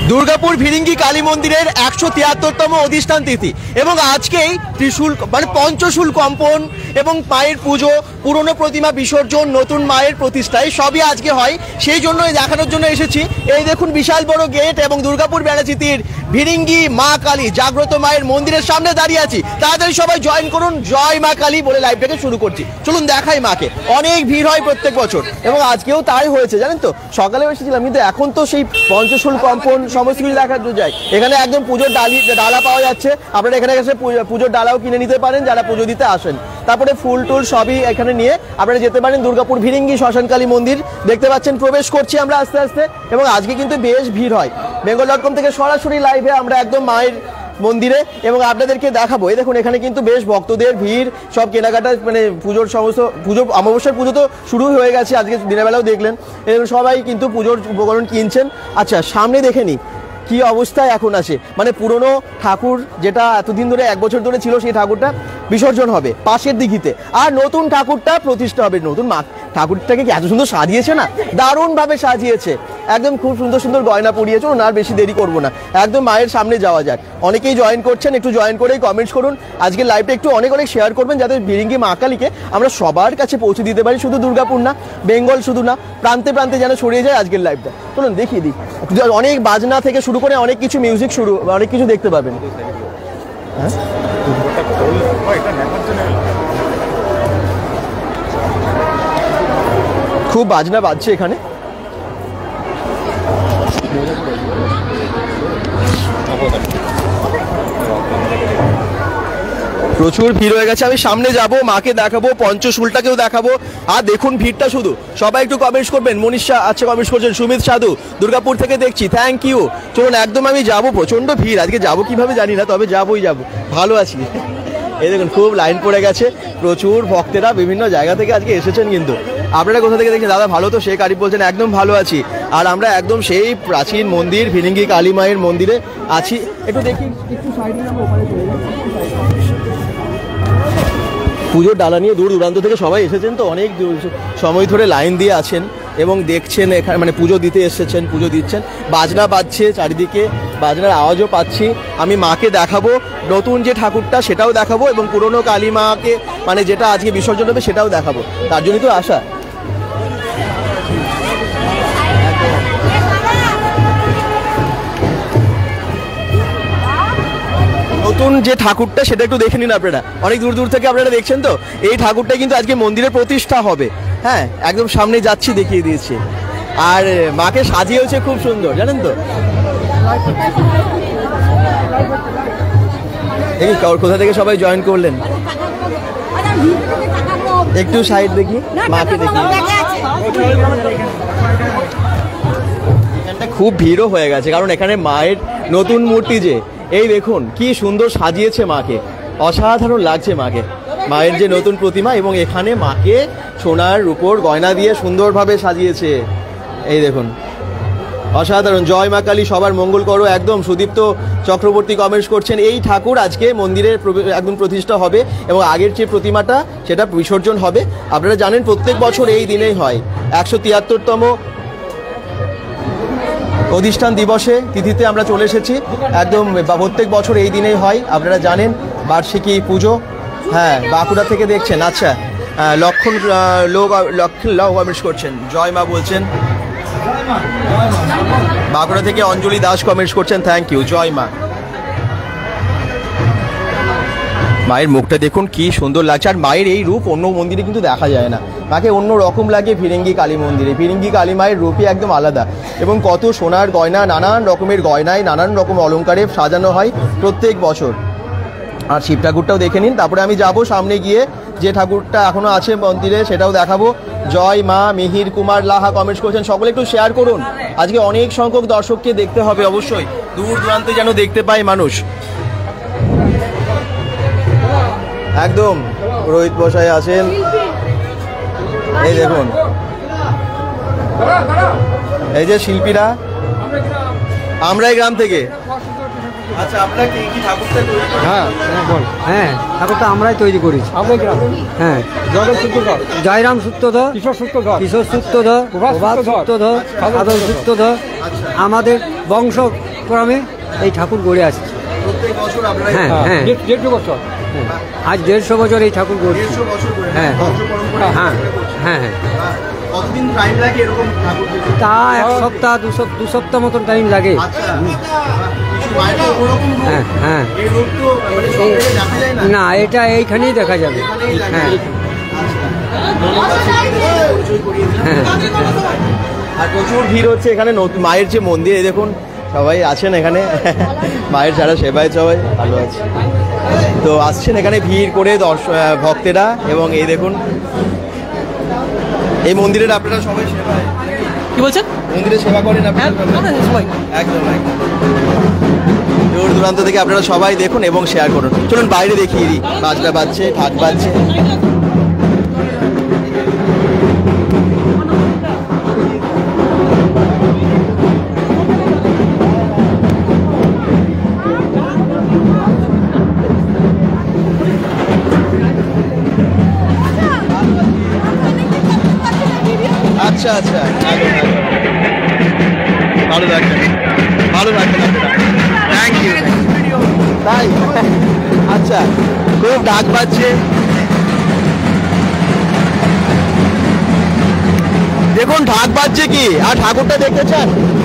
দুর্গাপুর ভিরিঙ্গি কালী মন্দিরের ১৭৩তম অধিষ্ঠান তিথি এবং আজকেই ত্রিশূল মানে পঞ্চশূল কম্পন এবং মায়ের পুজো, পুরনো প্রতিমা বিসর্জন, নতুন মায়ের প্রতিষ্ঠা, এই সবই আজকে হয়। সেই জন্য দেখানোর জন্য এসেছি। এই দেখুন বিশাল বড় গেট এবং দুর্গাপুর ব্যারাচিতির ভিরিঙ্গি মা কালী জাগ্রত মায়ের মন্দিরের সামনে দাঁড়িয়ে আছি। তাড়াতাড়ি সবাই জয়েন করুন, জয় মা কালী বলে লাইভটাকে শুরু করছি। চলুন দেখাই মাকে। অনেক ভিড় হয় প্রত্যেক বছর এবং আজকেও তাই হয়েছে, জানেন তো। সকালে এসেছিলাম কিন্তু এখন তো সেই পঞ্চশূল কম্পন সমস্ত কিছু দেখা যায়। এখানে একদম পুজোর ডালা পাওয়া যাচ্ছে। আপনারা এখানে এসে পুজোর ডালাও কিনে নিতে পারেন যারা পুজো দিতে আসেন। তারপরে ফুল টুল সবই এখানে নিয়ে আপনারা যেতে পারেন দুর্গাপুর ভিরিঙ্গি শ্মশানকালী মন্দির। দেখতে পাচ্ছেন প্রবেশ করছি আমরা আস্তে আস্তে এবং আজকে কিন্তু বেশ ভিড় হয়। বেঙ্গল.com থেকে সরাসরি লাইভে আমরা একদম মায়ের মন্দিরে এবং আপনাদেরকে দেখাবো। এই দেখুন এখানে কিন্তু বেশ ভক্তদের ভিড়, সব কেনাকাটা, মানে পুজোর সমস্ত পুজো, অমাবস্যার পুজো তো শুরুই হয়ে গেছে, আজকে দিনের বেলাও দেখলেন সবাই কিন্তু পুজোর উপকরণ কিনছেন। আচ্ছা সামনে দেখে নি কি অবস্থায় এখন আছে, মানে পুরনো ঠাকুর যেটা এতদিন ধরে 1 বছর ধরে ছিল সেই ঠাকুরটা বিসর্জন হবে পাশের দিঘিতে, আর নতুন ঠাকুরটা প্রতিষ্ঠা হবে। নতুন মা ঠাকুরটাকে কি এত সুন্দর সাজিয়েছে না, দারুণ ভাবে সাজিয়েছে, একদম খুব সুন্দর সুন্দর গয়না পরিয়েছে। না আর বেশি দেরি করবো না, একদম মায়ের সামনে যাওয়া যাক। অনেকেই জয়েন করছেন, একটু জয়েন করেই কমেন্টস করুন। আজকে লাইভটা একটু অনেক শেয়ার করবেন যাতে ভিরিঙ্গি মা কালীকে আমরা সবার কাছে পৌঁছে দিতে পারি, শুধু দুর্গাপুর না, বেঙ্গল শুধু না, প্রান্তে প্রান্তে যেন ছড়িয়ে যায় আজকের লাইভটা। চলুন দেখিয়ে দিই। অনেক বাজনা থেকে শুরু করে অনেক কিছু মিউজিক অনেক কিছু দেখতে পাবেন। খুব বাজনা বাজছে এখানে। প্রচুর ভিড় হয়ে গেছে। আমি সামনে যাব, মাকে দেখাবো, পঞ্চশূলটাকেও দেখাবো। আর দেখুন ভিড়টা শুধু, সবাই একটু কমেন্টস করবেন। মনীষা আচ্ছা কমেন্টস করছেন, সুমিত সাধু দুর্গাপুর থেকে দেখছি, থ্যাংক ইউ। চলুন একদম আমি যাব, প্রচন্ড ভিড় আজকে, যাবো কিভাবে জানি না, তবে যাবোই যাবো, ভালো আছি। এই দেখুন খুব লাইন পড়ে গেছে, প্রচুর ভক্তেরা বিভিন্ন জায়গা থেকে আজকে এসেছেন। কিন্তু আপনারা কোথা থেকে দেখছেন? দাদা ভালো তো? শেখ আরিফ বলছেন একদম ভালো আছি। আর আমরা একদম সেই প্রাচীন মন্দির ভিরিঙ্গি কালী মায়ের মন্দিরে আছি। একটু দেখি, একটু সাইডে যাবো, ওখানে চলে যাবো। পুজোর ডালা নিয়ে দূর দূরান্ত থেকে সবাই এসেছেন, তো অনেক সময় ধরে লাইন দিয়ে আছেন এবং দেখছেন এখানে, মানে পুজো দিতে এসেছেন, পুজো দিচ্ছেন। বাজনা বাজছে চারিদিকে, বাজনার আওয়াজও পাচ্ছি। আমি মাকে দেখাবো, নতুন যে ঠাকুরটা সেটাও দেখাবো এবং পুরনো কালী মাকে মানে যেটা আজকে বিসর্জন হবে সেটাও দেখাবো, তার জন্যই তো আসা। নতুন যে ঠাকুরটা সেটা একটু দেখে নিন আপনারা, অনেক দূর দূর থেকে আপনারা দেখছেন। তো এই ঠাকুরটা কিন্তু আজকে মন্দিরের প্রতিষ্ঠা হবে। হ্যাঁ একদম সামনে যাচ্ছি, দেখিয়ে দিয়েছি। আর মাকে সাজিয়েছে খুব সুন্দর, জানেন তো। দেখি কোথা থেকে সবাই জয়েন করলেন, একটু সাইড দেখি, মাকে দেখি। এখানটা খুব ভিড়ও হয়ে গেছে, কারণ এখানে মায়ের নতুন মূর্তি যে, এই দেখুন কি সুন্দর সাজিয়েছে মাকে, অসাধারণ লাগছে মাকে, মায়ের যে নতুন প্রতিমা। এবং এখানে মাকে সোনার রূপোর গয়না দিয়ে সুন্দরভাবে সাজিয়েছে, এই দেখুন অসাধারণ। জয় মা কালী, সবার মঙ্গল করো। একদম সুদীপ্ত চক্রবর্তী কমেন্টস করছেন, এই ঠাকুর আজকে মন্দিরের একদম প্রতিষ্ঠা হবে এবং আগের যে প্রতিমাটা সেটা বিসর্জন হবে। আপনারা জানেন প্রত্যেক বছর এই দিনেই হয়, ১৭৩তম অধিষ্ঠান দিবসে তিথিতে আমরা চলে এসেছি। একদম প্রত্যেক বছর এই দিনেই হয়, আপনারা জানেন, বার্ষিকী পুজো। হ্যাঁ বাঁকুড়া থেকে দেখছেন, আচ্ছা লক্ষণ লোক কমেন্টস করছেন, জয় মা বলছেন। বাঁকুড়া থেকে অঞ্জলি দাস কমেন্টস করছেন, থ্যাংক ইউ, জয় মা। মায়ের মুখটা দেখুন কি সুন্দর লাগছে, আর মায়ের এই রূপ অন্য মন্দিরে কিন্তু দেখা যায় না। মাকে অন্য রকম লাগে ভিরিঙ্গি কালী মন্দিরে। ভিরিঙ্গি কালী মায়ের রূপই একদম আলাদা এবং কত সোনার গয়না, নানান রকমের গয়নায় নানান রকম অলঙ্কারে সাজানো হয় প্রত্যেক বছর। আর শিব ঠাকুরটাও দেখে নিন। তারপরে আমি যাব সামনে গিয়ে, যে ঠাকুরটা এখনো আছে মন্দিরে সেটাও দেখাবো। জয় মা। মিহির কুমার লাহা কমেন্টস করছেন, সকলে একটু শেয়ার করুন। আজকে অনেক সংখ্যক দর্শককে দেখতে হবে, অবশ্যই দূর দূরান্তে যেন দেখতে পায় মানুষ। একদম রোহিত বসায় আছেন, এই দেখুন এই যে শিল্পীরা, আমরা এই গ্রাম থেকে। আচ্ছা, আপনারা কি ঠাকুরটা তৈরি করেন? হ্যাঁ বল। হ্যাঁ ঠাকুরটা আমরাই তৈরি করেছি। হ্যাঁ, জয়রাম সূত্রধর, কিশোর সূত্রধর, প্রভাত সূত্রধর, সাধন সূত্রধর, আমাদের বংশক্রমে এই ঠাকুর গড়ে আসছে। প্রত্যেক বছর আপনারা হ্যাঁ হ্যাঁ, 150 বছর। আজ 150 বছর এই ঠাকুর গড়ছে। 150 বছর ধরে হ্যাঁ বংশ পরম্পরা হ্যাঁ ধরে করছেন। হ্যাঁ হ্যাঁ। কতদিন টাইম লাগে এরকম ঠাকুর তৈরি? তা 1 সপ্তাহ 2 সপ্তাহ মতন টাইম লাগে। আচ্ছা, কিছু মায়ের তো ওরকম রূপ। হ্যাঁ হ্যাঁ। এই রূপ তো মানে সব জায়গায় দেখা যায় না। না, এটা এইখানেই দেখা যাবে। এখানেই দেখা হ্যাঁ যায়। ধন্যবাদ শিল্পীদের সাথে পরিচয় করিয়ে দিন। হ্যাঁ। আর প্রচুর ভিড় হচ্ছে এখানে। নতুন মায়ের যে মন্দির, এই দেখুন সবাই আছেন এখানে। মায়ের যারা সেবায় সবাই ভালো আছে, তো আসছেন এখানে ভিড় করে ভক্তেরা। এবং এই দেখুন এই মন্দিরের আপনারা সবাই সেবায়, কি বলছেন? মন্দিরে সেবা করেন আপনারা? সবাই একদম একদম। দূর দূরান্ত থেকে আপনারা সবাই দেখুন এবং শেয়ার করুন। চলুন বাইরে দেখিয়ে দিই, বাজনা বাজছে, ঢাক বাজছে। আচ্ছা আচ্ছা, ভালো লাগবে, ভালো লাগবে আপনারা। Thank you. তাই? আচ্ছা, খুব ঢাক বাজছে। দেখুন ঢাক বাজছে কি, আর ঠাকুরটা দেখতে চান?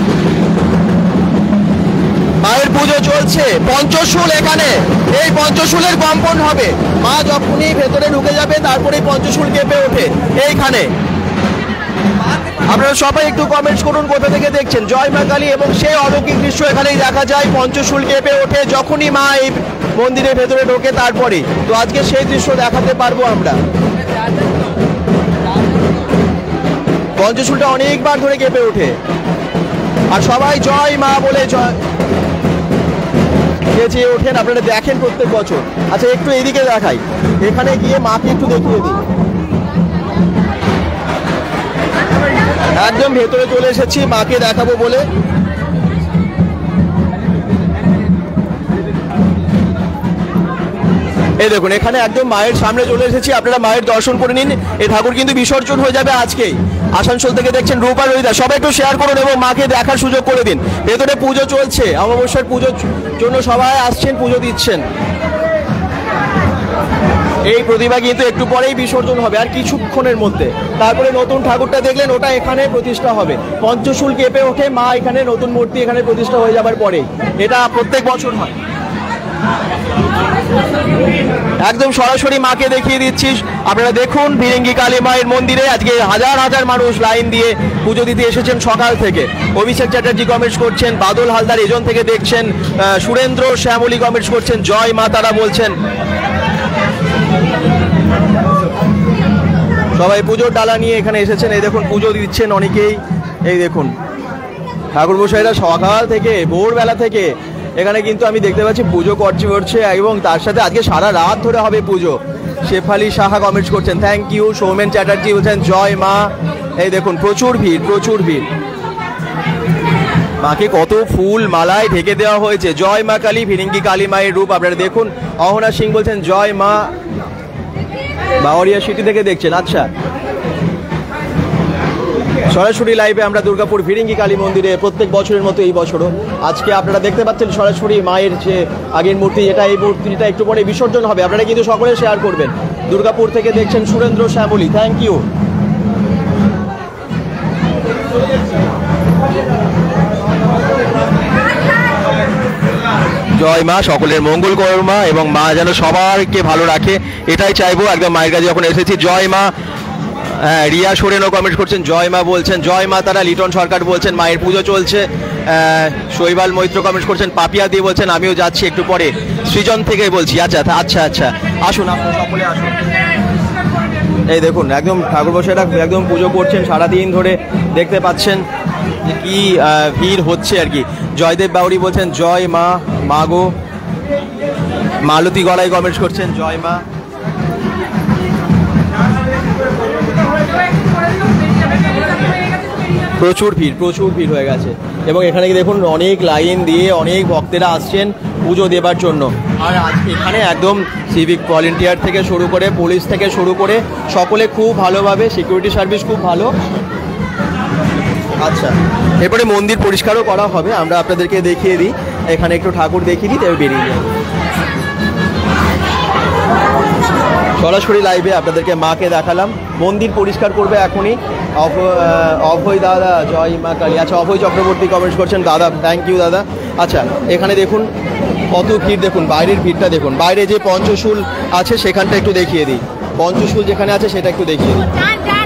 মায়ের পুজো চলছে, পঞ্চশুল এখানে। এই পঞ্চশুলের কম্পন হবে। মা যখনই ভেতরে ঢুকে যাবে তারপরে পঞ্চশুল কেঁপে ওঠে এইখানে। আপনারা সবাই একটু কমেন্টস করুন কোথা থেকে দেখছেন। জয় মা কালী, এবং সেই অলৌকিক দৃশ্য এখানেই দেখা যায়। পঞ্চশুল কেঁপে ওঠে যখনই মা এই মন্দিরের ভেতরে ঢোকে তারপরে। তো আজকে সেই দৃশ্য দেখাতে পারবো আমরা। পঞ্চশুলটা অনেকবার ধরে কেঁপে ওঠে আর সবাই জয় মা বলে চেয়ে ওঠেন। আপনারা দেখেন প্রত্যেক বছর। আচ্ছা, একটু এইদিকে দেখাই, এখানে গিয়ে মাকে একটু দেখিয়ে দিই। একদম ভেতরে চলে এসেছি মাকে দেখাবো বলে। এই দেখুন এখানে একদম মায়ের সামনে চলে এসেছি। আপনারা মায়ের দর্শন করে নিন। এই ঠাকুর কিন্তু বিসর্জন হয়ে যাবে আজকেই। আসানসোল থেকে দেখছেন রূপা রবিদা, সবাই একটু শেয়ার করুন এবং মাকে দেখার সুযোগ করে দিন। ভেতরে পুজো চলছে, অমাবস্যার পুজোর জন্য সবাই আসছেন, পুজো দিচ্ছেন। এই প্রতিমা কিন্তু একটু পরেই বিসর্জন হবে, আর কিছুক্ষণের মধ্যে। তারপরে নতুন ঠাকুরটা দেখলেন, ওটা এখানে প্রতিষ্ঠা হবে। পঞ্চশুল কেঁপে ওঠে মা এখানে, নতুন মূর্তি এখানে প্রতিষ্ঠা হয়ে যাবার পরেই। এটা প্রত্যেক বছর হয়। একদম সরাসরি মাকে দেখিয়ে দিচ্ছি। আপনারা দেখুন ভিরিঙ্গি কালী মায়ের মন্দিরে আজকে হাজার হাজার মানুষ লাইন দিয়ে পুজো দিতে এসেছেন সকাল থেকে। অভিষেক চ্যাটার্জি কমেন্টস করছেন, বাদল হালদার এজন থেকে দেখছেন, সুরেন্দ্র শ্যামলী কমেন্টস করছেন, জয় মা তারা বলছেন। সবাই পুজোর ডালা নিয়ে এখানে এসেছেন। এই দেখুন পুজো দিচ্ছেন অনেকেই। এই দেখুন ঠাকুর মশাইরা সকাল থেকে, ভোরবেলা থেকে এখানে কিন্তু আমি দেখতে পাচ্ছি পুজো করছে, এবং তার সাথে আজকে সারা রাত ধরে হবে পুজো। শেফালি সাহা কমেন্টস করছেন, থ্যাংক ইউ। সৌমেন চ্যাটার্জি বলছেন জয় মা। এই দেখুন প্রচুর ভিড়, প্রচুর ভিড়। মাকে কত ফুল মালায় ঢেকে দেওয়া হয়েছে। জয় মা কালী, ভিরিঙ্গি কালী মায়ের রূপ আপনারা দেখুন। অহনা সিং বলছেন জয় মা, বাওয়ারিয়া সিটি থেকে দেখছেন। আচ্ছা, সরাসরি লাইভে আমরা দুর্গাপুর ভিরিঙ্গি কালী মন্দিরে প্রত্যেক বছরের মতো এই বছরও আজকে আপনারা দেখতে পাচ্ছেন সরাসরি মায়ের যে আগের মূর্তি, এটা এই মূর্তিটা একটু পরে বিসর্জন হবে। আপনারা কিন্তু সকলে শেয়ার করবেন। দুর্গাপুর থেকে দেখছেন সুরেন্দ্র শ্যামলী, থ্যাংক ইউ। জয় মা, সকলের মঙ্গল করো মা, এবং মা যেন সবাইকে ভালো রাখে এটাই চাইবো। একদম মায়ের কাছে যখন এসেছি, জয় মা। হ্যাঁ, রিয়া সোরেনও কমেন্ট করছেন জয় মা বলছেন, জয় মা তারা। লিটন সরকার বলছেন মায়ের পুজো চলছে। শৈবাল মৈত্র কমেন্ট করছেন, পাপিয়া দিয়ে বলছেন আমিও যাচ্ছি একটু পরে। সৃজন থেকে বলছি। আচ্ছা আচ্ছা আচ্ছা, আসুন আপনারা সকলে আসুন। এই দেখুন একদম ঠাকুর বসাইরা একদম পুজো করছেন সারাদিন ধরে। দেখতে পাচ্ছেন যে কি ভিড় হচ্ছে আর কি। জয়দেব বাউরি বলছেন জয় মা, মাগো। মালতী গলায় কমেন্টস করছেন জয় মা। প্রচুর ভিড়, প্রচুর ভিড় হয়ে গেছে। এবং এখানে দেখুন অনেক লাইন দিয়ে অনেক ভক্তেরা আসছেন পুজো দেবার জন্য। আর আজকে এখানে একদম সিভিক ভলেন্টিয়ার থেকে শুরু করে পুলিশ থেকে শুরু করে সকলে খুব ভালোভাবে, সিকিউরিটি সার্ভিস খুব ভালো। আচ্ছা, এরপরে মন্দির পরিষ্কারও করা হবে, আমরা আপনাদেরকে দেখিয়ে দিই। এখানে একটু ঠাকুর দেখিয়ে দিই, তবে বেরিয়ে যাই। সরাসরি লাইভে আপনাদেরকে মাকে দেখালাম। মন্দির পরিষ্কার করবে এখনই অভয় দাদা, জয় মা কালী। আচ্ছা, অভয় চক্রবর্তী কমেন্টস করছেন, দাদা থ্যাংক ইউ দাদা। আচ্ছা, এখানে দেখুন কত ভিড়, দেখুন বাইরের ভিড়টা দেখুন। বাইরে যে পঞ্চশূল আছে সেখানটা একটু দেখিয়ে দিই, পঞ্চশূল যেখানে আছে সেটা একটু দেখিয়ে দিই।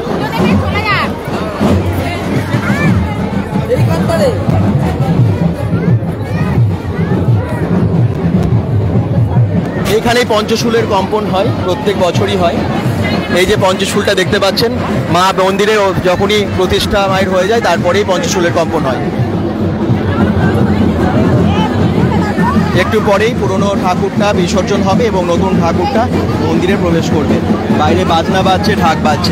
এইখানেই পঞ্চশূলের কম্পন হয়, প্রত্যেক বছরই হয়। এই যে পঞ্চশূলটা দেখতে পাচ্ছেন, মা মন্দিরে যখনই প্রতিষ্ঠা মায়ের হয়ে যায় তারপরেই পঞ্চশূলের কম্পন হয়। একটু পরেই পুরনো ঠাকুরটা বিসর্জন হবে এবং নতুন ঠাকুরটা মন্দিরে প্রবেশ করবে। বাইরে বাজনা বাজছে, ঢাক বাজছে।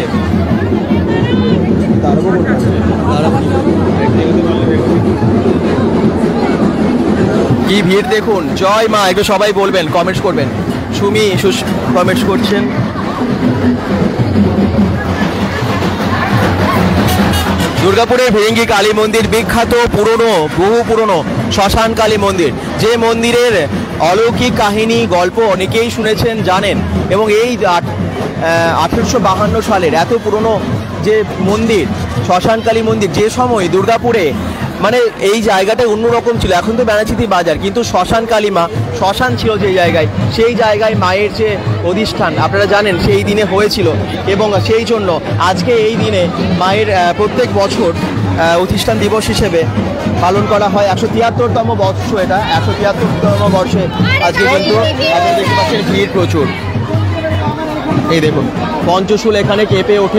কি ভিড় দেখুন, জয় মা। একটু সবাই বলবেন, কমেন্টস করবেন। সুমি কমেন্টস করছেন। দুর্গাপুরের ভেঙ্গি কালী মন্দির বিখ্যাত, পুরনো, বহু পুরনো শ্মশান কালী মন্দির, যে মন্দিরের অলৌকিক কাহিনী গল্প অনেকেই শুনেছেন, জানেন। এবং এই 1852 সালের এত পুরনো যে মন্দির, শ্মশান কালী মন্দির, যে সময় দুর্গাপুরে মানে এই জায়গাটা অন্যরকম ছিল। এখন তো ব্যানাচিতি বাজার, কিন্তু শ্মশান কালী মা, শ্মশান ছিল যে জায়গায়, সেই জায়গায় মায়ের যে অধিষ্ঠান আপনারা জানেন সেই দিনে হয়েছিল। এবং সেই জন্য আজকে এই দিনে মায়ের প্রত্যেক বছর অধিষ্ঠান দিবস হিসেবে পালন করা হয়। 173তম বর্ষ, এটা 173তম বর্ষে আজকে কিন্তু আপনারা দেখতে পাচ্ছেন ভিড় প্রচুর। এই দেখুন পঞ্চশূল এখানে কেঁপে ওঠে।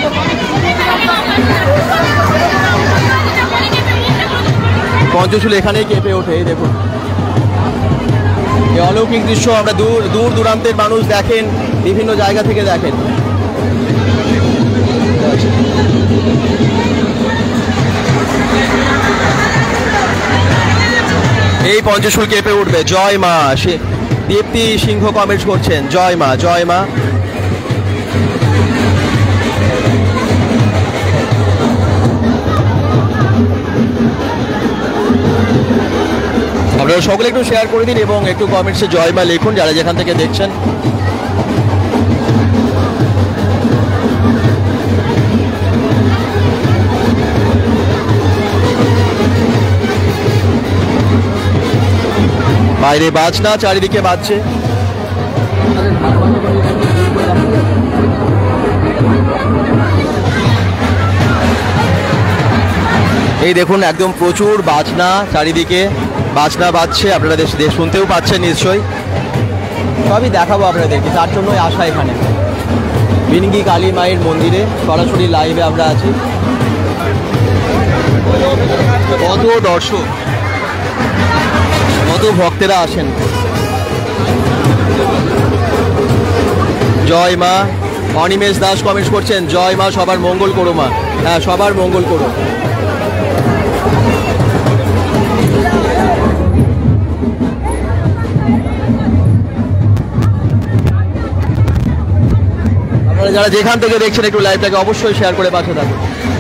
পঞ্চশূল এখানেই কেঁপে ওঠে। এই দেখুন এই অলৌকিক দৃশ্য আমরা দূর দূরান্তের মানুষ দেখেন, বিভিন্ন জায়গা থেকে দেখেন। এই পঞ্চশূল কেঁপে উঠবে, জয় মা। দীপ্তি সিংহ কমেন্টস করছেন, জয় মা, জয় মা। আপনারা সকলে একটু শেয়ার করে দিন এবং একটু কমেন্টসে জয় মা লিখুন যারা যেখান থেকে দেখছেন। বাইরে বাজনা চারিদিকে বাজছে। এই দেখুন একদম প্রচুর বাজনা, চারিদিকে বাজনা বাজছে, আপনারা শুনতেও পাচ্ছেন নিশ্চয়ই। সবই দেখাবো আপনাদেরকে, তার জন্যই আসা এখানে ভিঙ্গি কালী মায়ের মন্দিরে। সরাসরি লাইভে আমরা আছি। কত দর্শক, কত ভক্তেরা আসেন। জয় মা। অনিমেষ দাস কমেন্টস করছেন, জয় মা, সবার মঙ্গল করো মা। হ্যাঁ, সবার মঙ্গল করো। আপনারা যারা যেখান থেকে দেখছেন একটু লাইভটাকে অবশ্যই শেয়ার করে পাশে থাকুন।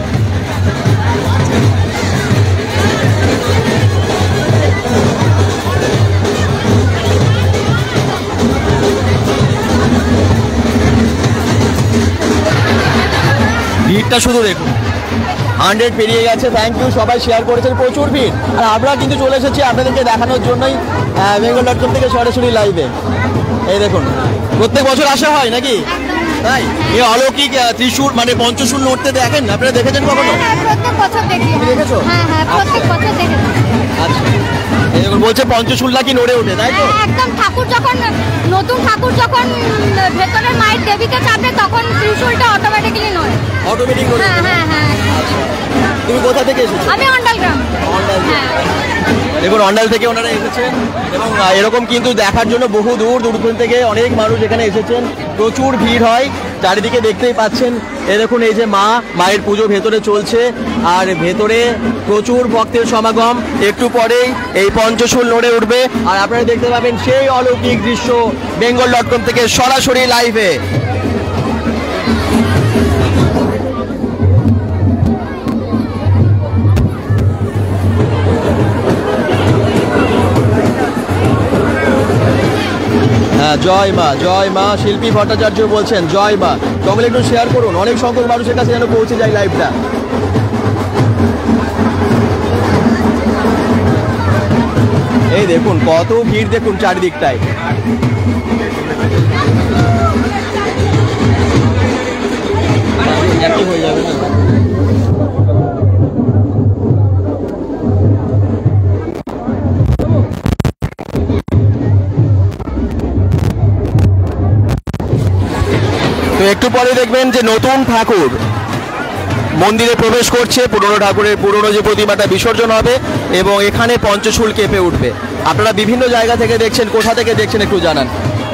ভিড়টা শুধু দেখুন, 100 পেরিয়ে গেছে। থ্যাংক ইউ, সবাই শেয়ার করেছেন, প্রচুর ভিড়। আর আমরা কিন্তু চলে এসেছি আপনাদেরকে দেখানোর জন্যই bengal.com থেকে সরাসরি লাইভে। এই দেখুন প্রত্যেক বছর আসা হয় নাকি? তাই এই অলৌকিক ত্রিশূল মানে পঞ্চশূল নড়তে দেখেন, আপনারা দেখেছেন কখনো? প্রত্যেক বছর দেখি। দেখেছো? হ্যাঁ হ্যাঁ, প্রত্যেক বছর দেখেছি। আচ্ছা, এই দেখুন বলছে পঞ্চশূল নাকি নড়ে ওঠে, তাই তো? একদম ঠাকুর যখন নতুন ঠাকুর যখন ভেতরের মায়ের দেবীতে চাপে তখন ত্রিশূলটা অটোমেটিক্যালি নড়ে। অটোমেটিক নড়ে? হ্যাঁ হ্যাঁ হ্যাঁ। তুমি কোথা থেকে এসেছো? আমি অন্ডাল গ্রাম। অন্ডাল। হ্যাঁ। দেখুন অন্ডাল থেকে ওনারা এসেছেন এবং এরকম কিন্তু দেখার জন্য বহু দূর দূর থেকে অনেক মানুষ এখানে এসেছেন। প্রচুর ভিড় হয়, চারিদিকে দেখতেই পাচ্ছেন। দেখুন এই যে মায়ের পুজো ভেতরে চলছে আর ভেতরে প্রচুর ভক্তের সমাগম। একটু পরেই এই পঞ্চশূল নড়ে উঠবে আর আপনারা দেখতে পাবেন সেই অলৌকিক দৃশ্য bengal.com থেকে সরাসরি লাইভে। জয় মা শিল্পী ভট্টাচার্য বলছেন জয় মা। সকলে একটু শেয়ার করুন, অনেক সংখ্যক মানুষের কাছে যেন পৌঁছে যায় লাইভটা। এই দেখুন কত ভিড়, দেখুন চারিদিকটায়। হয়ে যাবে না। তো একটু পরে দেখবেন যে নতুন ঠাকুর মন্দিরে প্রবেশ করছে। পুরনো ঠাকুরের পুরনো যে প্রতিমাটা বিসর্জন হবে এবং এখানে পঞ্চশূল কেঁপে উঠবে। আপনারা বিভিন্ন জায়গা থেকে দেখছেন, কোথা থেকে দেখছেন একটু জানান।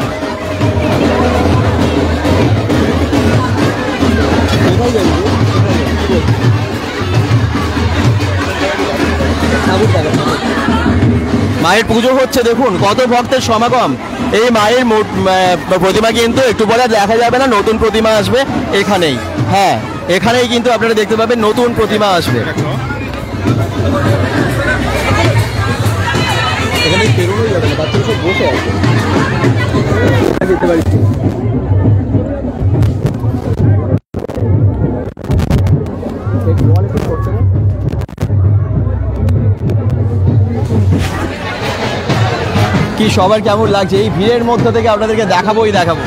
মায়ের পুজো হচ্ছে, দেখুন কত ভক্তের সমাগম। এই মায়ের প্রতিমা কিন্তু একটু পরে দেখা যাবে না, নতুন প্রতিমা আসবে এখানেই। হ্যাঁ, এখানেই কিন্তু আপনারা দেখতে পাবেন নতুন প্রতিমা আসবে। এখানে বেরোনোই যাবে না, বাচ্চারা সব বসে আছে। যেতে পারি কি সবার কেমন লাগছে এই ভিড়ের মধ্যে থেকে আপনাদেরকে দেখাবো।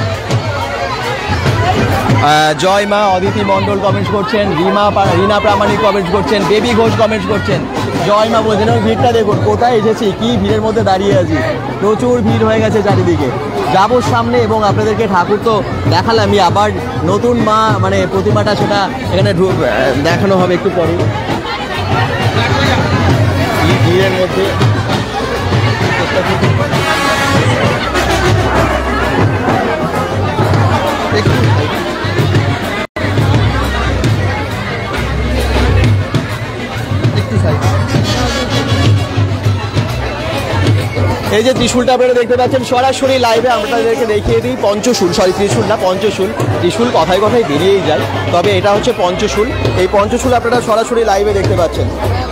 জয় মা অদিতি মণ্ডল কমেন্টস করছেন, রিনা প্রামাণিক কমেন্টস করছেন, বেবি ঘোষ কমেন্টস করছেন জয় মা বলছেন। এবং ভিড়টা দেখুন, কোথায় এসেছি, কি ভিড়ের মধ্যে দাঁড়িয়ে আছি। প্রচুর ভিড় হয়ে গেছে চারিদিকে। যাবো সামনে এবং আপনাদেরকে ঠাকুর তো দেখালামই, আবার নতুন মা মানে প্রতিমাটা সেটা এখানে দেখানো হবে একটু পরে। ভিড়ের মধ্যে এই যে ত্রিশূলটা আপনারা দেখতে পাচ্ছেন সরাসরি লাইভে আপনাদেরকে দেখিয়ে দিই। পঞ্চশূল, সরি ত্রিশূল না, পঞ্চশূল। ত্রিশূল কথায় কথায় বেরিয়েই যায়, তবে এটা হচ্ছে পঞ্চশূল। এই পঞ্চশূল আপনারা সরাসরি লাইভে দেখতে পাচ্ছেন।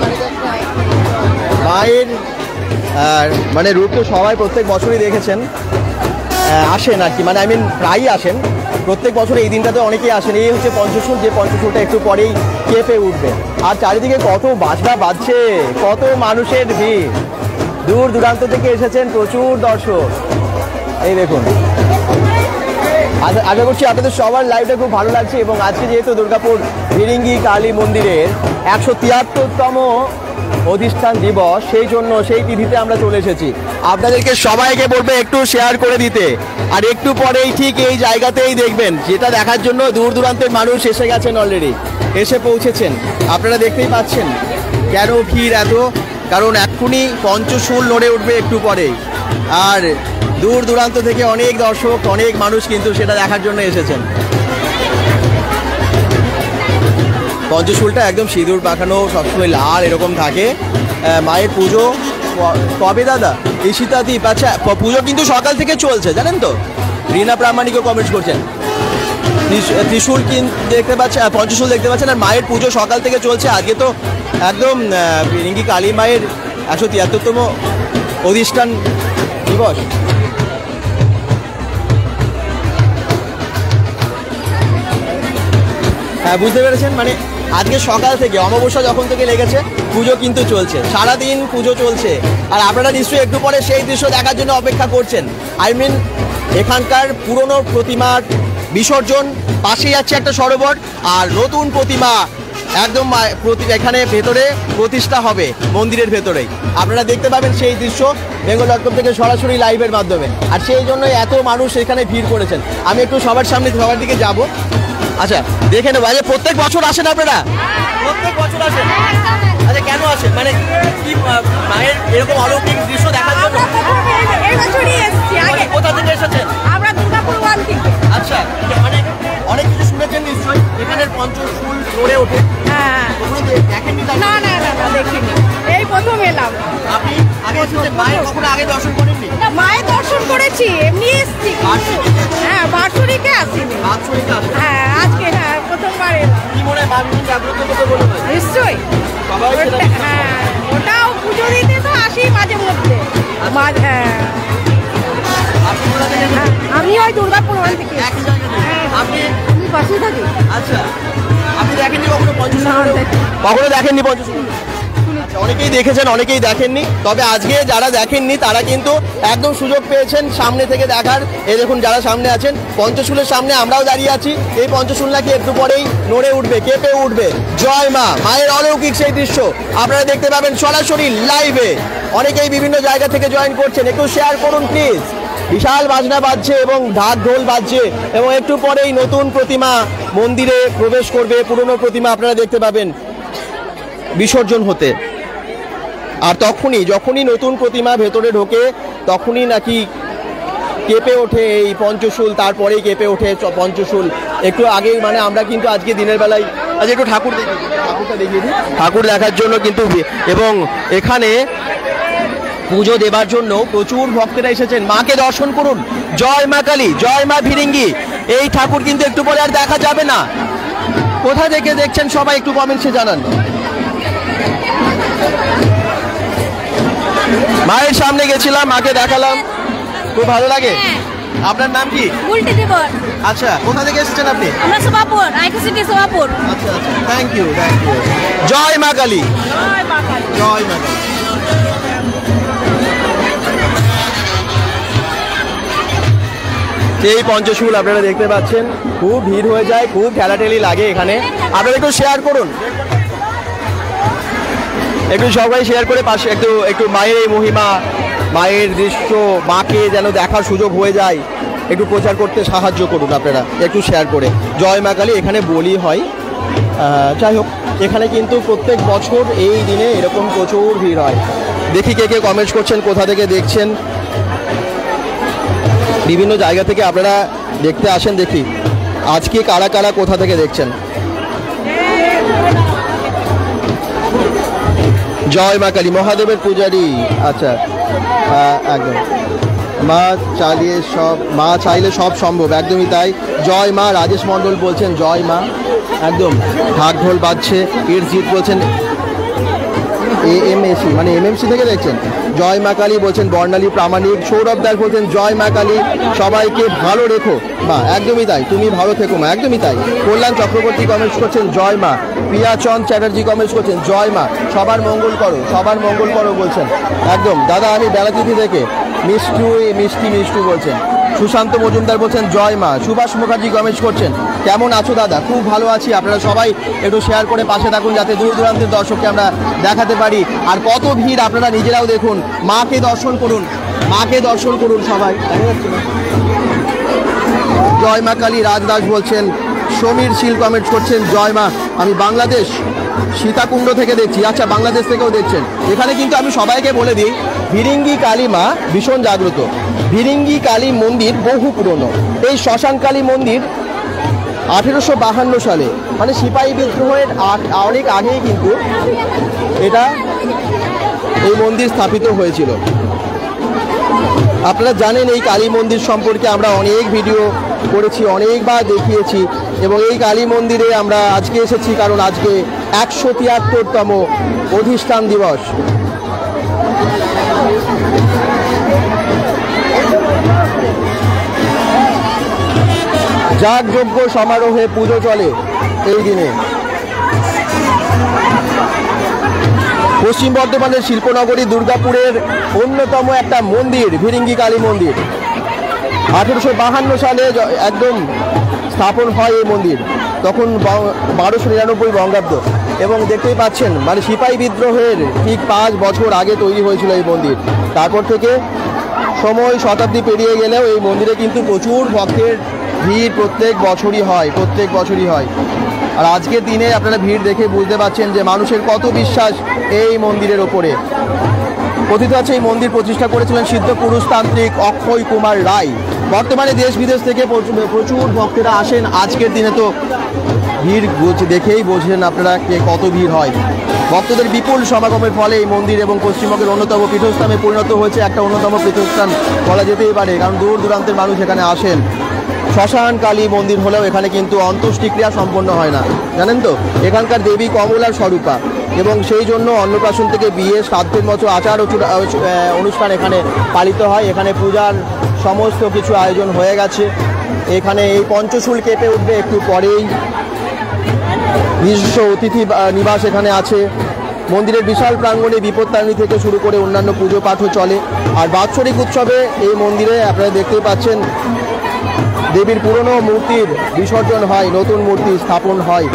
মায়ের মানে রূপ তো সবাই প্রত্যেক বছরই দেখেছেন, আসেন আর কি, মানে আই মিন প্রায়ই আসেন। প্রত্যেক বছর এই দিনটাতে অনেকেই আসেন। এই হচ্ছে পঞ্চশূল, যে পঞ্চশূলটা একটু পরেই কেঁপে উঠবে। আর চারিদিকে কত বাজনা বাজছে, কত মানুষের ভিড়, দূর দূরান্ত থেকে এসেছেন প্রচুর দর্শক। এই দেখুন, আশা করছি আপনাদের সবার লাইভটা খুব ভালো লাগছে। এবং আজকে যেহেতু দুর্গাপুর ভিরিঙ্গি কালী মন্দিরের 173তম অধিষ্ঠান দিবস, সেই জন্য সেই তিথিতে আমরা চলে এসেছি। আপনাদেরকে সবাইকে বলবো একটু শেয়ার করে দিতে। আর একটু পরেই ঠিক এই জায়গাতেই দেখবেন, যেটা দেখার জন্য দূর দূরান্তের মানুষ এসে গেছেন, অলরেডি এসে পৌঁছেছেন। আপনারা দেখতেই পাচ্ছেন কেন ভিড় এত, কারণ এক্ষুনি পঞ্চশূল নড়ে উঠবে একটু পরেই। আর দূর দূরান্ত থেকে অনেক দর্শক, অনেক মানুষ কিন্তু সেটা দেখার জন্য এসেছেন। পঞ্চশূলটা একদম সিঁদুর পাখানো, সবসময় লাল এরকম থাকে। মায়ের পুজো কবে দাদা? ঈশিতাদীপ, আচ্ছা পুজো কিন্তু সকাল থেকে চলছে জানেন তো। রিনা প্রামাণিকও কমেন্টস করছেন। ত্রিশূল দেখতে পাচ্ছেন, পঞ্চশূল দেখতে পাচ্ছেন, আর মায়ের পুজো সকাল থেকে চলছে। আজকে তো একদম ভিরিঙ্গি কালী মায়ের 173তম অধিষ্ঠান দিবস। হ্যাঁ, বুঝতে পেরেছেন, মানে আজকে সকাল থেকে অমাবস্যা যখন থেকে লেগেছে পুজো কিন্তু চলছে, সারাদিন পুজো চলছে। আর আপনারা নিশ্চয়ই একটু পরে সেই দৃশ্য দেখার জন্য অপেক্ষা করছেন। আই মিন এখানকার পুরনো প্রতিমার বিসর্জন, পাশেই যাচ্ছে একটা সরোবর, আর নতুন প্রতিমা একদম এখানে ভেতরে প্রতিষ্ঠা হবে মন্দিরের ভেতরেই। আপনারা দেখতে পাবেন সেই দৃশ্য bengal.com থেকে সরাসরি লাইভের মাধ্যমে। আর সেই জন্যই এত মানুষ এখানে ভিড় করেছেন। আমি একটু সবার সামনে, সবার দিকে যাব। আচ্ছা দেখে নেবো। আচ্ছা প্রত্যেক বছর আসেন আপনারা? প্রত্যেক বছর আসেন? আচ্ছা কেন আসেন, মানে কি মায়ের এরকম অলৌকিক দৃশ্য দেখার জন্য? এই বছরই এসেছি আগে। কোথা থেকে এসেছেন? আমরা দুর্গাপুর 1 থেকে। আচ্ছা মানে অনেক কিছু শুনেছেন নিশ্চয়ই, এখানের পঞ্চশুল নড়ে ওঠে, হ্যাঁ। কখনো দেখেননি? তাই না না না না দেখিনি, এই প্রথম এলাম। আপনি আগে এসেছেন, মায়ের কখনো আগে দর্শন করেননি? না, মায়ের দর্শন করেছি, এমনি এসেছি। হ্যাঁ, বাৎসরিকে আসিনি। বাৎসরিকে আসেন? হ্যাঁ, আজকে হ্যাঁ প্রথমবার এলাম। কি মনে হয় মা ভীষণ জাগ্রত করতে বলে হয়? নিশ্চয়ই। সবাই সেটা হ্যাঁ, ওটাও পুজো দিতে তো আসি মাঝে মধ্যে। হ্যাঁ, আপনি কোথা থেকে এসেছেন? হ্যাঁ, আমি ওই দুর্গাপুর 1 থেকে। একই জায়গা থেকে? হ্যাঁ। আপনি? আমি পাশে থাকি। আচ্ছা আপনি দেখেননি কখনো পঞ্চশুল? না, দেখিনি। কখনো দেখেননি পঞ্চশুল? আচ্ছা, অনেকেই দেখেছেন অনেকেই দেখেননি, তবে আজকে যারা দেখেননি তারা কিন্তু একদম সুযোগ পেয়েছেন সামনে থেকে দেখার। এই দেখুন যারা সামনে আছেন, পঞ্চশুলের সামনে আমরাও দাঁড়িয়ে আছি। এই পঞ্চশুল নাকি একটু পরেই নড়ে উঠবে, কেঁপে উঠবে। জয় মা, মায়ের অলৌকিক সেই দৃশ্য আপনারা দেখতে পাবেন সরাসরি লাইভে। অনেকেই বিভিন্ন জায়গা থেকে জয়েন করছেন, একটু শেয়ার করুন প্লিজ। বিশাল বাজনা বাজছে এবং ঢাক ঢোল বাজছে এবং একটু পরেই নতুন প্রতিমা মন্দিরে প্রবেশ করবে। পুরনো প্রতিমা আপনারা দেখতে পাবেন বিসর্জন হতে। আর যখনই নতুন প্রতিমা ভেতরে ঢোকে তখনই নাকি কেঁপে ওঠে এই পঞ্চশুল, তারপরেই কেঁপে ওঠে পঞ্চশুল। একটু আগেই মানে আমরা কিন্তু আজকে দিনের বেলায় একটু ঠাকুরটা দেখিয়ে দিই। ঠাকুর দেখার জন্য কিন্তু এবং এখানে পুজো দেবার জন্য প্রচুর ভক্তরা এসেছেন। মাকে দর্শন করুন। জয় মা কালী, জয় মা ভিরিঙ্গি। এই ঠাকুর কিন্তু একটু পরে আর দেখা যাবে না। কোথা থেকে দেখছেন সবাই একটু কমেন্টসে জানান। মায়ের সামনে গেছিলাম, মাকে দেখালাম, খুব ভালো লাগে। আপনার নাম কি? উল্টে দেব। আচ্ছা কোথা থেকে এসেছেন আপনি? আমরা সোমাপুর, আইকো সিটি সোমাপুর। আচ্ছা আচ্ছা, থ্যাংক ইউ থ্যাংক ইউ। জয় মা কালী, জয় মা কালী। জয় মা কালী। এই পঞ্চশুল আপনারা দেখতে পাচ্ছেন, খুব ভিড় হয়ে যায়, খুব ঠেলাঠেলি লাগে এখানে। আপনারা একটু শেয়ার করুন, একটু সবাই শেয়ার করে পাশে একটু মায়ের এই মহিমা, মায়ের দৃশ্য, মাকে যেন দেখার সুযোগ হয়ে যায়, একটু প্রচার করতে সাহায্য করুন আপনারা একটু শেয়ার করে। জয় মা কালী, এখানে বলি হয়। যাই হোক, এখানে কিন্তু প্রত্যেক বছর এই দিনে এরকম প্রচুর ভিড় হয়। দেখি কে কে কমেন্টস করছেন, কোথা থেকে দেখছেন। বিভিন্ন জায়গা থেকে আপনারা দেখতে আসেন, দেখি আজকে কারা কারা কোথা থেকে দেখছেন। জয় মা কালী, মহাদেবের পূজারী। আচ্ছা একদম, মা চাইলে সব সম্ভব, একদমই তাই। জয় মা, রাজেশ মণ্ডল বলছেন জয় মা, একদম ঢাক ঢোল বাজছে। ইরজিৎ বলছেন এএমএসি মানে এমএমসি থেকে দেখছেন। জয় মা কালী বলছেন বর্ণালী প্রামাণিক। সৌরভ দাস বলছেন জয় মা কালী, সবাইকে ভালো রেখো মা, একদমই তাই, তুমি ভালো থেকো মা, একদমই তাই। কল্যাণ চক্রবর্তী কমেন্টস করছেন জয় মা। প্রিয়াচন্দ চ্যাটার্জি কমেন্টস করছেন জয় মা, সবার মঙ্গল করো, সবার মঙ্গল করো বলছেন। একদম দাদা, আমি বেলাতিথি থেকে মিষ্টি বলছেন। সুশান্ত মজুমদার বলছেন জয় মা। সুভাষ মুখার্জি কমেন্টস করছেন কেমন আছো দাদা? খুব ভালো আছি। আপনারা সবাই একটু শেয়ার করে পাশে থাকুন, যাতে দূর দূরান্তের দর্শককে আমরা দেখাতে পারি। আর কত ভিড় আপনারা নিজেরাও দেখুন। মাকে দর্শন করুন, মাকে দর্শন করুন সবাই। জয় মা কালী। রাজদাস বলছেন, সমীর শীল কমেন্টস করছেন জয় মা, আমি বাংলাদেশ সীতাকুণ্ড থেকে দেখছি। আচ্ছা, বাংলাদেশ থেকেও দেখছেন। এখানে কিন্তু আমি সবাইকে বলে দিই, ভিরিঙ্গি কালী মা ভীষণ জাগ্রত। ভিরিঙ্গি কালী মন্দির বহু পুরনো। এই শ্মশান কালী মন্দির 1852 সালে, মানে সিপাহী বিদ্রোহের অনেক আগেই কিন্তু এই মন্দির স্থাপিত হয়েছিল। আপনারা জানেন এই কালী মন্দির সম্পর্কে আমরা অনেক ভিডিও করেছি, অনেকবার দেখিয়েছি। এবং এই কালী মন্দিরে আমরা আজকে এসেছি কারণ আজকে 173তম অধিষ্ঠান দিবস। যাগযজ্ঞ সমারোহে পুজো চলে এই দিনে। পশ্চিম বর্ধমানের শিল্পনগরী দুর্গাপুরের অন্যতম একটা মন্দির ভিরিঙ্গি কালী মন্দির। 1852 সালে একদম স্থাপন হয় এই মন্দির, তখন 1299 বঙ্গাব্দ। এবং দেখতেই পাচ্ছেন, মানে সিপাহী বিদ্রোহের ঠিক 5 বছর আগে তৈরি হয়েছিল এই মন্দির। তারপর থেকে সময় শতাব্দী পেরিয়ে গেলেও এই মন্দিরে কিন্তু প্রচুর ভক্তের ভিড় প্রত্যেক বছরই হয়। আর আজকের দিনে আপনারা ভিড় দেখে বুঝতে পারছেন যে মানুষের কত বিশ্বাস এই মন্দিরের ওপরে। কথিত আছে এই মন্দির প্রতিষ্ঠা করেছিলেন সিদ্ধ পুরুষতান্ত্রিক অক্ষয় কুমার রায়। বর্তমানে দেশ বিদেশ থেকে প্রচুর ভক্তেরা আসেন। আজকের দিনে তো ভিড় দেখেই বোঝেন আপনারা কত ভিড় হয়। ভক্তদের বিপুল সমাগমের ফলে এই মন্দির এবং পশ্চিমবঙ্গের অন্যতম পীঠস্থানে পরিণত হয়েছে, একটা অন্যতম পীঠস্থান বলা যেতেই পারে, কারণ দূর দূরান্তের মানুষ এখানে আসেন। শ্মশান কালী মন্দির হলেও এখানে কিন্তু অন্ত্যেষ্টিক্রিয়া সম্পন্ন হয় না, জানেন তো। এখানকার দেবী কমলার স্বরূপা, এবং সেই জন্য অন্নপ্রাশন থেকে বিয়ে শ্রাদ্ধের মতো আচার অনুষ্ঠান এখানে পালিত হয়। এখানে পূজার সমস্ত কিছু আয়োজন হয়ে গেছে। এখানে এই পঞ্চশূল কেঁপে উঠবে একটু পরেই। নিজস্ব অতিথি নিবাস এখানে আছে। মন্দিরের বিশাল প্রাঙ্গণে বিপত্তারিণী থেকে শুরু করে অন্যান্য পুজো পাঠও চলে। আর বাৎসরিক উৎসবে এই মন্দিরে আপনারা দেখতেই পাচ্ছেন দেবীর পুরনো মূর্তির বিসর্জন হয়, নতুন মূর্তি স্থাপন হয়।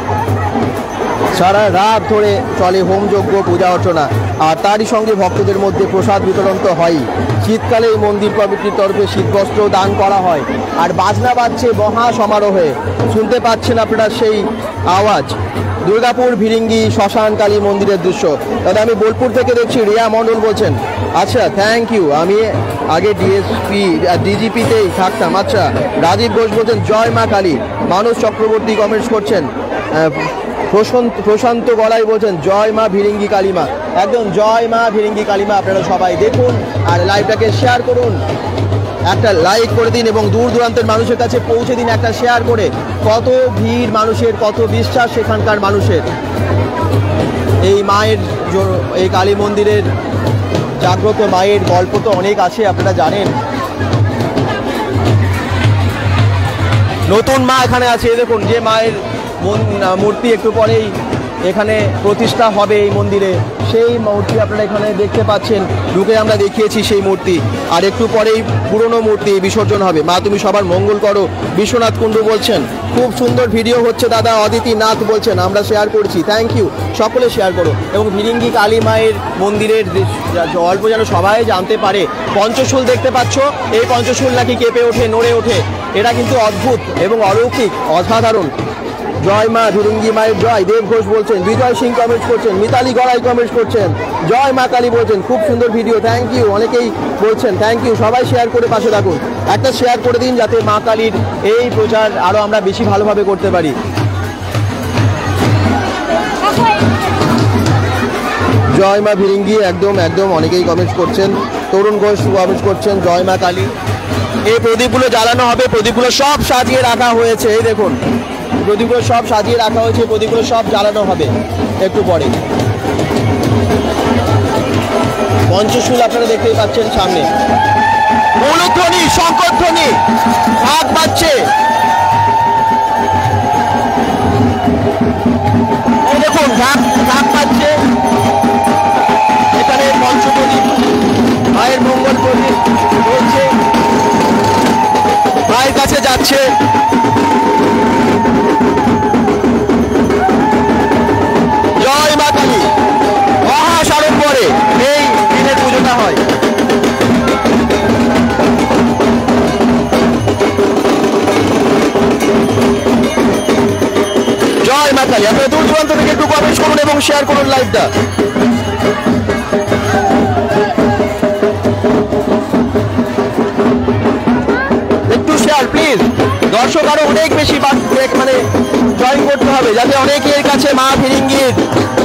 সারা রাত ধরে চলে হোমযজ্ঞ, পূজা অর্চনা, আর তারই সঙ্গে ভক্তদের মধ্যে প্রসাদ বিতরণ তো হয়ই। শীতকালে এই মন্দির কমিটির তরফে শীতবস্ত্র দান করা হয়। আর বাজনা বাজছে মহা সমারোহে, শুনতে পাচ্ছেন আপনারা সেই আওয়াজ। দুর্গাপুর ভিরিঙ্গি শ্মশান কালী মন্দিরের দৃশ্য। দাদা আমি বোলপুর থেকে দেখছি, রিয়া মণ্ডল বলছেন। আচ্ছা, থ্যাংক ইউ। আমি আগে ডিজিপিতেই থাকতাম। আচ্ছা, রাজীব ঘোষ বলছেন জয় মা কালী। মানস চক্রবর্তী কমেন্টস করছেন। প্রশান্ত গলায় বলছেন জয় মা ভিরিঙ্গি কালীমা। একদম জয় মা ভিরিঙ্গি কালীমা। আপনারা সবাই দেখুন আর লাইভটাকে শেয়ার করুন, একটা লাইক করে দিন এবং দূর দূরান্তের মানুষের কাছে পৌঁছে দিন একটা শেয়ার করে। কত ভিড় মানুষের, কত বিশ্বাস সেখানকার মানুষের। এই মায়ের, এই কালী মন্দিরের জাগ্রত মায়ের গল্প তো অনেক আছে, আপনারা জানেন। নতুন মা এখানে আছে, দেখুন যে মায়ের মূর্তি একটু পরেই এখানে প্রতিষ্ঠা হবে এই মন্দিরে, সেই মূর্তি আপনারা এখানে দেখতে পাচ্ছেন। ঢুকে আমরা দেখিয়েছি সেই মূর্তি, আর একটু পরেই পুরনো মূর্তি বিসর্জন হবে। মা তুমি সবার মঙ্গল করো, বিশ্বনাথ কুণ্ডু বলছেন। খুব সুন্দর ভিডিও হচ্ছে দাদা, অদিতি নাথ বলছেন। আমরা শেয়ার করছি, থ্যাংক ইউ, সকলে শেয়ার করো। এবং ভিরিঙ্গি কালী মায়ের মন্দিরের অল্প যেন সবাই জানতে পারে। পঞ্চশূল দেখতে পাচ্ছ, এই পঞ্চশূল নাকি কেঁপে ওঠে, নড়ে ওঠে। এটা কিন্তু অদ্ভুত এবং অলৌকিক, অসাধারণ। জয় মা ভিরিঙ্গি মায়ের জয়। দেব ঘোষ বলছেন। বিজয় সিং কমেন্টস করছেন। মিতালি গড়াই কমেন্টস করছেন। জয় মা কালী বলছেন। খুব সুন্দর ভিডিও, থ্যাংক ইউ। অনেকেই বলছেন থ্যাংক ইউ। সবাই শেয়ার করে পাশে থাকুন, একটা শেয়ার করে দিন যাতে মা কালীর এই প্রচার আরও আমরা বেশি ভালোভাবে করতে পারি। জয় মা ভিরিঙ্গি, একদম একদম অনেকেই কমেন্টস করছেন। তরুণ ঘোষ কমেন্টস করছেন জয় মা কালী। এই প্রদীপগুলো জ্বালানো হবে, প্রদীপগুলো সব সাজিয়ে রাখা হয়েছে। এই দেখুন প্রদীপগুলো সব সাজিয়ে রাখা হয়েছে, প্রদীপগুলো সব জ্বালানো হবে একটু পরে। পঞ্চশূল আপনারা দেখতেই পাচ্ছেন সামনে। মূলধ্বনি, শঙ্করধ্বনি, ঢাক বাজছে। এই দেখুন ঢাক বাজছে। এখানে পঞ্চপ্রদীপ, মায়ের মঙ্গল প্রদীপ চলছে, মায়ের কাছে যাচ্ছে। জয় মা কালী। মহাসাড়ম্বরে এই দিনের পুজোটা হয়। জয় মা কালী। আপনারা দূর দূরান্ত থেকে একটু কমেন্ট করুন এবং শেয়ার করুন লাইভটা। একটু শেয়ার প্লিজ। দর্শক আরো অনেক বেশি মানে জয়েন করতে হবে, যাতে অনেকের কাছে মা ভিরিঙ্গির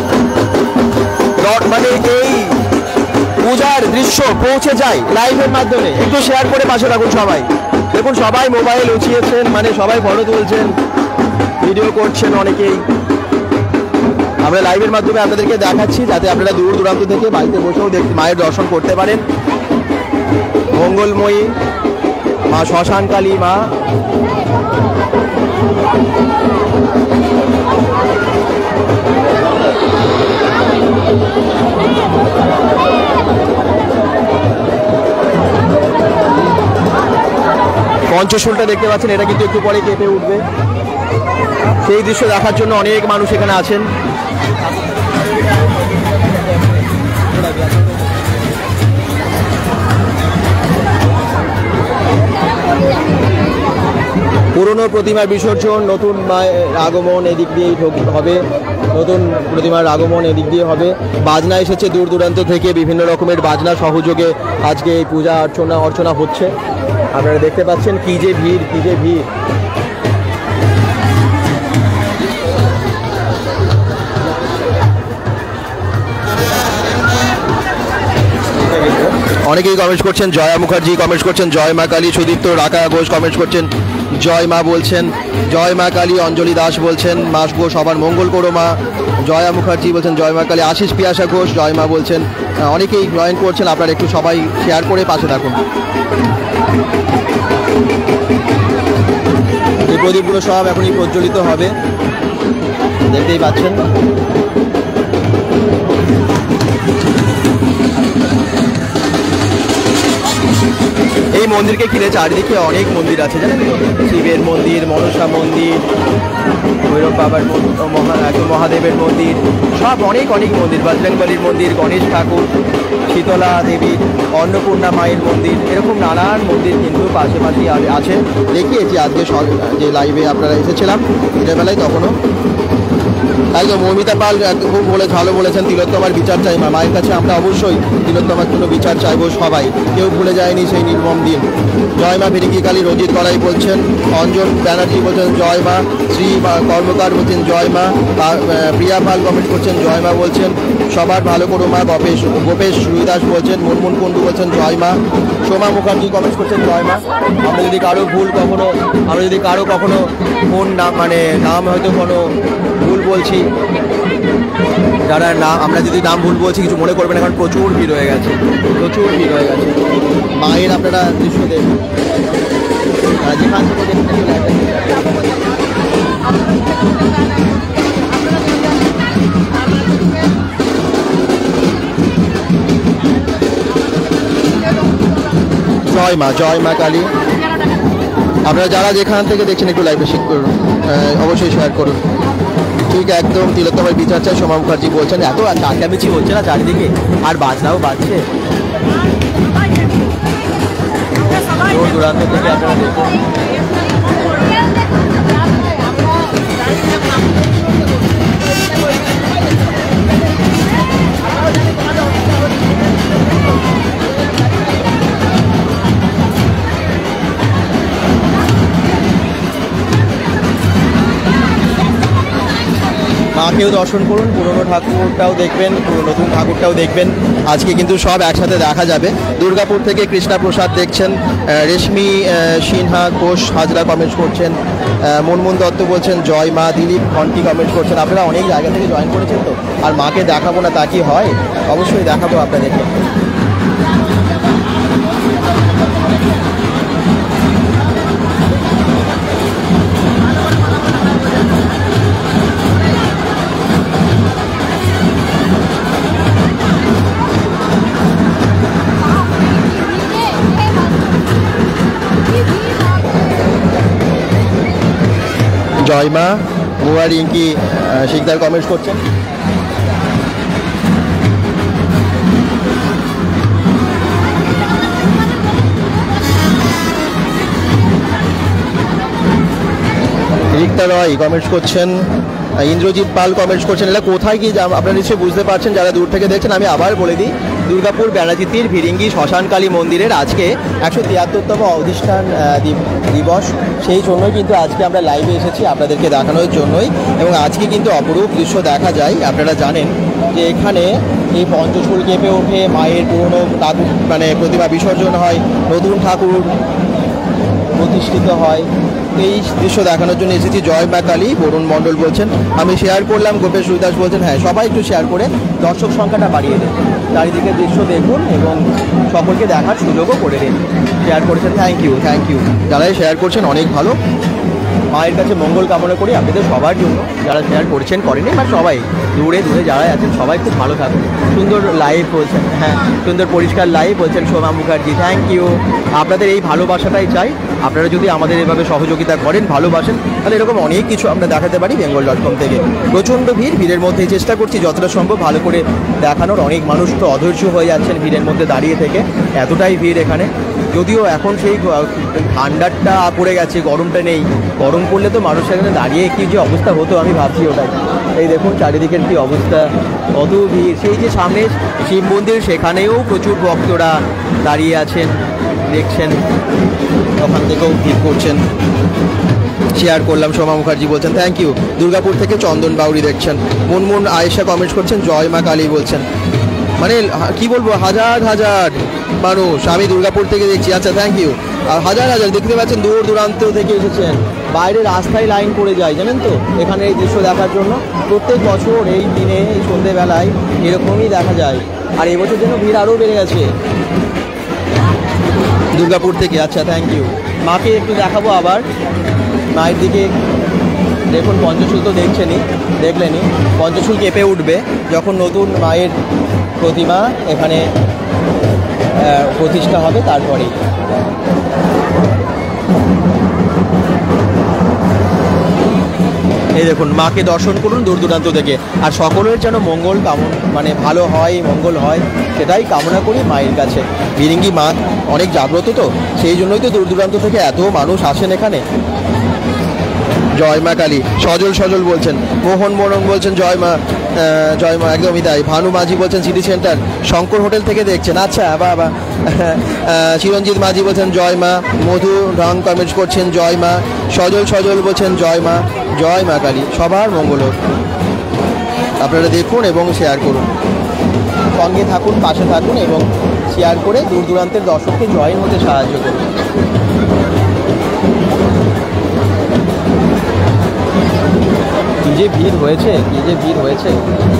মানে এই পূজার দৃশ্য পৌঁছে যায় লাইভের মাধ্যমে। একটু শেয়ার করে পাশে রাখুন সবাই। দেখুন সবাই মোবাইল উঠিয়েছেন, মানে সবাই ফটো তুলছেন, ভিডিও করছেন অনেকেই। আমরা লাইভের মাধ্যমে আপনাদেরকে দেখাচ্ছি যাতে আপনারা দূর দূরান্ত থেকে বাড়িতে বসেও মায়ের দর্শন করতে পারেন। মঙ্গলময়ী মা শ্মশান কালী মা। পঞ্চশূলটা দেখতে পাচ্ছেন, এটা কিন্তু একটু পরে কেঁপে উঠবে। সেই দৃশ্য দেখার জন্য অনেক মানুষ এখানে আছেন। পুরনো প্রতিমার বিসর্জন, নতুন মায়ের আগমন এদিক দিয়েই হবে, নতুন প্রতিমার আগমন এদিক দিয়ে হবে। বাজনা এসেছে দূর দূরান্ত থেকে, বিভিন্ন রকমের বাজনা সহযোগে আজকে এই পূজা অর্চনা হচ্ছে। আপনারা দেখতে পাচ্ছেন কি যে ভিড়, কি যে ভিড়। অনেকেই কমেন্ট করছেন জয়া মুখার্জি, কমেন্ট করছেন জয় মা কালী। সুদীপ্ত রাকা ঘোষ কমেন্ট করছেন জয় মা বলছেন, জয় মা কালী। অঞ্জলি দাস বলছেন মাস গো সবার মঙ্গল করো মা। জয়া মুখার্জি বলছেন জয় মা কালী। আশিস পিয়াসা ঘোষ জয় মা বলছেন। অনেকেই জয়েন করছেন, আপনারা একটু সবাই শেয়ার করে পাশে থাকুন। এই প্রদীপগুলো সব এখনই প্রজ্বলিত হবে, দেখতেই পাচ্ছেন। এই মন্দিরকে ঘিরে চারিদিকে অনেক মন্দির আছে, জানেন, শিবের মন্দির, মনসা মন্দির, ভৈরব বাবার মহাদেবের মন্দির, সব অনেক মন্দির, বজরংবলীর মন্দির, গণেশ ঠাকুর, শীতলা দেবীর, অন্নপূর্ণা মায়ের মন্দির, এরকম নানান মন্দির কিন্তু পাশাপাশি আছে। দেখিয়েছি আজকে যে লাইভে আপনারা এসেছিলাম দিনের বেলায়, তখনও তাই তো। মৌমিতা পাল খুব ভালো বলেছেন, তিলোত্তমার বিচার চাই মা। মায়ের কাছে আমরা অবশ্যই তিলোত্তমার জন্য বিচার চাইবো সবাই, কেউ ভুলে যায়নি সেই নির্মম দিন। জয় মা ভিরিঙ্গি কালী। রঞ্জিত করাই বলছেন, অঞ্জন ব্যানার্জি বলছেন জয় মা। শ্রী কর্মকার বলছেন জয় মা। প্রিয়া পাল কমেন্ট করছেন জয় মা বলছেন, সবার ভালো করো মা। গোপেশ রুইদাস বলছেন, মুনমুন কুন্ডু বলছেন জয় মা। সোমা মুখার্জি কমেন্ট করছেন জয় মা। আমরা যদি কারো কখনো ফোন নাম হয়তো কোনো ভুল বলছি, যারা আমরা যদি নাম ভুল বলছি কিছু মনে করবেন, এখন প্রচুর ভিড় হয়ে গেছে। মায়ের আপনারা দৃশ্য দেখুন, যেখান থেকে জয় মা কালী। আপনারা যারা যেখান থেকে দেখছেন একটু লাইভে শেয়ার করুন, অবশ্যই শেয়ার করুন। ঠিক একদম, তিলোত্তমার বিচার চাই সোমা মুখার্জি বলছেন। এত চাকামিচি হচ্ছে না চারিদিকে, আর বাজনাও বাজছে দূর দূরান্ত থেকে, আপনারা দেখুন। মাকেও দর্শন করুন, পুরনো ঠাকুরটাও দেখবেন, নতুন ঠাকুরটাও দেখবেন। আজকে কিন্তু সব একসাথে দেখা যাবে। দুর্গাপুর থেকে কৃষ্ণা প্রসাদ দেখছেন, রেশমি সিনহা ঘোষ হাজরা কমেন্ট করছেন, মুনমুন দত্ত বলছেন জয় মা। দিলীপ ঘন্টি কমেন্ট করছেন। আপনারা অনেক জায়গা থেকে জয়েন করেছেন তো, আর মাকে দেখাবো না তা কি হয়? অবশ্যই দেখাবো আপনাদেরকে। জয় মা। মুয়া রিঙ্কি শিকদার কমেন্ট করছেন। রিক্তা রয় কমেন্টস করছেন, ইন্দ্রজিৎ পাল কমেন্টস করছেন। এটা কোথায় কি আপনারা নিশ্চয়ই বুঝতে পারছেন যারা দূর থেকে দেখছেন। আমি আবার বলে দিই, দুর্গাপুর বেড়াচিতির ভিরিঙ্গি শ্মশানকালী মন্দিরের আজকে 173তম অধিষ্ঠান দিবস। সেই জন্যই কিন্তু আজকে আমরা লাইভে এসেছি আপনাদেরকে দেখানোর জন্যই। এবং আজকে কিন্তু অপরূপ দৃশ্য দেখা যায়। আপনারা জানেন যে এখানে এই পঞ্চশুল কেঁপে ওঠে, মায়ের পুরনো ঠাকুর প্রতিমা বিসর্জন হয়, নতুন ঠাকুর প্রতিষ্ঠিত হয়। এই দৃশ্য দেখানোর জন্য এসেছি। জয় মা কালী। বরুণ মণ্ডল বলছেন আমি শেয়ার করলাম। গোপেশ রুইদাস বলছেন হ্যাঁ, সবাই একটু শেয়ার করে দর্শক সংখ্যাটা বাড়িয়ে দেন, চারিদিকে দৃশ্য দেখুন এবং সকলকে দেখার সুযোগও করে দিন। শেয়ার করেছেন, থ্যাংক ইউ। যারাই শেয়ার করছেন অনেক ভালো। মায়ের কাছে মঙ্গল কামনা করি আপনাদের সবার জন্য, যারা শেয়ার করছেন করেনি বা সবাই দূরে দূরে যারা আছেন সবাই খুব ভালো থাকুন। সুন্দর লাইভ বলছেন, হ্যাঁ সুন্দর পরিষ্কার লাইভ বলছেন শোভা মুখার্জি, থ্যাংক ইউ। আপনাদের এই ভালোবাসাটাই চাই, আপনারা যদি আমাদের এভাবে সহযোগিতা করেন ভালোবাসেন তাহলে এরকম অনেক কিছু আমরা দেখাতে পারি bengal.com থেকে। প্রচণ্ড ভিড়ের মধ্যে চেষ্টা করছি যতটা সম্ভব ভালো করে দেখানোর। অনেক মানুষ তো অধৈর্য হয়ে যাচ্ছেন ভিড়ের মধ্যে দাঁড়িয়ে থেকে, এতটাই ভিড় এখানে। যদিও এখন সেই ঠান্ডাটা পড়ে গেছে, গরমটা নেই। গরম পড়লে তো মানুষ এখানে দাঁড়িয়ে কি যে অবস্থা হতো আমি ভাবছি ওটাই। এই দেখুন চারিদিকের কি অবস্থা, কত ভিড়। সেই যে সামনে শিব মন্দির সেখানেও প্রচুর ভক্তরা দাঁড়িয়ে আছেন, দেখছেন, ওখান থেকেও ভিড় করছেন। শেয়ার করলাম। সোমা মুখার্জি বলছেন থ্যাংক ইউ। দুর্গাপুর থেকে চন্দন বাউরি দেখছেন। মুনমুন আয়েশা কমেন্ট করছেন জয় মা কালী বলছেন। মানে কি বলবো, হাজার হাজার মানুষ আমি দুর্গাপুর থেকে দেখছি। আচ্ছা থ্যাংক ইউ। আর হাজার হাজার দেখতে পাচ্ছেন দূর দূরান্ত থেকে এসেছেন, বাইরে রাস্তায় লাইন পড়ে যায় জানেন তো এখানে এই দৃশ্য দেখার জন্য। প্রত্যেক বছর এই দিনে এই সন্ধ্যেবেলায় এরকমই দেখা যায়, আর এবছর যেন ভিড় আরও বেড়ে গেছে দুর্গাপুর থেকে। আচ্ছা থ্যাংক ইউ। মাকে একটু দেখাবো আবার, মায়ের দিকে দেখুন। পঞ্চশূল তো দেখলেনি, পঞ্চশূল কেঁপে উঠবে যখন নতুন মায়ের প্রতিমা এখানে প্রতিষ্ঠা হবে তারপরেই। এই দেখুন মাকে দর্শন করুন দূর দূরান্ত থেকে, আর সকলের যেন মঙ্গল মানে ভালো হয়, মঙ্গল হয় সেটাই কামনা করি মায়ের কাছে। বিরিঙ্গি মা অনেক জাগ্রত তো, সেই জন্যই তো দূর দূরান্ত থেকে এত মানুষ আসেন এখানে। জয় মা কালী। সজল বলছেন, মোহন মোরং বলছেন জয় মা, একদমই তাই। ভানু মাঝি বলছেন সিটি সেন্টার শঙ্কর হোটেল থেকে দেখছেন। আচ্ছা বাবা। চিরঞ্জিত মাঝি বলছেন জয় মা। মধু রং কমেন্ট করছেন জয় মা। সজল বলছেন জয় মা কালী। সবার মঙ্গল হোক। আপনারা দেখুন এবং শেয়ার করুন, সঙ্গে থাকুন, পাশে থাকুন এবং শেয়ার করে দূর দূরান্তের দর্শককে জয়েন হতে সাহায্য করুন। কি যে ভিড় হয়েছে,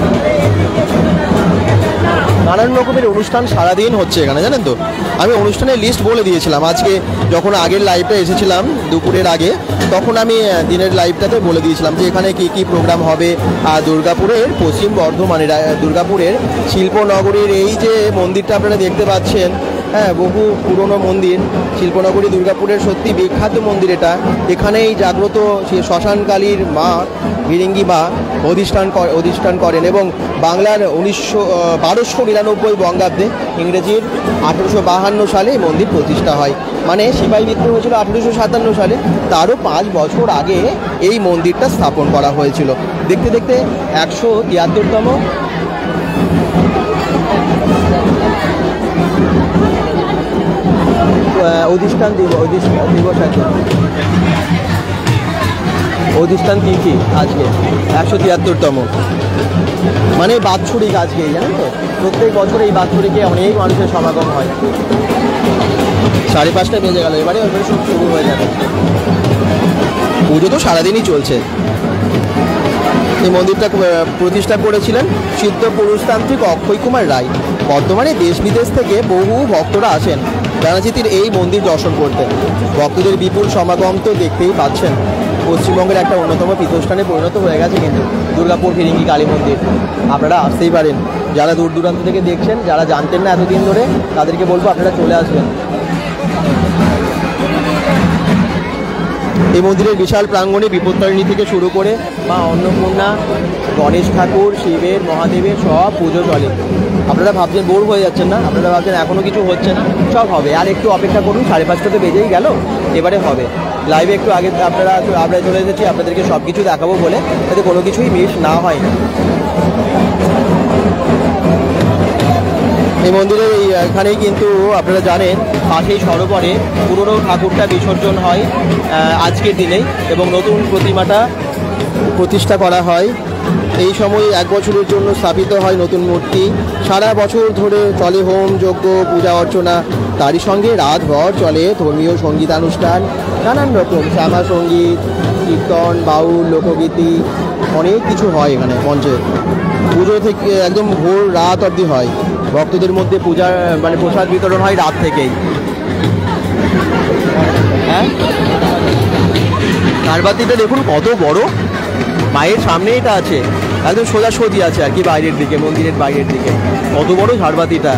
নানান রকমের অনুষ্ঠান সারাদিন হচ্ছে এখানে জানেন তো। আমি অনুষ্ঠানের লিস্ট বলে দিয়েছিলাম আজকে, যখন আগের লাইভটা এসেছিলাম দুপুরের আগে, তখন আমি দিনের লাইভটাতে বলে দিয়েছিলাম যে এখানে কি কি প্রোগ্রাম হবে। আর দুর্গাপুরের পশ্চিম বর্ধমানের দুর্গাপুরের শিল্পনগরীর এই যে মন্দিরটা আপনারা দেখতে পাচ্ছেন, হ্যাঁ বহু পুরনো মন্দির, শিল্পনগরী দুর্গাপুরের সত্যি বিখ্যাত মন্দির এটা। এখানেই জাগ্রত শ্মশানকালীর মা বিরিঙ্গি মা অধিষ্ঠান করেন এবং বাংলার 1299 বঙ্গাব্দে, ইংরেজির 1852 সালে এই মন্দির প্রতিষ্ঠা হয়। মানে সিপাহী বিদ্রোহ হয়েছিল 1857 সালে, তারও 5 বছর আগে এই মন্দিরটা স্থাপন করা হয়েছিল। দেখতে দেখতে 173তম অধিষ্ঠান দিবস আছে, অধিষ্ঠান তিথি আজকে 173তম, মানে বাৎসরিক আজকে, জানেন তো। প্রত্যেক বছর এই বাৎসরিকে অনেক মানুষের সমাগম হয়। 5:30 বেজে গেল, এবারে সব শুরু হয়ে যাবে। পুজো তো সারাদিনই চলছে। এই মন্দিরটা প্রতিষ্ঠা করেছিলেন সিদ্ধ পুরুষতান্ত্রিক অক্ষয় কুমার রায়। বর্তমানে দেশ বিদেশ থেকে বহু ভক্তরা আসেন রানাচিতির এই মন্দির দর্শন করতে। ভক্তদের বিপুল সমাগম তো দেখতেই পাচ্ছেন। পশ্চিমবঙ্গের একটা অন্যতম পীঠস্থানে পরিণত হয়ে গেছে কিন্তু দুর্গাপুর ফিরিঙ্গি কালী মন্দির। আপনারা আসতেই পারেন, যারা দূর দূরান্ত থেকে দেখছেন, যারা জানতেন না এতদিন ধরে, তাদেরকে বলবো আপনারা চলে আসবেন। এই মন্দিরের বিশাল প্রাঙ্গণে বিপত্তারিণী থেকে শুরু করে মা অন্নপূর্ণা, গণেশ ঠাকুর, শিবের, মহাদেবের সব পুজো চলে। আপনারা ভাবছেন বোর হয়ে যাচ্ছেন না, আপনারা ভাবছেন এখনও কিছু হচ্ছে না, সব হবে। আর একটু অপেক্ষা করুন, 5:30 তো বেজেই গেল, এবারে হবে। লাইভে একটু আগে আমরা চলে এসেছি আপনাদেরকে সব কিছু দেখাবো বলে, যাতে কোনো কিছুই মিস না হয়। এই মন্দিরের এখানেই কিন্তু আপনারা জানেন পাশেই সরোবরে পুরনো ঠাকুরটা বিসর্জন হয় আজকের দিনেই, এবং নতুন প্রতিমাটা প্রতিষ্ঠা করা হয়। এই সময় 1 বছরের জন্য স্থাপিত হয় নতুন মূর্তি। সারা বছর ধরে চলে হোম যজ্ঞ, পূজা অর্চনা, তারই সঙ্গে রাতভর চলে ধর্মীয় সঙ্গীতানুষ্ঠান, নানান রকম শ্যামা সঙ্গীত, কীর্তন, বাউল, লোকগীতি, অনেক কিছু হয় এখানে মঞ্চে। পুজো থেকে একদম ভোর রাত অবধি হয়। ভক্তদের মধ্যে পূজার প্রসাদ বিতরণ হয় রাত থেকেই। হ্যাঁ, ঝাড়বাতিটা দেখুন কত বড়, মায়ের সামনে এটা আছে, একদম সোজাসুজি আছে আর কি বাইরের দিকে, মন্দিরের বাইরের দিকে। কত বড় ঝাড়বাতিটা!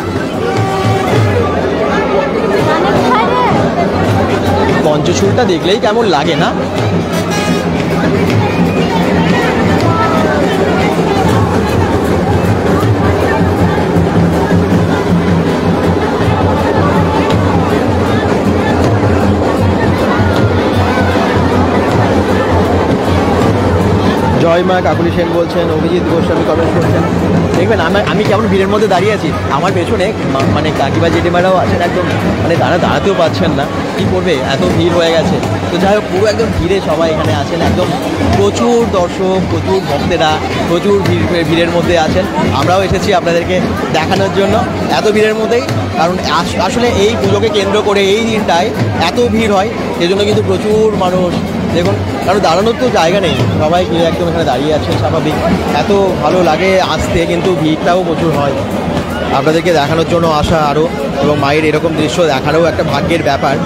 পঞ্চশূলটা দেখলেই কেমন লাগে না? জয় মা, কাকুলি সেন বলছেন, অভিজিৎ গোস্বামী কমেন্ট করছেন। দেখবেন আমি কেমন ভিড়ের মধ্যে দাঁড়িয়ে আছি, আমার পেছনে মানে কাকিমা জেঠিমারাও আছেন, একদম মানে দাঁড়াতেও পাচ্ছেন না, কি করবে, এত ভিড় হয়ে গেছে। তো যাই হোক, পুরো একদম ভিড়ে সবাই এখানে আছেন, একদম প্রচুর দর্শক, প্রচুর ভক্তেরা, প্রচুর ভিড়ের মধ্যে আছেন। আমরাও এসেছি আপনাদেরকে দেখানোর জন্য এত ভিড়ের মধ্যেই, কারণ আসলে এই পুজোকে কেন্দ্র করে এই দিনটায় এত ভিড় হয়, সেজন্য কিন্তু প্রচুর মানুষ দেখুন, কারণ দাঁড়ানোর তো জায়গা নেই, সবাই একদম এখানে দাঁড়িয়ে আছে, স্বাভাবিক। এত ভালো লাগে আসতে, কিন্তু ভিড়টাও প্রচুর হয়। আপনাদেরকে দেখানোর জন্য আসা আরও, এবং মায়ের এরকম দৃশ্য দেখারও একটা ভাগ্যের ব্যাপার।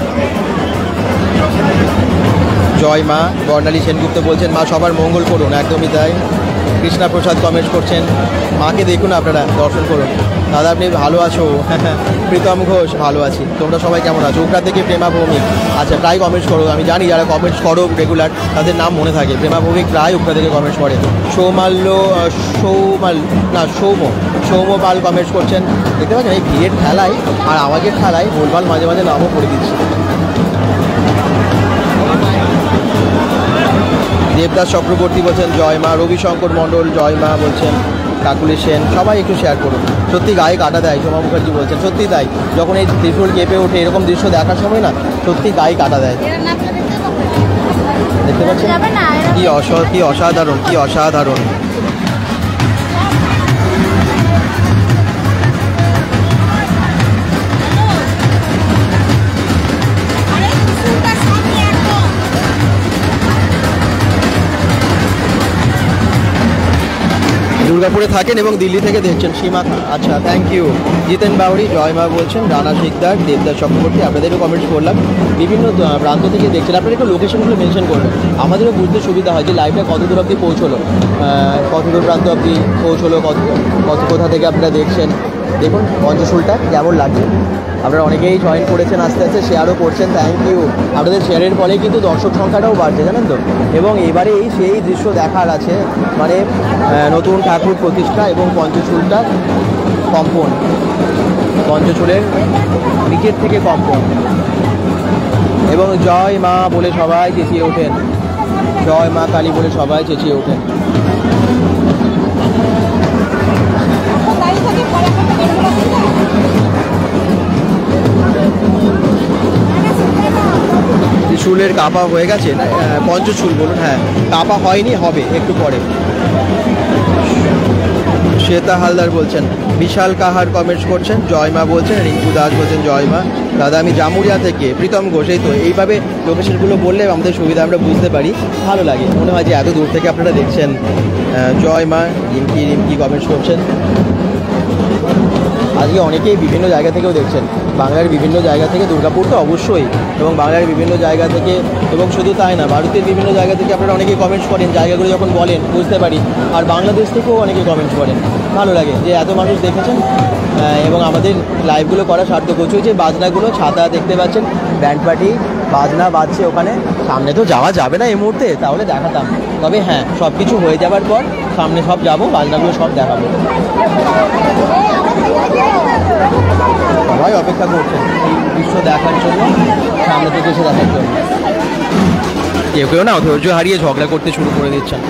জয় মা, বর্ণালী সেনগুপ্ত বলছেন মা সবার মঙ্গল করুন, একদমই তাই। কৃষ্ণা প্রসাদ কমেন্ট করছেন, মাকে দেখুন আপনারা, দর্শন করুন। দাদা আপনি ভালো আছো? প্রীতম ঘোষ, ভালো আছি। তোমরা সবাই কেমন আছো? উকড়া থেকে প্রেমা ভৌমিক, আচ্ছা প্রায় কমেন্টস করো, আমি জানি যারা কমেন্টস করো রেগুলার তাদের নাম মনে থাকে। প্রেমা ভৌমিক প্রায় উকড়া থেকে কমেন্টস করে। সৌম্য পাল কমেন্টস করছেন। দেখতে পাচ্ছেন এই ভিড়ের ঠেলায় আর আওয়াজের ঠেলায় ভুলভাল মাঝে মাঝে নামও করে দিচ্ছি। দেবদাস চক্রবর্তী বলছেন জয় মা। রবিশঙ্কর মণ্ডল জয় মা বলছেন। কাকুলি সেন, সবাই একটু শেয়ার করুন। সত্যি গায়ে কাটা দেয়, সোমা মুখার্জি বলছেন। সত্যি তাই, যখন এই ত্রিশূল কেঁপে ওঠে এরকম দৃশ্য দেখার সময় না, সত্যি গায়ে কাটা দেয়। দেখতে পাচ্ছেন কি অসাধারণ, কি অসাধারণ। দুর্গাপুরে থাকেন এবং দিল্লি থেকে দেখছেন। সীমা খান, আচ্ছা থ্যাংক ইউ। জিতেন বাউরি জয় মা বলছেন। রানা শিকদার, দেবদাস চক্রবর্তী, আপনাদেরও কমেন্টস করলাম। বিভিন্ন প্রান্ত থেকে দেখছেন, আপনারা একটু লোকেশনগুলো মেনশন করবেন, আমাদেরও বুঝতে সুবিধা হয় যে লাইভটা কত দূর অবধি পৌঁছলো, কত দূর প্রান্ত অবধি পৌঁছলো, কোথা থেকে আপনারা দেখছেন। দেখুন পঞ্চশূলটা কেমন লাগছে। আপনারা অনেকেই জয়েন করেছেন, আস্তে আস্তে শেয়ারও করছেন, থ্যাংক ইউ। আপনাদের শেয়ারের ফলে কিন্তু দর্শক সংখ্যাটাও বাড়ছে, জানেন তো। এবং এবারে সেই দৃশ্য দেখার আছে, মানে নতুন ঠাকুর প্রতিষ্ঠা এবং পঞ্চশূলটা কম্পন, পঞ্চশূলের নিচের থেকে কম্পন, এবং জয় মা বলে সবাই চেঁচিয়ে ওঠেন, জয় মা কালী বলে সবাই চেঁচিয়ে ওঠেন। ত্রিশূলের কাপা হয়ে গেছে, পঞ্চশূল বলুন, হ্যাঁ কাপা হয়নি, হবে একটু পরে। শ্বেতা হালদার বলছেন। বিশাল কাহার কমেন্টস করছেন, জয় মা বলছেন। রিঙ্কু দাস বলছেন জয় মা। দাদা আমি জামুরিয়া থেকে। প্রীতম ঘোষ, এই তো এইভাবে লোকেশনগুলো বললে আমাদের সুবিধা, আমরা বুঝতে পারি, ভালো লাগে, মনে হয় যে এত দূর থেকে আপনারা দেখছেন। জয় মা। রিমকি কমেন্টস করছেন। আজকে অনেকেই বিভিন্ন জায়গা থেকেও দেখছেন, বাংলার বিভিন্ন জায়গা থেকে, দুর্গাপুর তো অবশ্যই, এবং বাংলার বিভিন্ন জায়গা থেকে, এবং শুধু তাই না, ভারতের বিভিন্ন জায়গা থেকে আপনারা অনেকেই কমেন্টস করেন, জায়গাগুলো যখন বলেন বুঝতে পারি। আর বাংলাদেশ থেকেও অনেকে কমেন্টস করেন, ভালো লাগে যে এত মানুষ দেখেছেন। এবং আমাদের লাইভগুলো করা সার্থক হচ্ছে। যে বাজনাগুলো, ছাতা দেখতে পাচ্ছেন, ব্যান্ড পার্টি বাজনা বাজছে ওখানে। সামনে তো যাওয়া যাবে না এই মুহূর্তে, তাহলে দেখাতাম, তবে হ্যাঁ সব কিছু হয়ে যাবার পর সামনে সব যাবো, বাজনাগুলো সব দেখাবো। সবাই অপেক্ষা করছেন এই দৃশ্য দেখার জন্য, সামনে থেকে এসে দেখার জন্য। কেউ না ধৈর্য হারিয়ে ঝগড়া করতে শুরু করে দিচ্ছেন।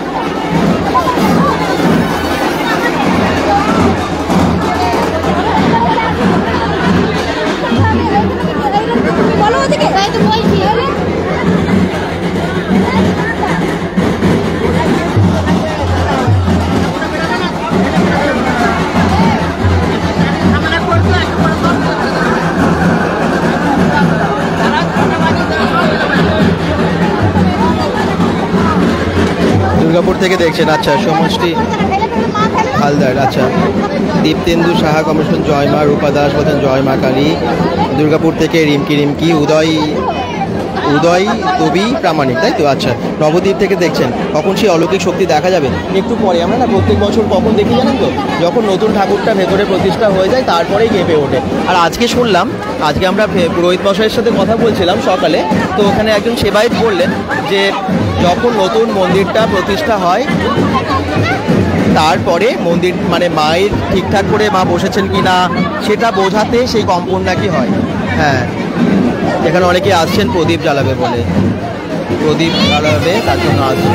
দুর্গাপুর থেকে দেখছেন, আচ্ছা সমষ্টি হালদার, আচ্ছা দীপ্তেন্দু সাহা কমিশন জয় মা, রূপা দাস বলছেন জয় মা কালী, দুর্গাপুর থেকে রিমকি, উদয় কবি প্রামাণিক, তাই তো? আচ্ছা, নবদ্বীপ থেকে দেখছেন, কখন সেই অলৌকিক শক্তি দেখা যাবে একটু পরে। আমরা না প্রত্যেক বছর কখন দেখি জানেন তো, যখন নতুন ঠাকুরটা ভেতরে প্রতিষ্ঠা হয়ে যায় তারপরেই কেঁপে ওঠে। আর আজকে শুনলাম, আজকে আমরা পুরোহিত মশাইয়ের সাথে কথা বলছিলাম সকালে, তো ওখানে একজন সেবায়েত বললেন যে যখন নতুন মন্দিরটা প্রতিষ্ঠা হয় তারপরে মন্দির মানে মায়ের ঠিকঠাক করে মা বসেছেন কি না সেটা বোঝাতে সেই কম্পন নাকি হয়। হ্যাঁ, এখানে অনেকে আসছেন প্রদীপ জ্বালাবে বলে, প্রদীপ জ্বালাবে তার জন্য আসছেন,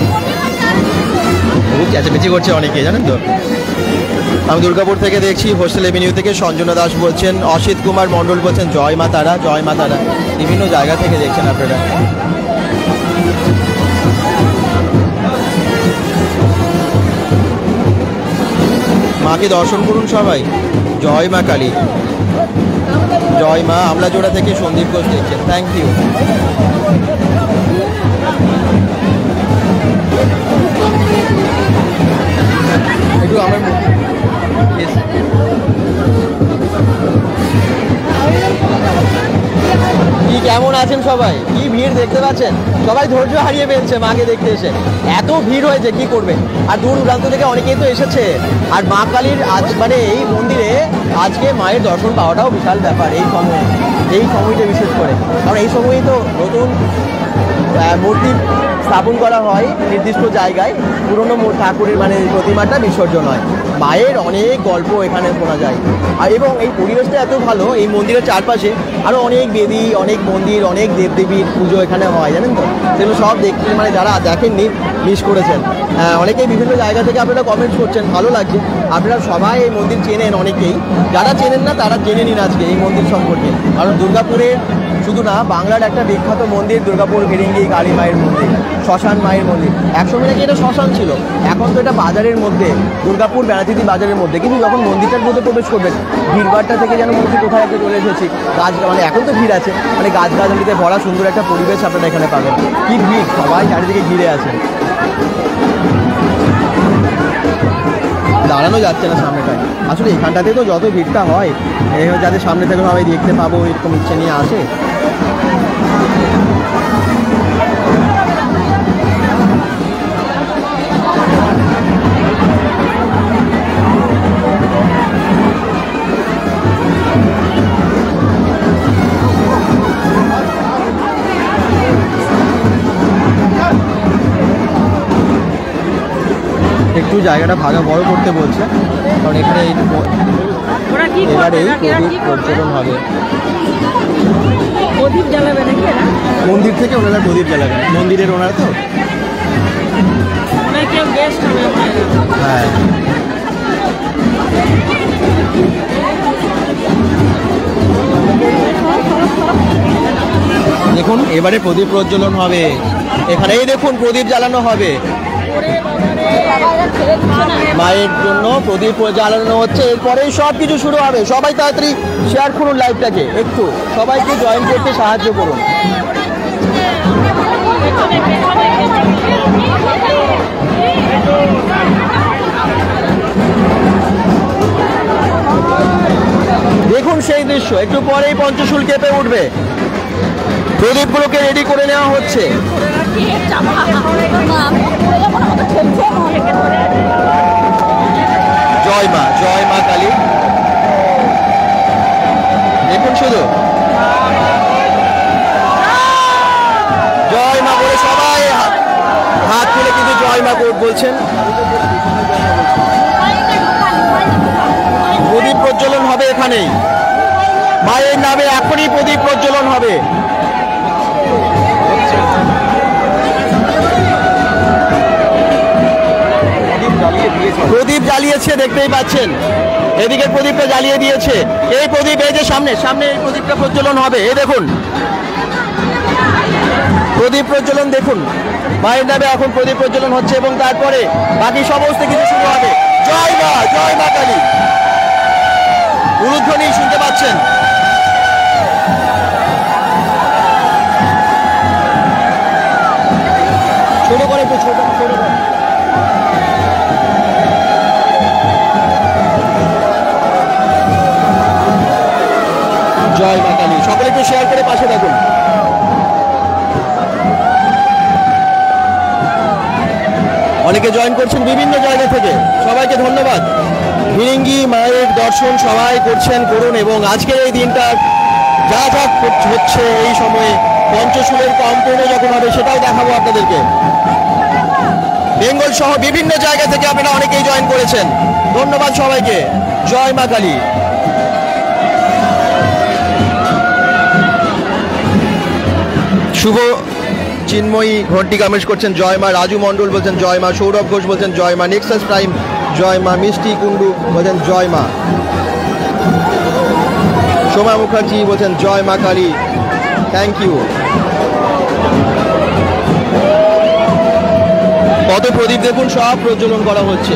খুব চেঁচামেচি করছে অনেকে, জানেন তো। আমি দুর্গাপুর থেকে দেখছি, হোস্টেল এভিনিউ থেকে সঞ্জনা দাস বলছেন, অসিত কুমার মণ্ডল বলছেন জয় মা তারা, জয় মা তারা। বিভিন্ন জায়গা থেকে দেখছেন আপনারা। মাকে দর্শন করুন সবাই, জয় মা কালী, জয় মা। আমলাজোড়া থেকে সন্দীপ ঘোষ দেখছেন, থ্যাংক ইউ। একটু আমার কি কেমন আছেন সবাই? কি ভিড় দেখতে পাচ্ছেন, সবাই ধৈর্য হারিয়ে ফেলছে মাকে দেখতে এসে, এত ভিড় হয়েছে কি করবে। আর দূর দূরান্ত থেকে অনেকেই তো এসেছে। আর মা কালীর আজ মানে এই মন্দিরে আজকে মায়ের দর্শন পাওয়াটাও বিশাল ব্যাপার এই সময়টা বিশেষ করে, কারণ এই সময়ই তো নতুন মূর্তি স্থাপন করা হয় নির্দিষ্ট জায়গায়, পুরনো ঠাকুরের মানে প্রতিমাটা বিসর্জন হয়। মায়ের অনেক গল্প এখানে শোনা যায়। আর এবং এই পরিবেশটা এত ভালো, এই মন্দিরের চারপাশে আরও অনেক বেদি, অনেক মন্দির, অনেক দেবদেবীর পুজো এখানে হয়, জানেন তো। সেগুলো সব দেখতে মানে যারা দেখেননি মিস করেছেন। অনেকেই বিভিন্ন জায়গা থেকে আপনারা কমেন্টস করছেন, ভালো লাগছে। আপনারা সবাই এই মন্দির চেনেন, অনেকেই যারা চেনেন না তারা জেনে নিন আজকে এই মন্দির সম্পর্কে। কারণ দুর্গাপুরের শুধু না, বাংলার একটা বিখ্যাত মন্দির দুর্গাপুর ফিরিঙ্গি কালী মায়ের মন্দির, শ্মশান মায়ের মন্দির। একসময় নাকি এটা শ্মশান ছিল, এখন তো এটা বাজারের মধ্যে, দুর্গাপুর বেড়াচিতি বাজারের মধ্যে। কিন্তু যখন মন্দিরটার মধ্যে প্রবেশ করবেন, ভিড়ভাড়টা থেকে যেন মন্দির কোথায় একটা চলে এসেছি। মানে এখন তো ভিড় আছে, মানে গাছগাছালিতে ভরা সুন্দর একটা পরিবেশ আপনারা এখানে পাবেন। কি ভিড়, সবাই চারিদিকে ঘিরে আছেন, দাঁড়ানো যাচ্ছে না সামনেটায়। আসলে এখানটাতে তো যত ভিড়টা হয়, যাদের সামনে থেকে সবাই দেখতে পাবো এরকম ইচ্ছে নিয়ে আসে। একটু জায়গাটা ভাগা বড় করতে বলছে, কারণ এখানে এবারেই প্রদীপ প্রজ্বলন হবে। প্রদীপ জ্বালাবে নাকি এরা? মন্দির থেকে ওনারা প্রদীপ জ্বালাবেন, মন্দিরের ওনারা তো। কেউ গেস্ট হবে। হ্যাঁ, দেখুন এবারে প্রদীপ প্রজ্বলন হবে এখানে, এই দেখুন প্রদীপ জ্বালানো হবে মায়ের জন্য, প্রদীপ জ্বালানো হচ্ছে। এরপরেই সব কিছু শুরু হবে। সবাই তাড়াতাড়ি শেয়ার করুন লাইভটাকে, একটু সবাইকে জয়েন করতে সাহায্য করুন। দেখুন সেই দৃশ্য, একটু পরেই পঞ্চশুল কেঁপে উঠবে। প্রদীপগুলোকে রেডি করে নেওয়া হচ্ছে। জয় মা কালী। দেখুন শুধু জয় মা বলে সবাই হাত তুলে কিন্তু জয় মা বলছেন। প্রদীপ প্রজ্বলন হবে এখানেই, মায়ের নামে এখনই প্রদীপ প্রজ্বলন হবে। প্রদীপ জ্বালিয়েছে, দেখতেই পাচ্ছেন এদিকে প্রদীপটা জ্বালিয়ে দিয়েছে। এই প্রদীপ, এই যে সামনে এই প্রদীপটা প্রজ্বলন হবে। এই দেখুন প্রদীপ প্রজ্বলন, দেখুন মায়ের নামে এখন প্রদীপ প্রজ্বলন হচ্ছে এবং তারপরে বাকি সমস্ত কিছু শুরু হবে। জয় মা কালী, উলুধ্বনি শুনতে পাচ্ছেন। ছোট করে একটু ছোট করে জয় মা কালী। সকলে একটু শেয়ার করে পাশে থাকুন। অনেকে জয়েন করছেন বিভিন্ন জায়গা থেকে, সবাইকে ধন্যবাদ। ফিরিঙ্গি মায়ের দর্শন সবাই করছেন, করুন। এবং আজকের এই দিনটা যা যা হচ্ছে এই সময়ে পঞ্চশুলের কম্পনে যখন হবে সেটাও দেখাবো আপনাদেরকে। বেঙ্গল সহ বিভিন্ন জায়গা থেকে আপনারা অনেকেই জয়েন করেছেন, ধন্যবাদ সবাইকে। জয় মা কালী। শুভ চিন্ময়ী ঘন্টি কামেশ করছেন জয় মা। রাজু মণ্ডল বলছেন জয় মা। সৌরভ ঘোষ বলছেন জয় মা। নেক্সাস প্রাইম জয় মা। মিষ্টি কুন্ডু বলছেন জয় মা। সোমা মুখার্জি বলছেন জয় মা কালী, থ্যাংক ইউ। কত প্রদীপ দেখুন, সব প্রজ্বলন করা হচ্ছে।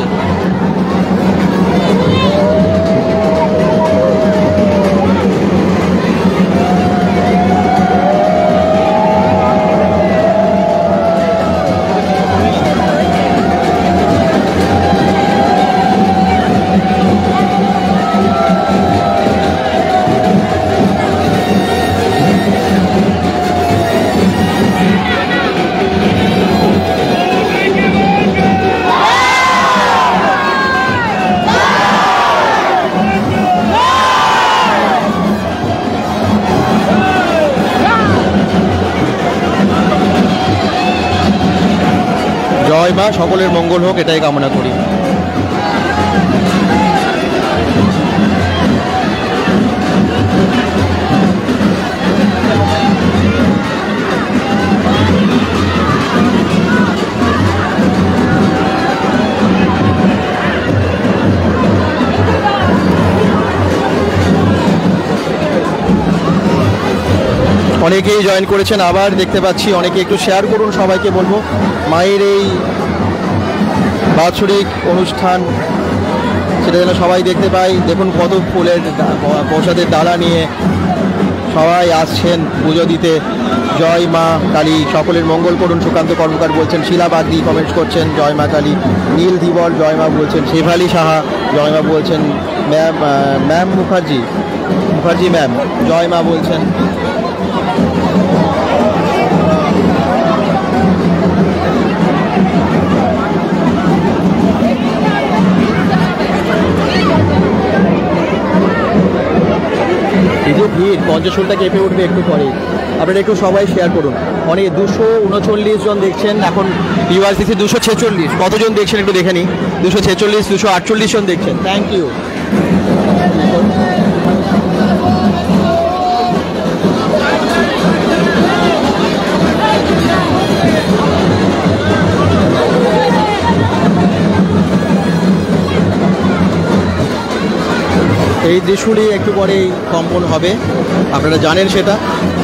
জয় মা, সকলের মঙ্গল হোক এটাই কামনা করি। অনেকেই জয়েন করেছেন, আবার দেখতে পাচ্ছি। অনেকে একটু শেয়ার করুন, সবাইকে বলবো মায়ের এই বাৎসরিক অনুষ্ঠান সেটা যেন সবাই দেখতে পাই। দেখুন কত ফুলের প্রসাদের ডালা নিয়ে সবাই আসছেন পুজো দিতে। জয় মা কালী, সকলের মঙ্গল করুন। সুকান্ত কর্মকার বলছেন। শিলা বাগদি কমেন্টস করছেন জয় মা কালী। নীল ধীবর জয় মা বলছেন। শেফালি সাহা জয় মা বলছেন। ম্যাম মুখার্জি ম্যাম জয় মা বলছেন। এই যে ভিড়, পঞ্চশুলটা কেঁপে উঠবে একটু পরে। আপনারা একটু সবাই শেয়ার করুন। অনেক 239 জন দেখছেন এখন। ভিউয়ার্স দিচ্ছে 246। কতজন দেখছেন একটু দেখে নিই। 246, 248 জন দেখছেন, থ্যাংক ইউ। এই ত্রিশূলই একটু পরেই কম্পন হবে, আপনারা জানেন সেটা।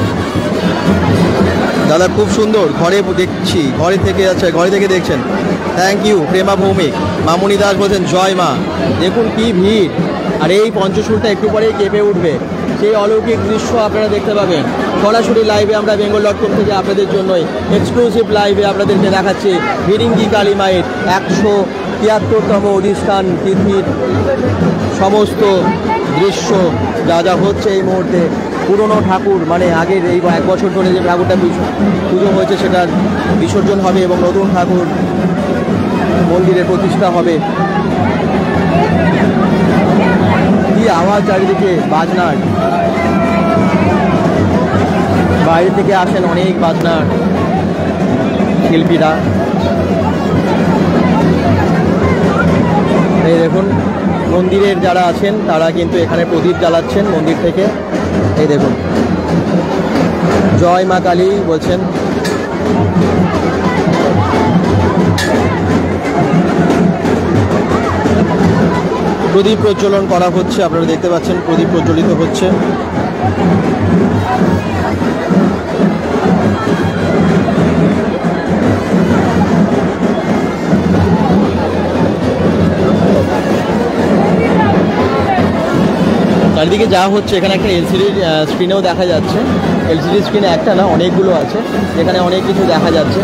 দাদা খুব সুন্দর, ঘরে দেখছি, ঘরে থেকে দেখছেন, থ্যাংক ইউ। প্রেমা ভৌমিক, মামুনি দাস বলছেন জয় মা। দেখুন কি ভিড়, আর এই পঞ্চশুলটা একটু পরেই কেঁপে উঠবে। সেই অলৌকিক দৃশ্য আপনারা দেখতে পাবেন সরাসরি লাইভে। আমরা bengal.com থেকে আপনাদের জন্যই এক্সক্লুসিভ লাইভে আপনাদেরকে দেখাচ্ছি ফিরিঙ্গি কালী মায়ের 173তম অধিষ্ঠান তিথির সমস্ত দৃশ্য, যা যা হচ্ছে এই মুহূর্তে। পুরনো ঠাকুর, মানে আগের এই 1 বছর ধরে যে ঠাকুরটা পুজো হয়েছে সেটার বিসর্জন হবে এবং নতুন ঠাকুর মন্দিরে প্রতিষ্ঠা হবে। কি আওয়াজ চারিদিকে বাজনার, বাইরে থেকে আসেন অনেক বাজনার শিল্পীরা। এই দেখুন মন্দিরের যারা আছেন তারা কিন্তু এখানে প্রদীপ জ্বালাচ্ছেন মন্দির থেকে। এই দেখুন জয় মা কালী বলছেন। প্রদীপ প্রজ্বলন করা হচ্ছে, আপনারা দেখতে পাচ্ছেন প্রদীপ প্রজ্বলিত হচ্ছে। চারিদিকে যা হচ্ছে, এখানে একটা এলসিডি স্ক্রিনেও দেখা যাচ্ছে। এলসিডি স্ক্রিনে একটা না, অনেকগুলো আছে, এখানে অনেক কিছু দেখা যাচ্ছে।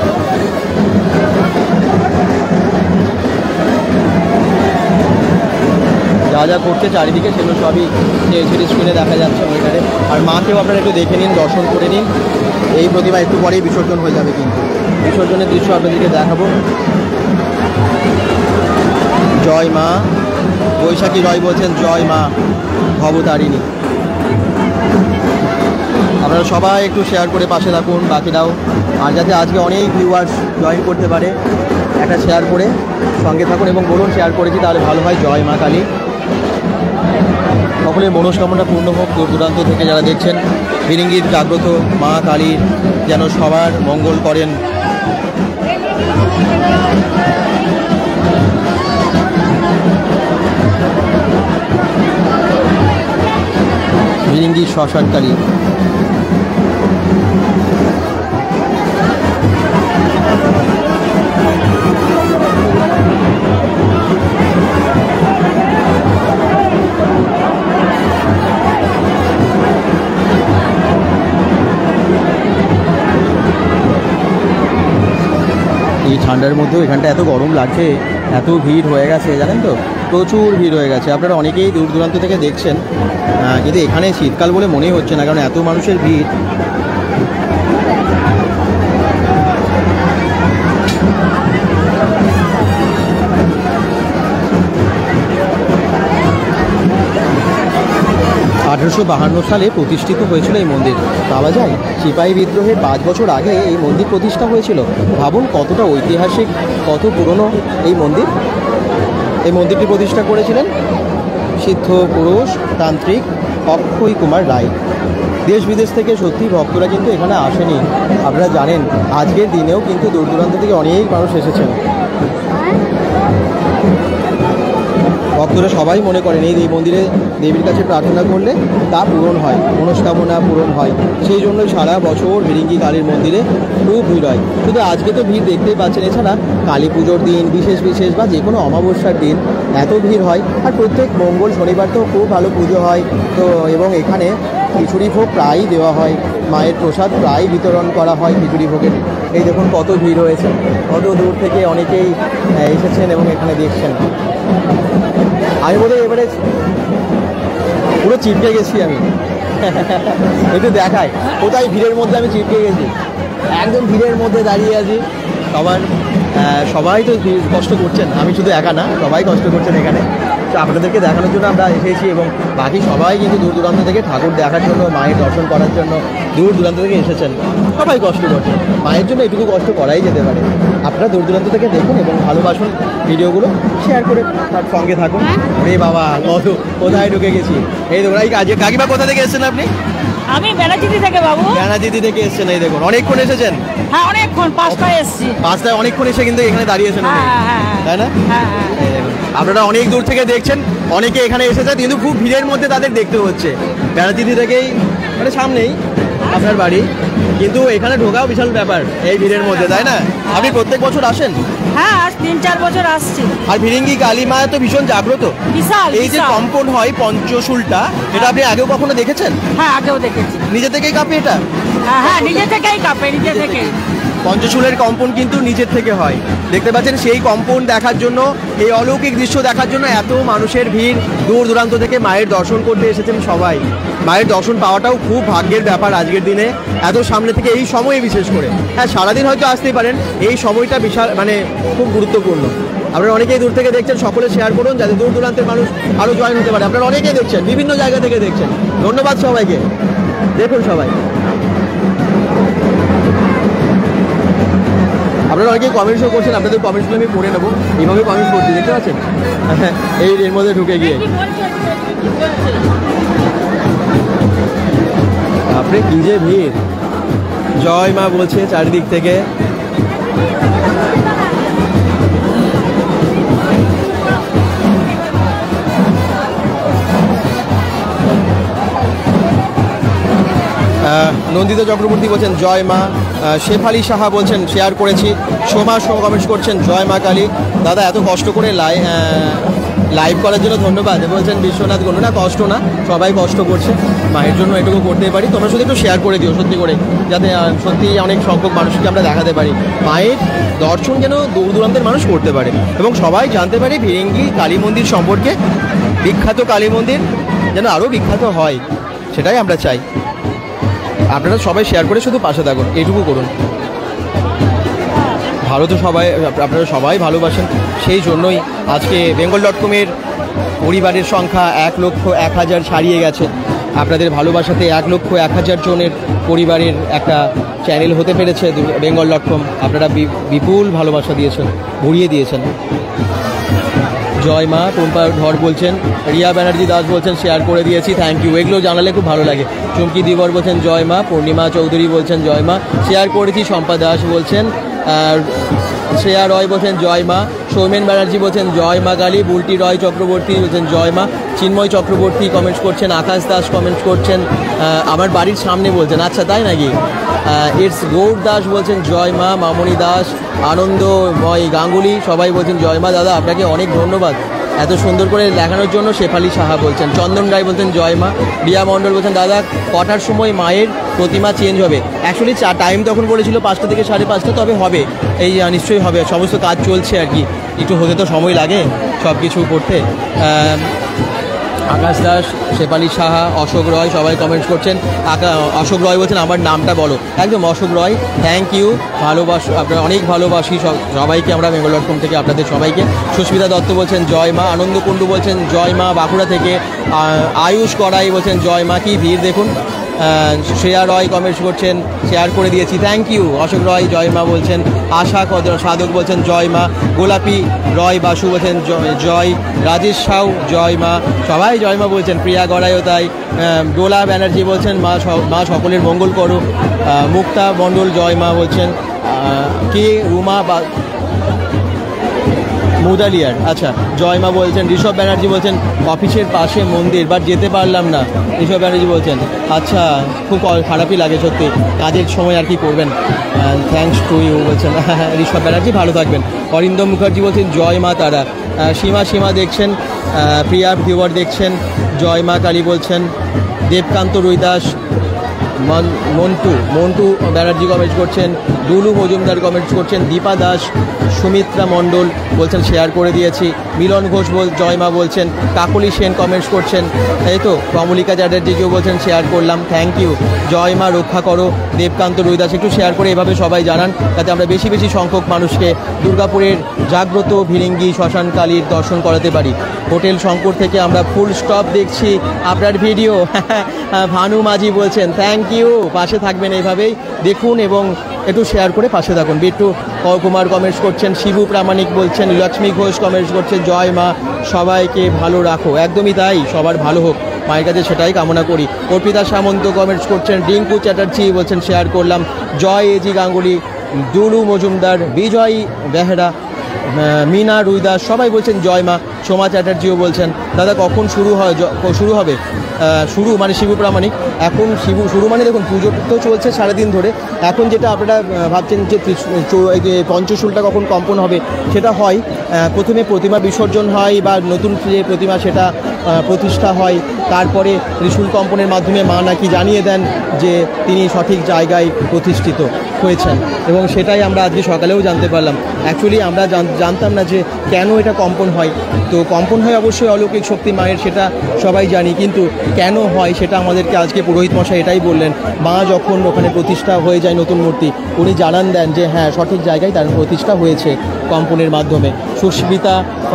যা যা করছে চারিদিকে সেগুলো সবই এলসিডি স্ক্রিনে দেখা যাচ্ছে ওইখানে। আর মাকেও আপনারা একটু দেখে নিন, দর্শন করে নিন। এই প্রতিমা একটু পরেই বিসর্জন হয়ে যাবে, কিন্তু বিসর্জনের দৃশ্য আপনাদেরকে দেখাবো। জয় মা, বৈশাখী রয় বলছেন জয় মা ভবতারিণী। আপনারা সবাই একটু শেয়ার করে পাশে থাকুন, বাকিরাও। আর যাতে আজকে অনেক ভিউয়ার্স জয়েন করতে পারে, একটা শেয়ার করে সঙ্গে থাকুন এবং বলুন শেয়ার করেছি, তাহলে ভালো হয়। জয় মা কালী, সকলের মনস্কামনা পূর্ণ হোক। দূর দূরান্ত থেকে যারা দেখছেন, ফিরিঙ্গির জাগ্রত মা কালীর যেন সবার মঙ্গল করেন। ফিরিঙ্গি শ্মশানকালী। এই ঠান্ডার মধ্যেও এখানটা এত গরম লাগছে, এত ভিড় হয়ে গেছে জানেন তো, প্রচুর ভিড় হয়ে গেছে। আপনারা অনেকেই দূর দূরান্ত থেকে দেখছেন, কিন্তু এখানে শীতকাল বলে মনেই হচ্ছে না, কারণ এত মানুষের ভিড়। 1852 সালে প্রতিষ্ঠিত হয়েছিল এই মন্দির। ভাবা যায় সিপাহী বিদ্রোহের 5 বছর আগে এই মন্দির প্রতিষ্ঠা হয়েছিল। ভাবুন কতটা ঐতিহাসিক, কত পুরনো এই মন্দির। এই মন্দিরটি প্রতিষ্ঠা করেছিলেন সিদ্ধ পুরুষ তান্ত্রিক অক্ষয় কুমার রায়। দেশ বিদেশ থেকে সত্যি ভক্তরা কিন্তু এখানে আসেনি। আপনারা জানেন আজকের দিনেও কিন্তু দূর দূরান্ত থেকে অনেক মানুষ এসেছেন। ভক্তরা সবাই মনে করেন এই মন্দিরে দেবীর কাছে প্রার্থনা করলে তা পূরণ হয়, মনস্কামনা পূরণ হয়। সেই জন্যই সারা বছর ফিরিঙ্গি কালীর মন্দিরে খুব ভিড় হয়। শুধু আজকে তো ভিড় দেখতেই পাচ্ছেন, এছাড়া কালী পুজোর দিন বিশেষ বিশেষ বা যে কোনো অমাবস্যার দিন এত ভিড় হয়। আর প্রত্যেক মঙ্গল শনিবার তো খুব ভালো পুজো হয় তো, এবং এখানে খিচুড়ি ভোগ প্রায়ই দেওয়া হয়, মায়ের প্রসাদ প্রায় বিতরণ করা হয় খিচুড়ি ভোগের। এই দেখুন কত ভিড় হয়েছে, কত দূর থেকে অনেকেই এসেছেন এবং এখানে দেখছেন। আমি বোধহয় এবারে পুরো চিপকে গেছি, আমি একটু দেখাই কোথায় ভিড়ের মধ্যে আমি চিপকে গেছি। একদম ভিড়ের মধ্যে দাঁড়িয়ে আছি। সবাই তো কষ্ট করছেন, আমি শুধু একা না, সবাই কষ্ট করছেন এখানে। তো আপনাদেরকে দেখানোর জন্য আমরা এসেছি এবং বাকি সবাই কিন্তু দূর দূরান্ত থেকে ঠাকুর দেখার জন্য, মায়ের দর্শন করার জন্য দূর দূরান্ত থেকে এসেছেন। সবাই কষ্ট করছেন, মায়ের জন্য এটুকু কষ্ট করাই যেতে পারে। আপনারা দূর দূরান্ত থেকে দেখুন এবং ভালোবাসুন, ভিডিওগুলো শেয়ার করে তার সঙ্গে থাকুন। রে বাবা কোথায় ঢুকে গেছি। এই দেখুন এই কাকিমা কোথা থেকে এসেছেন আপনি? আমি বেনাচিতি থেকে বাবু। বেনাচিতি থেকে এসেছেন। এই দেখুন অনেকক্ষণ এসেছেন। হ্যাঁ অনেকক্ষণ, 5টায় এসেছি। 5টায় অনেকক্ষণ এসে কিন্তু এখানে দাঁড়িয়েছেন, তাই না? হ্যাঁ। আপনারা অনেক দূর থেকে দেখছেন, অনেকে এখানে এসেছে কিন্তু খুব ভিড়ের মধ্যে তাদের দেখতে হচ্ছে। বেনাচিতি থেকেই মানে সামনেই আপনার বাড়ি, কিন্তু এখানে ঢোকাও বিশাল ব্যাপার এই ভিড়ের মধ্যে, তাই না? আপনি প্রত্যেক বছর আসেন? হ্যাঁ আজ 3-4 বছর আসছি। আর ফিরিঙ্গি কালী মা তো ভীষণ জাগ্রত। বিশাল। এই যে কম্পন হয় পঞ্চশুলটা, এটা আপনি আগেও কখনো দেখেছেন? হ্যাঁ আগেও দেখেছি। নিজে থেকেই কাঁপে এটা? হ্যাঁ নিজে থেকেই কাঁপে, নিজে থেকে। পঞ্চশুলের কম্পন কিন্তু নিজের থেকে হয়। দেখতে পাচ্ছেন সেই কম্পন দেখার জন্য, এই অলৌকিক দৃশ্য দেখার জন্য এত মানুষের ভিড়। দূর দূরান্ত থেকে মায়ের দর্শন করতে এসেছেন সবাই। মায়ের দর্শন পাওয়াটাও খুব ভাগ্যের ব্যাপার আজকের দিনে, এত সামনে থেকে, এই সময়ে বিশেষ করে। হ্যাঁ সারাদিন হয়তো আসতেই পারেন, এই সময়টা বিশাল মানে খুব গুরুত্বপূর্ণ। আপনারা অনেকেই দূর থেকে দেখছেন, সকলে শেয়ার করুন যাতে দূর দূরান্তের মানুষ আরও জয়েন হতে পারে। আপনারা অনেকেই দেখছেন, বিভিন্ন জায়গা থেকে দেখছেন। ধন্যবাদ সবাইকে, দেখুন সবাই। আপনারা অনেকেই কমেন্টসও করছেন, আপনাদের কমেন্টসগুলো আমি পড়ে নেবো। এইভাবে কমেন্টস করছি, দেখতে পাচ্ছেন এর মধ্যে ঢুকে গিয়ে। আপনি কি যে ভিড়, জয় মা বলছে চারিদিক থেকে। নন্দিতা চক্রবর্তী বলছেন জয় মা। শেফালি সাহা বলছেন শেয়ার করেছি। সোমা কমেন্টস করছেন জয় মা কালী। দাদা এত কষ্ট করে লাইভ করার জন্য ধন্যবাদ। বলছেন বিশ্বনাথ গণ্য, না কষ্ট না, সবাই কষ্ট করছে, মায়ের জন্য এটুকু করতে পারি। তোমরা শুধু একটু শেয়ার করে দিও সত্যি করে, যাতে সত্যি অনেক সংখ্যক মানুষকে আমরা দেখাতে পারি। মায়ের দর্শন যেন দূর দূরান্তের মানুষ করতে পারে এবং সবাই জানতে পারে ফিরিঙ্গি কালী মন্দির সম্পর্কে। বিখ্যাত কালী মন্দির যেন আরও বিখ্যাত হয়, সেটাই আমরা চাই। আপনারা সবাই শেয়ার করে শুধু পাশে থাকুন, এইটুকু করুন। ভালো তো সবাই, আপনারা সবাই ভালোবাসেন, সেই জন্যই আজকে bengal.com-এর পরিবারের সংখ্যা 1,01,000 ছাড়িয়ে গেছে। আপনাদের ভালোবাসাতে 1,01,000 জনের পরিবারের একটা চ্যানেল হতে পেরেছে bengal.com। আপনারা বিপুল ভালোবাসা দিয়েছেন, ভরিয়ে দিয়েছেন। জয় মা টুম্পা ধর বলছেন, রিয়া ব্যানার্জি দাস বলছেন শেয়ার করে দিয়েছি, থ্যাংক ইউ, এগুলো জানালে খুব ভালো লাগে। চুমকি দিবর বলছেন জয় মা, পূর্ণিমা চৌধুরী বলছেন জয় মা, শেয়ার করেছি। শম্পা দাস বলছেন, আর শ্রেয়া রয় বলছেন জয় মা, সৌমেন ব্যানার্জি বলছেন জয় মা কালী, বুলটি রয় চক্রবর্তী বলছেন জয় মা, চিন্ময় চক্রবর্তী কমেন্টস করছেন, আকাশ দাস কমেন্টস করছেন আমার বাড়ির সামনে বলছেন, আচ্ছা তাই নাকি। ইটস গৌর দাস বলছেন জয় মা, মামনি দাস, আনন্দময় গাঙ্গুলি সবাই বলছেন জয় মা। দাদা আপনাকে অনেক ধন্যবাদ এত সুন্দর করে লেখানোর জন্য। শেফালি সাহা বলছেন, চন্দন রায় বলছেন জয় মা, রিয়া মণ্ডল বলছেন দাদা কটার সময় মায়ের প্রতিমা চেঞ্জ হবে। অ্যাকচুয়ালি টাইম তখন বলেছিল 5টা থেকে 5:30, তবে হবে, এই নিশ্চয়ই হবে, সমস্ত কাজ চলছে আর কি, একটু হতে তো সময় লাগে সব কিছু করতে। আকাশ দাস, শেফালি সাহা, অশোক রয় সবাই কমেন্টস করছেন। অশোক রয় বলছেন আমার নামটা বলো, একদম অশোক রয়, থ্যাংক ইউ, ভালোবাসো, আপনার অনেক ভালোবাসি সবাইকে আমরা bengal.com থেকে, আপনাদের সবাইকে। সুস্মিতা দত্ত বলছেন জয় মা, আনন্দ কুণ্ডু বলছেন জয় মা বাঁকুড়া থেকে, আয়ুষ কড়াই বলছেন জয় মা, কি ভিড় দেখুন। শ্রেয়া রয় কমেন্টস করছেন, শেয়ার করে দিয়েছি, থ্যাংক ইউ। অশোক রয় জয় মা বলছেন, আশা সাধক বলছেন জয় মা, গোলাপি রয় বাসু বলছেন জয়, রাজেশ সাউ জয় মা, সবাই জয় মা বলছেন। প্রিয়া গড়াইও তাই। ডোলা ব্যানার্জি বলছেন মা সকলের মঙ্গল করো। মুক্তা মণ্ডল জয় মা বলছেন। কে রুমা মুদালিয়ার, আচ্ছা জয় মা বলছেন। ঋষভ ব্যানার্জি বলছেন অফিসের পাশে মন্দির, বাট যেতে পারলাম না, ঋষভ ব্যানার্জি বলছেন। আচ্ছা, খুব খারাপই লাগে সত্যি, কাজের সময় আর কি করবেন। থ্যাঙ্কস টু ইউ বলছেন ঋষভ ব্যানার্জি, ভালো থাকবেন। অরিন্দম মুখার্জি বলছেন জয় মা তারা। সীমা দেখছেন, প্রিয়া ভিউয়ার দেখছেন, জয় মা কালী বলছেন। দেবকান্ত রুইদাস, মন্টু ব্যানার্জি কমেন্টস করছেন, দুলু মজুমদার কমেন্টস করছেন, দীপা দাস, সুমিত্রা মণ্ডল বলছেন শেয়ার করে দিয়েছি, মিলন ঘোষ জয় মা বলছেন, কাকলি সেন কমেন্টস করছেন, তাই তো। কমলিকা চ্যাটার্জিকেও বলছেন শেয়ার করলাম, থ্যাংক ইউ। জয় মা রক্ষা করো, দেবকান্ত রুইদাস, একটু শেয়ার করে এভাবে সবাই জানান, যাতে আমরা বেশি বেশি সংখ্যক মানুষকে দুর্গাপুরের জাগ্রত ভিরিঙ্গি শ্মশান কালীর দর্শন করাতে পারি। হোটেল শঙ্কর থেকে আমরা ফুল স্টপ দেখছি আপনার ভিডিও। ভানু মাঝি বলছেন থ্যাংক ইউ, পাশে থাকবেন এইভাবেই দেখুন এবং একটু শেয়ার করে পাশে থাকুন। বিট্টু কুমার কমেন্টস করছেন, শিবু প্রামাণিক বলছেন, লক্ষ্মী ঘোষ কমেন্টস করছেন জয় মা, সবাইকে ভালো রাখো। একদমই তাই, সবার ভালো হোক, মায়ের কাছে সেটাই কামনা করি। অর্পিতা সামন্ত কমেন্টস করছেন, রিঙ্কু চ্যাটার্জি বলছেন শেয়ার করলাম, জয় এজি গাঙ্গুলি, দুলু মজুমদার, বিজয় বেহরা, মিনা রুইদাস সবাই বলছেন জয় মা। সোমা চ্যাটার্জিও বলছেন দাদা কখন শুরু হবে। শুরু মানে শিবু প্রামাণিক, এখন শুরু মানে দেখুন পুজো তো চলছে সারাদিন ধরে, এখন যেটা আপনারা ভাবছেন যে পঞ্চশুলটা কখন কম্পন হবে, সেটা হয় প্রথমে প্রতিমা বিসর্জন হয় বা নতুন যে প্রতিমা সেটা প্রতিষ্ঠা হয়, তারপরে ত্রিশূল কম্পনের মাধ্যমে মা নাকি জানিয়ে দেন যে তিনি সঠিক জায়গায় প্রতিষ্ঠিত হয়েছেন, এবং সেটাই আমরা আজকে সকালেও জানতে পারলাম। অ্যাকচুয়ালি আমরা জানতাম না যে কেন এটা কম্পন হয়। তো কম্পন হয় অবশ্যই অলৌকিক শক্তি মায়ের, সেটা সবাই জানি, কিন্তু কেন হয় সেটা আমাদেরকে আজকে পুরোহিত মশাই এটাই বললেন। মা যখন ওখানে প্রতিষ্ঠা হয়ে যায় নতুন মূর্তি, উনি জানান দেন যে হ্যাঁ সঠিক জায়গায় তার প্রতিষ্ঠা হয়েছে কম্পনের মাধ্যমে। সুস্মিতা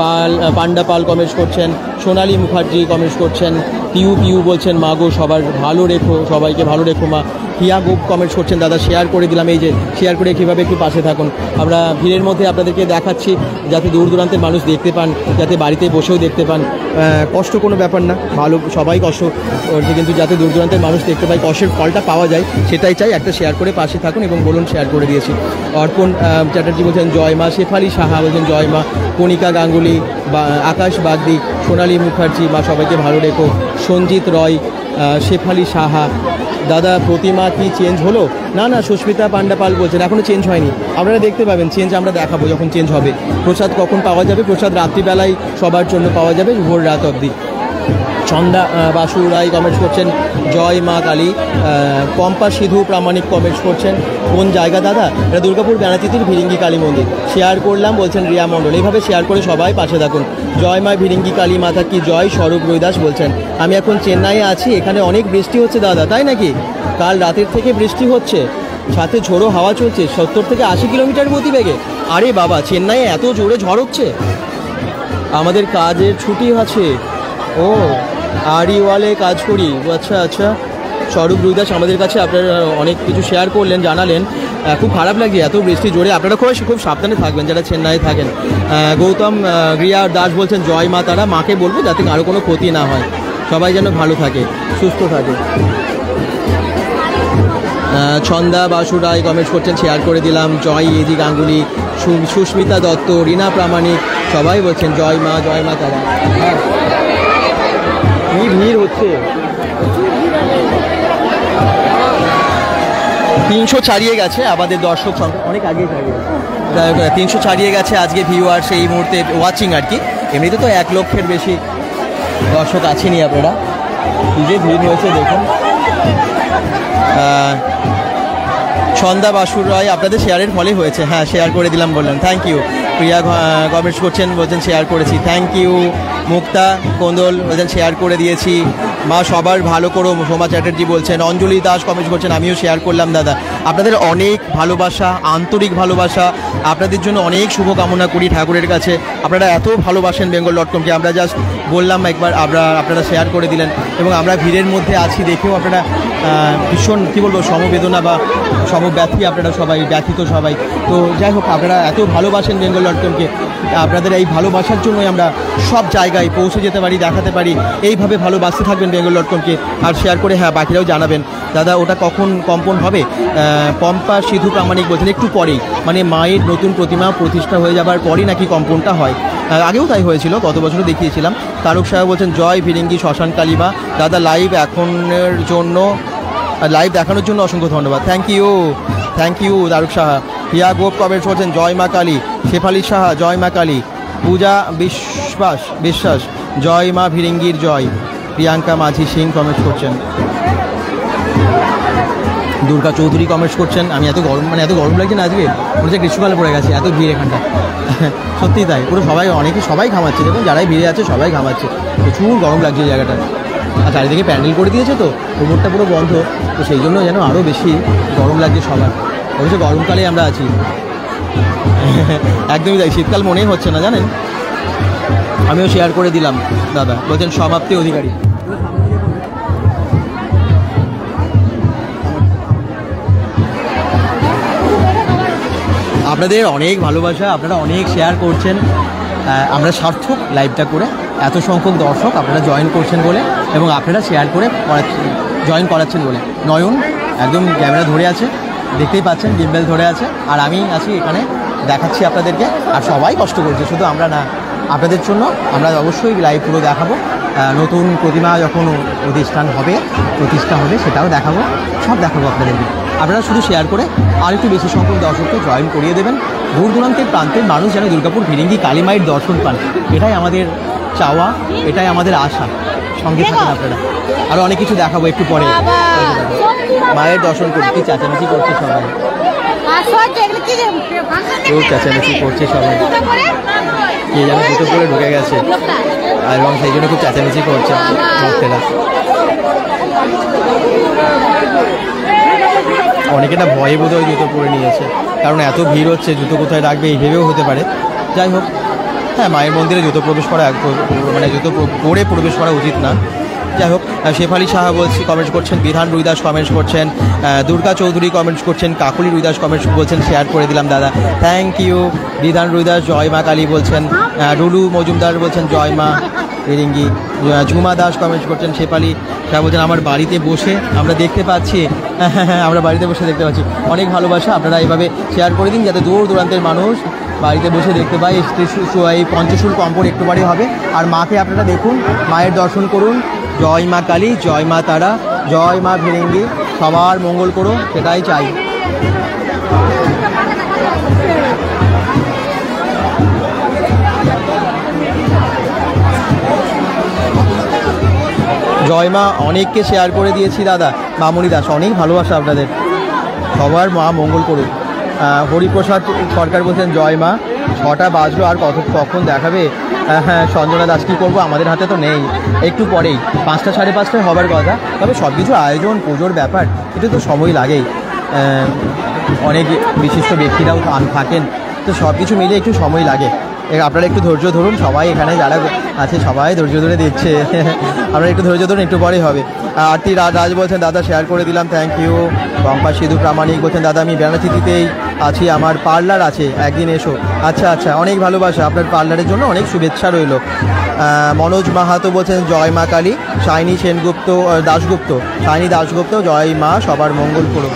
পান্ডা পাল কমেন্টস করছেন, সোনালী মুখার্জি কমেন্টস করছেন, পিউ বলছেন মা গো সবার ভালো রেখো, সবাইকে ভালো রেখো মা। হিয়া গুপ কমেন্টস করছেন দাদা শেয়ার করে দিলাম, এই যে শেয়ার করে কীভাবে একটু পাশে থাকুন। আমরা ভিড়ের মধ্যে আপনাদেরকে দেখাচ্ছি যাতে দূর দূরান্তের মানুষ দেখতে পান, যাতে বাড়িতে বসেও দেখতে পান। কষ্ট কোনো ব্যাপার না, ভালো সবাই কষ্ট করছে, কিন্তু যাতে দূর দূরান্তের মানুষ দেখতে পায়, কষ্টের ফলটা পাওয়া যায় সেটাই চাই। একটা শেয়ার করে পাশে থাকুন এবং বলুন শেয়ার করে দিয়েছি। অর্পণ চ্যাটার্জি বলছেন জয় মা, শেফালি সাহা বলছেন জয় মা, কণিকা গাঙ্গুলি, আকাশ বাগদি, সোনালী মুখার্জি মা সবাইকে ভালো রেখো। সঞ্জিত রয়, শেফালি সাহা, দাদা প্রতিমা কি চেঞ্জ হলো? না সুস্মিতা পান্ডাপাল বলছেন এখনও চেঞ্জ হয়নি, আপনারা দেখতে পাবেন চেঞ্জ, আমরা দেখাবো যখন চেঞ্জ হবে। প্রসাদ কখন পাওয়া যাবে? প্রসাদ রাত্রিবেলায় সবার জন্য পাওয়া যাবে, ভোর রাত অবধি। ছন্দা বাসু রায় কমেন্টস করছেন জয় মা কালী। পম্পা সিধু প্রামাণিক কমেন্টস করছেন কোন জায়গা দাদা? এটা দুর্গাপুর ব্যানাচিতির ভিরিঙ্গি কালী মন্দির। শেয়ার করলাম বলছেন রিয়া মণ্ডল। এইভাবে শেয়ার করে সবাই পাশে থাকুন। জয় মা ভিরিঙ্গি কালী মাতা কি জয়। স্বরূপ রৈদাস বলছেন আমি এখন চেন্নাইয়ে আছি, এখানে অনেক বৃষ্টি হচ্ছে দাদা। তাই নাকি? কাল রাতের থেকে বৃষ্টি হচ্ছে, সাথে ঝোড়ো হাওয়া চলছে 70 থেকে 80 কিলোমিটার গতিবেগে। আরে বাবা, চেন্নাইয়ে এত জোরে ঝড় হচ্ছে। আমাদের কাজের ছুটি আছে। ও আড়িওয়ালে কাজ করি। আচ্ছা আচ্ছা। স্বরূপ রুইদাস আমাদের কাছে আপনারা অনেক কিছু শেয়ার করলেন, জানালেন। খুব খারাপ লাগছে এত বৃষ্টি জোরে। আপনারা খুব সাবধানে থাকবেন যারা চেন্নাইয়ে থাকেন। গৌতম রিয়া দাস বলছেন জয় মা তারা। মাকে বলবো যাতে আরও কোনো ক্ষতি না হয়, সবাই যেন ভালো থাকে, সুস্থ থাকে। ছন্দা বাসু রায় কমেন্টস করছেন শেয়ার করে দিলাম। জয় এজি গাঙ্গুলি, সুস্মিতা দত্ত, রীনা প্রামাণিক সবাই বলছেন জয় মা তারা। হ্যাঁ, কি ভিড় হচ্ছে। 300 ছাড়িয়ে গেছে আমাদের দর্শক সংখ্যা, অনেক আগে ছাড়িয়ে গেছে। 300 ছাড়িয়ে গেছে আজকে ভিউয়ার্স এই মুহূর্তে ওয়াচিং আর কি। এমনিতে তো 1 লক্ষের বেশি দর্শক আছেনই। আপনারা কি যে ভিড় হয়েছে দেখুন। ছন্দা বাসুর রায় আপনাদের শেয়ারের ফলে হয়েছে। হ্যাঁ, শেয়ার করে দিলাম বললেন, থ্যাংক ইউ। প্রিয়া কমেন্টস করছেন বলছেন শেয়ার করেছি, থ্যাংক ইউ। মুক্তা কোন্দল বলছেন শেয়ার করে দিয়েছি। মা সবার ভালো করো সোমা চ্যাটার্জি বলছেন। অঞ্জলি দাস কমেন্টস করছেন আমিও শেয়ার করলাম দাদা। আপনাদের অনেক ভালোবাসা, আন্তরিক ভালোবাসা, আপনাদের জন্য অনেক শুভকামনা করি ঠাকুরের কাছে। আপনারা এত ভালোবাসেন bengal.com-কে। আমরা জাস্ট বললাম একবার, আপনারা শেয়ার করে দিলেন। এবং আমরা ভিড়ের মধ্যে আছি দেখেও আপনারা ভীষণ কী বলবো সমবেদনা বা সমব্যথী, আপনারা সবাই ব্যথিত সবাই। তো যাই হোক, আপনারা এত ভালোবাসেন bengal.com-কে। আপনাদের এই ভালোবাসার জন্যই আমরা সব জায়গায় পৌঁছে যেতে পারি, দেখাতে পারি। এইভাবে ভালোবাসতে থাকবেন bengal.com-কে আর শেয়ার করে। হ্যাঁ, বাকিরাও জানাবেন দাদা ওটা কখন কম্পন হবে। পম্পা সিধু প্রামাণিক বলছেন একটু পরেই, মানে মায়ের নতুন প্রতিমা প্রতিষ্ঠা হয়ে যাবার পরই নাকি কম্পনটা হয়। আগেও তাই হয়েছিল, গত বছরও দেখিয়েছিলাম। তারক সাহেব বলছেন জয় ভিরিঙ্গি শ্মশান কালীমা দাদা। লাইভ দেখানোর জন্য অসংখ্য ধন্যবাদ। Thank you Tarak Saha. Hiya Gope comments করছেন জয় মা কালী। শেফালি সাহা জয় মা কালী। পূজা বিশ্বাস জয় মা ভিরিঙ্গির জয়। প্রিয়াঙ্কা মাঝি সিং কমেন্টস করছেন। দুর্গা চৌধুরী কমেন্টস করছেন আমি এত গরম লাগছে না আজকে, মনে হচ্ছে গ্রীষ্মকালে পড়ে গেছে, এত ভিড় এখানটা। সত্যিই তাই, পুরো সবাই ঘামাচ্ছে। দেখুন যারাই ভিড়ে আছে সবাই ঘামাচ্ছে, প্রচুর গরম লাগছে এই জায়গাটা। আর চারিদিকে প্যান্ডেল করে দিয়েছে তো কোমরটা পুরো বন্ধ, তো সেই জন্য যেন আরও বেশি গরম লাগছে সবার। অবশ্য গরমকালে আমরা আছি। একদমই তাই, শীতকাল মনেই হচ্ছে না জানেন। আমিও শেয়ার করে দিলাম দাদা বলছেন সমাপ্তি অধিকারী। আপনাদের অনেক ভালোবাসা, আপনারা অনেক শেয়ার করছেন। আমরা সার্থক লাইভটা করে, এত সংখ্যক দর্শক আপনারা জয়েন করছেন বলে এবং আপনারা শেয়ার করে জয়েন করাচ্ছেন বলে। নয়ন একদম ক্যামেরা ধরে আছে, দেখতেই পাচ্ছেন গিম্বেল ধরে আছে, আর আমি আছি এখানে দেখাচ্ছি আপনাদেরকে। আর সবাই কষ্ট করছে, শুধু আমরা না, আপনাদের জন্য আমরা অবশ্যই লাইভ পুরো দেখাবো। নতুন প্রতিমা যখন প্রতিষ্ঠা হবে সেটাও দেখাবো, সব দেখাবো আপনাদেরকে। আপনারা শুধু শেয়ার করে আর একটু বেশি সংখ্যক দর্শককে জয়েন করিয়ে দেবেন। দূর দূরান্তের প্রান্তের মানুষ যেন দুর্গাপুর ভিরিঙ্গি কালী মায়ের দর্শন পান, এটাই আমাদের চাওয়া, এটাই আমাদের আশা। সঙ্গে থাকেন আপনারা, আরও অনেক কিছু দেখাবো একটু পরে। মায়ের দর্শন করতে চেঁচামেচি করছে সবাই, খুব চেঁচামেচি করছে সবাই। কে যেন জুতো পরে ঢুকে গেছে এবং সেই জন্য খুব চেঁচামেচি করছে ভক্তেরা। অনেকে না ভয়ে বোধহয় জুতো পরে নিয়েছে, কারণ এত ভিড় হচ্ছে, জুতো কোথায় রাখবে এই ভেবেও হতে পারে। যাই হোক, হ্যাঁ, মায়ের মন্দিরে জুতো পরে প্রবেশ করা উচিত না। যাই হোক, শেফালি সাহা কমেন্টস করছেন, বিধান রুইদাস কমেন্টস করছেন, দুর্গা চৌধুরী কমেন্টস করছেন, কাকুলি রুইদাস কমেন্টস বলছেন শেয়ার করে দিলাম দাদা, থ্যাংক ইউ। বিধান রুইদাস জয় মা কালী বলছেন, রুলু মজুমদার বলছেন জয় মা ভিরিঙ্গি। ঝুমা দাস কমেন্টস করছেন, শেফালি সাহা বলছেন আমার বাড়িতে বসে আমরা দেখতে পাচ্ছি। আমরা বাড়িতে বসে দেখতে পাচ্ছি, অনেক ভালোবাসা। আপনারা এইভাবে শেয়ার করে দিন যাতে দূর দূরান্তের মানুষ বাড়িতে বসে দেখতে পায়। এই পঞ্চশুল কম্পন একটু বাড়ি হবে, আর মাকে আপনারা দেখুন, মায়ের দর্শন করুন। জয় মা কালী, জয় মা তারা, জয় মা ভিরিঙ্গি, সবার মঙ্গল করো, সেটাই চাই। জয় মা অনেককে শেয়ার করে দিয়েছি দাদা। মামনি দাস, অনেক ভালোবাসা আপনাদের, সবার মা মঙ্গল করুন। হরিপ্রসাদ সরকার বলছেন জয় মা, 6টা বাজলো আর কখন দেখাবে? হ্যাঁ সঞ্জনা দাস, কী করবো, আমাদের হাতে তো নেই, একটু পরেই 5টা 5:30 হবার কথা। তবে সব কিছু আয়োজন, পুজোর ব্যাপার, একটু তো সময় লাগেই। অনেক বিশিষ্ট ব্যক্তিরাও থাকেন, তো সব কিছু মিলে একটু সময় লাগে। আপনারা একটু ধৈর্য ধরুন, সবাই এখানে যারা আছে সবাই ধৈর্য ধরে দেখছে। আপনারা একটু ধৈর্য ধরুন, একটু পরেই হবে। আরতি রাজ বলছেন দাদা শেয়ার করে দিলাম, থ্যাংক ইউ। পম্পা সিধু প্রামাণিক বলছেন দাদা আমি বেনাচিতিতেই আছি, আমার পার্লার আছে, একদিন এসো। আচ্ছা আচ্ছা, অনেক ভালোবাসা, আপনার পার্লারের জন্য অনেক শুভেচ্ছা রইল। মনোজ মাহাতো বলছেন জয় মা কালী। শাইনি সেনগুপ্ত দাশগুপ্ত, শাইনি দাশগুপ্ত, জয় মা, সবার মঙ্গল করো।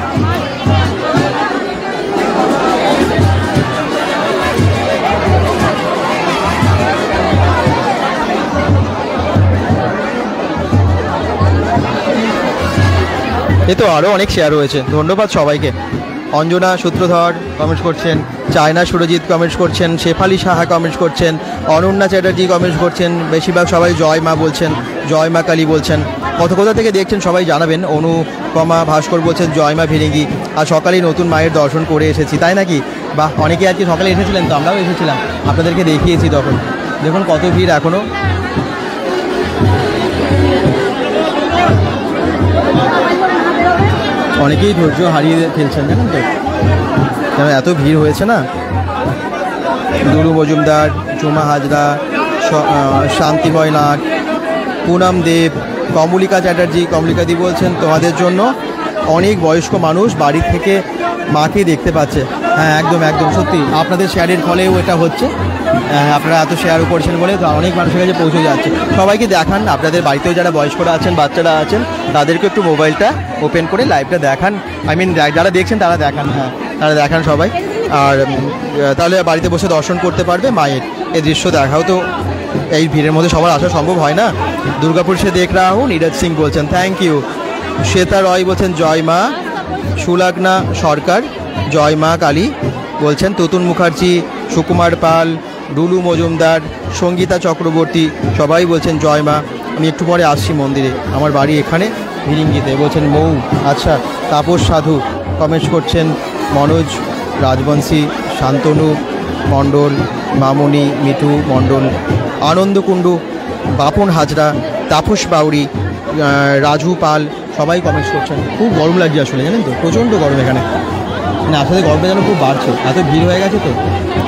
এ তো আরও অনেক শেয়ার হয়েছে, ধন্যবাদ সবাইকে। অঞ্জনা সূত্রধর কমেন্টস করছেন, চায়না সুরজিৎ কমেন্টস করছেন, শেফালি সাহা কমেন্টস করছেন, অনন্যা চ্যাটার্জি কমেন্টস করছেন, বেশিরভাগ সবাই জয় মা বলছেন, জয় মা কালী বলছেন। কোথা থেকে দেখছেন সবাই জানাবেন। অনুপমা ভাস্কর বলছেন জয় মা ভিরিঙ্গি, আর সকালেই নতুন মায়ের দর্শন করে এসেছি, তাই নাকি? বাহ, অনেকে আজকে সকালে এসেছিলেন, তো আমরাও এসেছিলাম, আপনাদেরকে দেখিয়েছি তখন। দেখুন কত ভিড় এখনও। অনেকেই ধৈর্য হারিয়ে ফেলছেন, জানেন তো, কেন এত ভিড় হয়েছে না। দুলু মজুমদার, জুমা হাজরা, শান্তিময় নাগ, পুনম দেব, কমলিকা চ্যাটার্জি, কমলিকাদি বলছেন তোমাদের জন্য অনেক বয়স্ক মানুষ বাড়ি থেকে মাকে দেখতে পাচ্ছে। হ্যাঁ একদম একদম সত্যি, আপনাদের শেয়ারের ফলেও এটা হচ্ছে। আপনারা এত শেয়ারও করছেন বলে তো অনেক মানুষের কাছে পৌঁছে যাচ্ছে। সবাইকে দেখান, আপনাদের বাড়িতেও যারা বয়স্করা আছেন, বাচ্চারা আছেন, তাদেরকে একটু মোবাইলটা ওপেন করে লাইভটা দেখান। যারা দেখছেন তারা দেখান, হ্যাঁ তারা দেখান সবাই। আর তাহলে বাড়িতে বসে দর্শন করতে পারবে মায়ের। এই দৃশ্য দেখাও তো এই ভিড়ের মধ্যে সবার আসা সম্ভব হয় না। দুর্গাপুর সে দেখ রা হুঁ, নীরজ সিং বলছেন থ্যাংক ইউ। শ্বেতা রয় বলছেন জয় মা। সুলগ্না সরকার জয় মা কালী বলছেন। তুতুন মুখার্জি, সুকুমার পাল, ডুলু মজুমদার, সঙ্গীতা চক্রবর্তী সবাই বলছেন জয় মা। আমি একটু পরে আসছি মন্দিরে, আমার বাড়ি এখানে ভিরিঙ্গিতে বলছেন মৌ। আচ্ছা, তাপস সাধু কমেন্টস করছেন, মনোজ রাজবংশী, শান্তনু মণ্ডল, মামনি, মিঠু মণ্ডল, আনন্দ কুণ্ডু, বাপন হাজরা, তাপস বাউরি, রাজু পাল সবাই কমেন্টস করছেন। খুব গরম লাগছে আসলে, জানেন তো, প্রচণ্ড গরম এখানে, মানে আসলে গরমটা যেন খুব বাড়ছে, এত ভিড় হয়ে গেছে তো।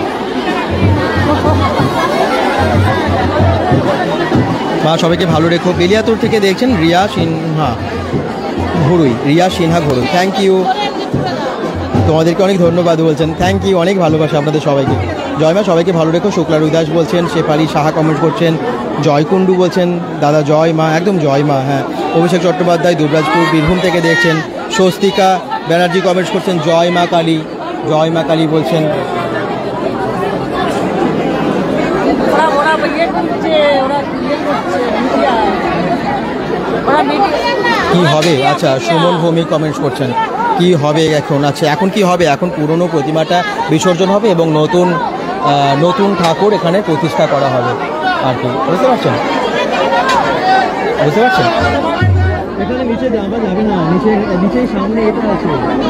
মা সবাইকে ভালো রেখো। বেলিয়াতোর থেকে দেখছেন রিয়া সিনহা ঘড়ুই, রিয়া সিনহা ঘড়ুই, থ্যাংক ইউ। তোমাদেরকে অনেক ধন্যবাদ বলছেন, থ্যাংক ইউ, অনেক ভালোবাসা আপনাদের সবাইকে। জয় মা সবাইকে ভালো রেখো। শুক্লা রুদাস বলছেন, শেফালি সাহা কমেন্ট করছেন, জয়কুণ্ডু বলছেন দাদা জয় মা, একদম জয় মা। হ্যাঁ, অভিষেক চট্টোপাধ্যায় দুবরাজপুর বীরভূম থেকে দেখছেন। স্বস্তিকা ব্যানার্জি কমেন্টস করছেন জয় মা কালী, জয় মা কালী বলছেন। কি হবে? আচ্ছা, সুমন ভৌমিক কমেন্টস করছেন কি হবে এখন। আচ্ছা, এখন কি হবে? এখন পুরনো প্রতিমাটা বিসর্জন হবে এবং নতুন ঠাকুর এখানে প্রতিষ্ঠা করা হবে আর কি, বুঝতে পারছেন? বুঝতে পারছেন? এখানে নিচে যাওয়া যাবে না, নিচেই সামনে এটা আছে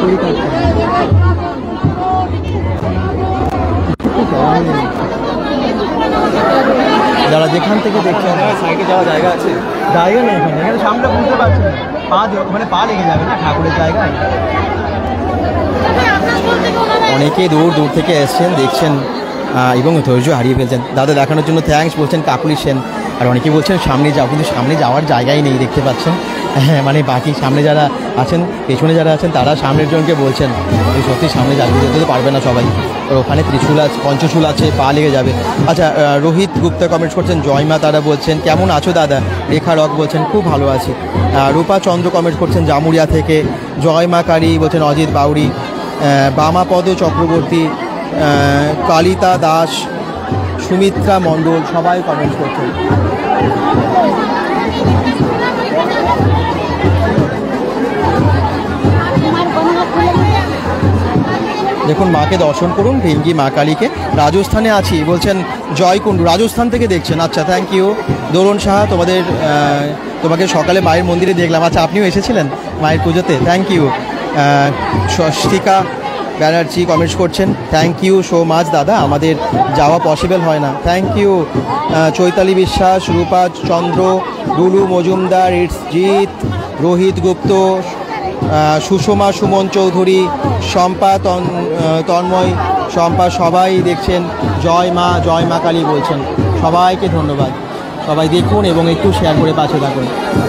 যারা যেখান থেকে দেখছেন সাইডে যাওয়া জায়গা আছে, জায়গা নেই এখানে, এখানে সামনে বুঝতে পারছেন না, ওখানে পা লেগে যাবে না ঠাকুরের জায়গায়। অনেকে দূর থেকে এসছেন, দেখছেন এবং ধৈর্য হারিয়ে ফেলছেন। দাদা দেখানোর জন্য থ্যাঙ্কস বলছেন কাকুলি সেন। আর অনেকে বলছেন সামনে যাও, কিন্তু সামনে যাওয়ার জায়গাই নেই, দেখতে পাচ্ছেন। হ্যাঁ, মানে বাকি সামনে যারা আছেন, পেছনে যারা আছেন, তারা সামনের জনকে বলছেন সত্যি সামনে যেতে পারবে না সবাই, ওখানে ত্রিশূল আছে, পঞ্চশূল আছে, পা লেগে যাবে। আচ্ছা, রোহিত গুপ্তা কমেন্টস করছেন জয় মা, তারা বলছেন কেমন আছো দাদা। রেখা রক বলছেন খুব ভালো আছি। রূপা চন্দ্র কমেন্টস করছেন জামুরিয়া থেকে, জয় মা কালী বলছেন অজিত বাউরি। বামাপদ চক্রবর্তী, কালিতা দাস, সুমিত্রা মণ্ডল সবাই কমেন্টস করছেন। দেখুন, মাকে দর্শন করুন, ভেঙ্গি মা কালীকে। রাজস্থানে আছি বলছেন জয়কুণ্ডু, রাজস্থান থেকে দেখছেন। আচ্ছা, থ্যাংক ইউ। দোলন সাহা তোমাদের তোমাকে সকালে মায়ের মন্দিরে দেখলাম। আচ্ছা, আপনিও এসেছিলেন মায়ের পুজোতে? Thank you. Swastika Banerjee comments করছেন, থ্যাংক ইউ সো মাচ দাদা, আমাদের যাওয়া পসিবল হয় না। Thank you. Chaitali Biswas, Rupa Chandra, Rulu Majumdar, it's Jit, Rohit Gupta, Sushma, Suman Chowdhury, Shampa, Tanmoy, Shampa, সবাই দেখছেন। জয় মা কালী বলছেন। সবাইকে ধন্যবাদ। সবাই দেখুন এবং একটু শেয়ার করে পাশে থাকুন।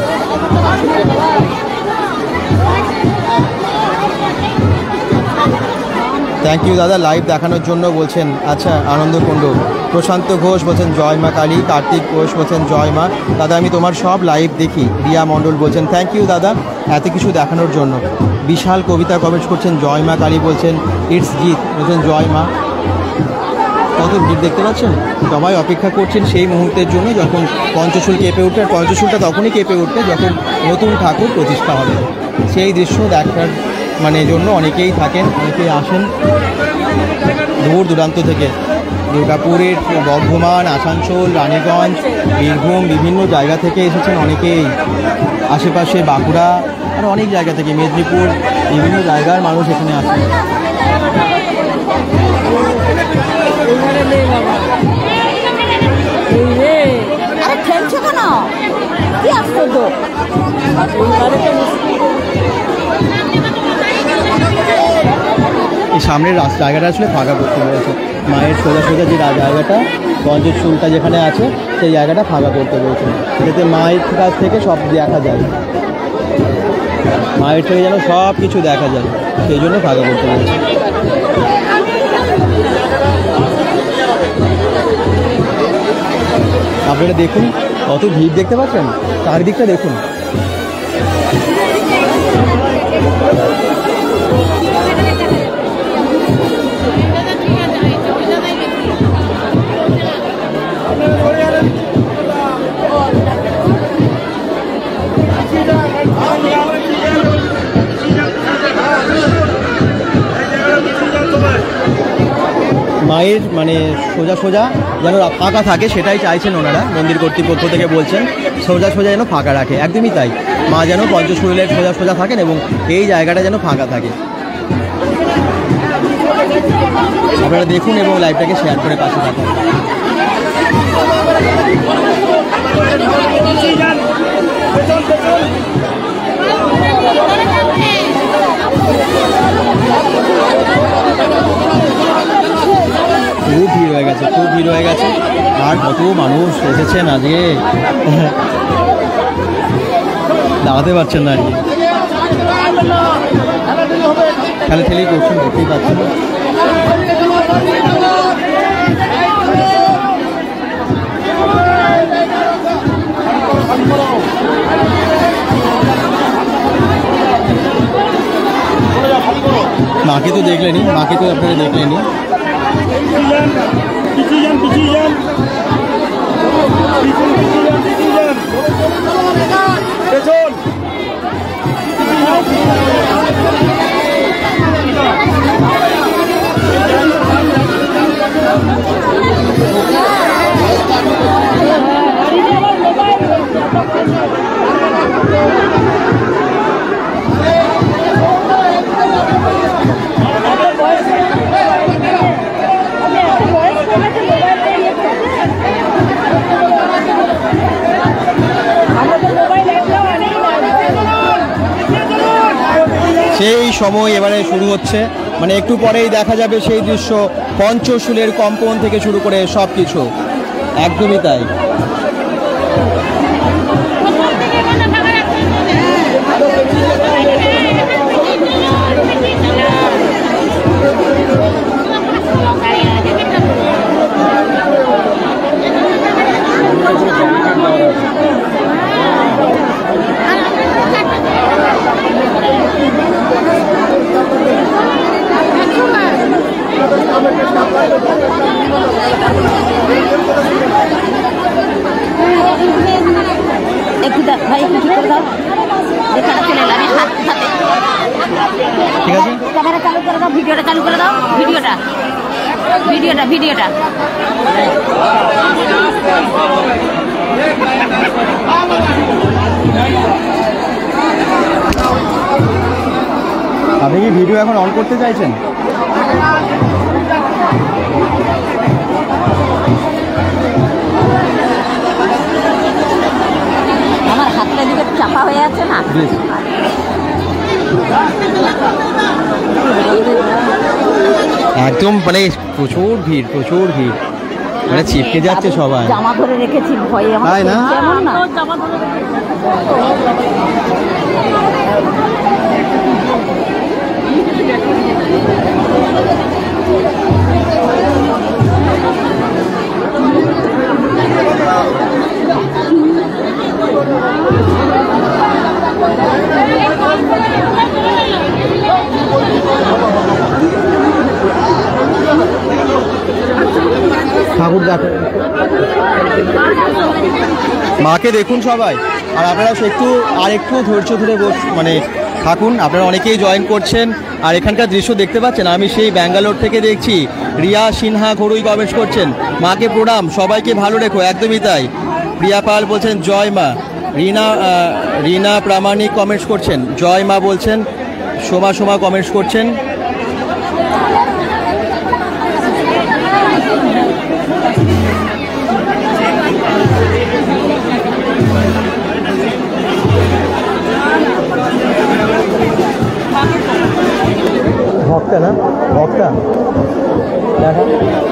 থ্যাংক ইউ দাদা লাইভ দেখানোর জন্য বলছেন। আচ্ছা, আনন্দকুণ্ড, প্রশান্ত ঘোষ বলছেন জয় মা কালী, কার্তিক ঘোষ বলছেন জয় মা। দাদা আমি তোমার সব লাইভ দেখি। রিয়া মণ্ডল বলছেন থ্যাংক ইউ দাদা এত কিছু দেখানোর জন্য। বিশাল কবিতা কমেন্টস করছেন জয় মা কালী বলছেন। ইটস জিৎ বলছেন জয় মা। কত ভিড় দেখতে পাচ্ছেন, সবাই অপেক্ষা করছেন সেই মুহূর্তের জন্য যখন পঞ্চশূল কেঁপে উঠবে। পঞ্চশূলটা তখনই কেঁপে উঠবে যখন নতুন ঠাকুর প্রতিষ্ঠা হবে। সেই দৃশ্য দেখার জন্য অনেকেই থাকেন, অনেকেই আসেন দূর দূরান্ত থেকে। দুর্গাপুরের, বর্ধমান, আসানসোল, রানীগঞ্জ, বীরভূম বিভিন্ন জায়গা থেকে এসেছেন অনেকেই। আশেপাশে বাঁকুড়া আর অনেক জায়গা থেকে, মেদিনীপুর, বিভিন্ন জায়গার মানুষ এখানে আসেন। এই সামনের জায়গাটা আসলে ফাঁকা করতে বলেছে মায়ের, সোজা যে জায়গাটা পঞ্চশূলটা যেখানে আছে সেই জায়গাটা ফাঁকা করতে বলেছে, যাতে মায়ের কাছ থেকে সব দেখা যায়, মায়ের থেকে যেন সব কিছু দেখা যায়, সেই জন্য ফাঁকা করতে বলেছে। আপনারা দেখুন কত ভিড় দেখতে পাচ্ছেন, চারিদিকটা দেখুন। মায়ের সোজা যেন ফাঁকা থাকে সেটাই চাইছেন ওনারা, মন্দির কর্তৃপক্ষ থেকে বলছেন সোজা যেন ফাঁকা রাখে। একদমই তাই, মা যেন পঞ্চশূলের সোজা থাকেন এবং এই জায়গাটা যেন ফাঁকা থাকে। আপনারা দেখুন এবং লাইভটাকে শেয়ার করে পাশে থাকুন। খুব ভিড় হয়ে গেছে, আর কত মানুষ এসেছেন আজকে, দাঁড়াতে পারছেন না আর কি, ঠেলি করছেন, দেখতেই পাচ্ছেন। মাকে তো দেখলেনি, মাকে তো আপনারা দেখলেনি। সেই সময় এবারে শুরু হচ্ছে, একটু পরেই দেখা যাবে সেই দৃশ্য, পঞ্চশূলের কম্পন থেকে শুরু করে সব কিছু, একদমই তাই। ক্যামেরা চালু করে দাও, ভিডিওটা চালু করে দাও, ভিডিওটা আপনি কি ভিডিও এখন অন করতে চাইছেন? আমার হাতটা দিকে চাপা হয়ে আছে না। একদম মানে প্রচুর ভিড় মানে চিপকে যাচ্ছে সবাই। জামা ধরে রেখেছি ভয়ে আমার, তাই না? কেমন না ঠাকুর দেখো, মাকে দেখুন সবাই। আর আপনারা একটু ধৈর্য ধরে মানে থাকুন। আপনারা অনেকেই জয়েন করছেন। আর এখানকার দৃশ্য দেখতে পাচ্ছেন, আমি সেই ব্যাঙ্গালোর থেকে দেখছি। রিয়া সিনহা ঘরুই কমেন্টস করছেন, মাকে প্রণাম, সবাইকে ভালো রেখো। একদমই তাই। প্রিয়া পাল বলছেন জয় মা। রিনা প্রামাণিক কমেন্টস করছেন জয় মা বলছেন। সোমা কমেন্টস করছেন। ভক্তা না ভক্তা দেখা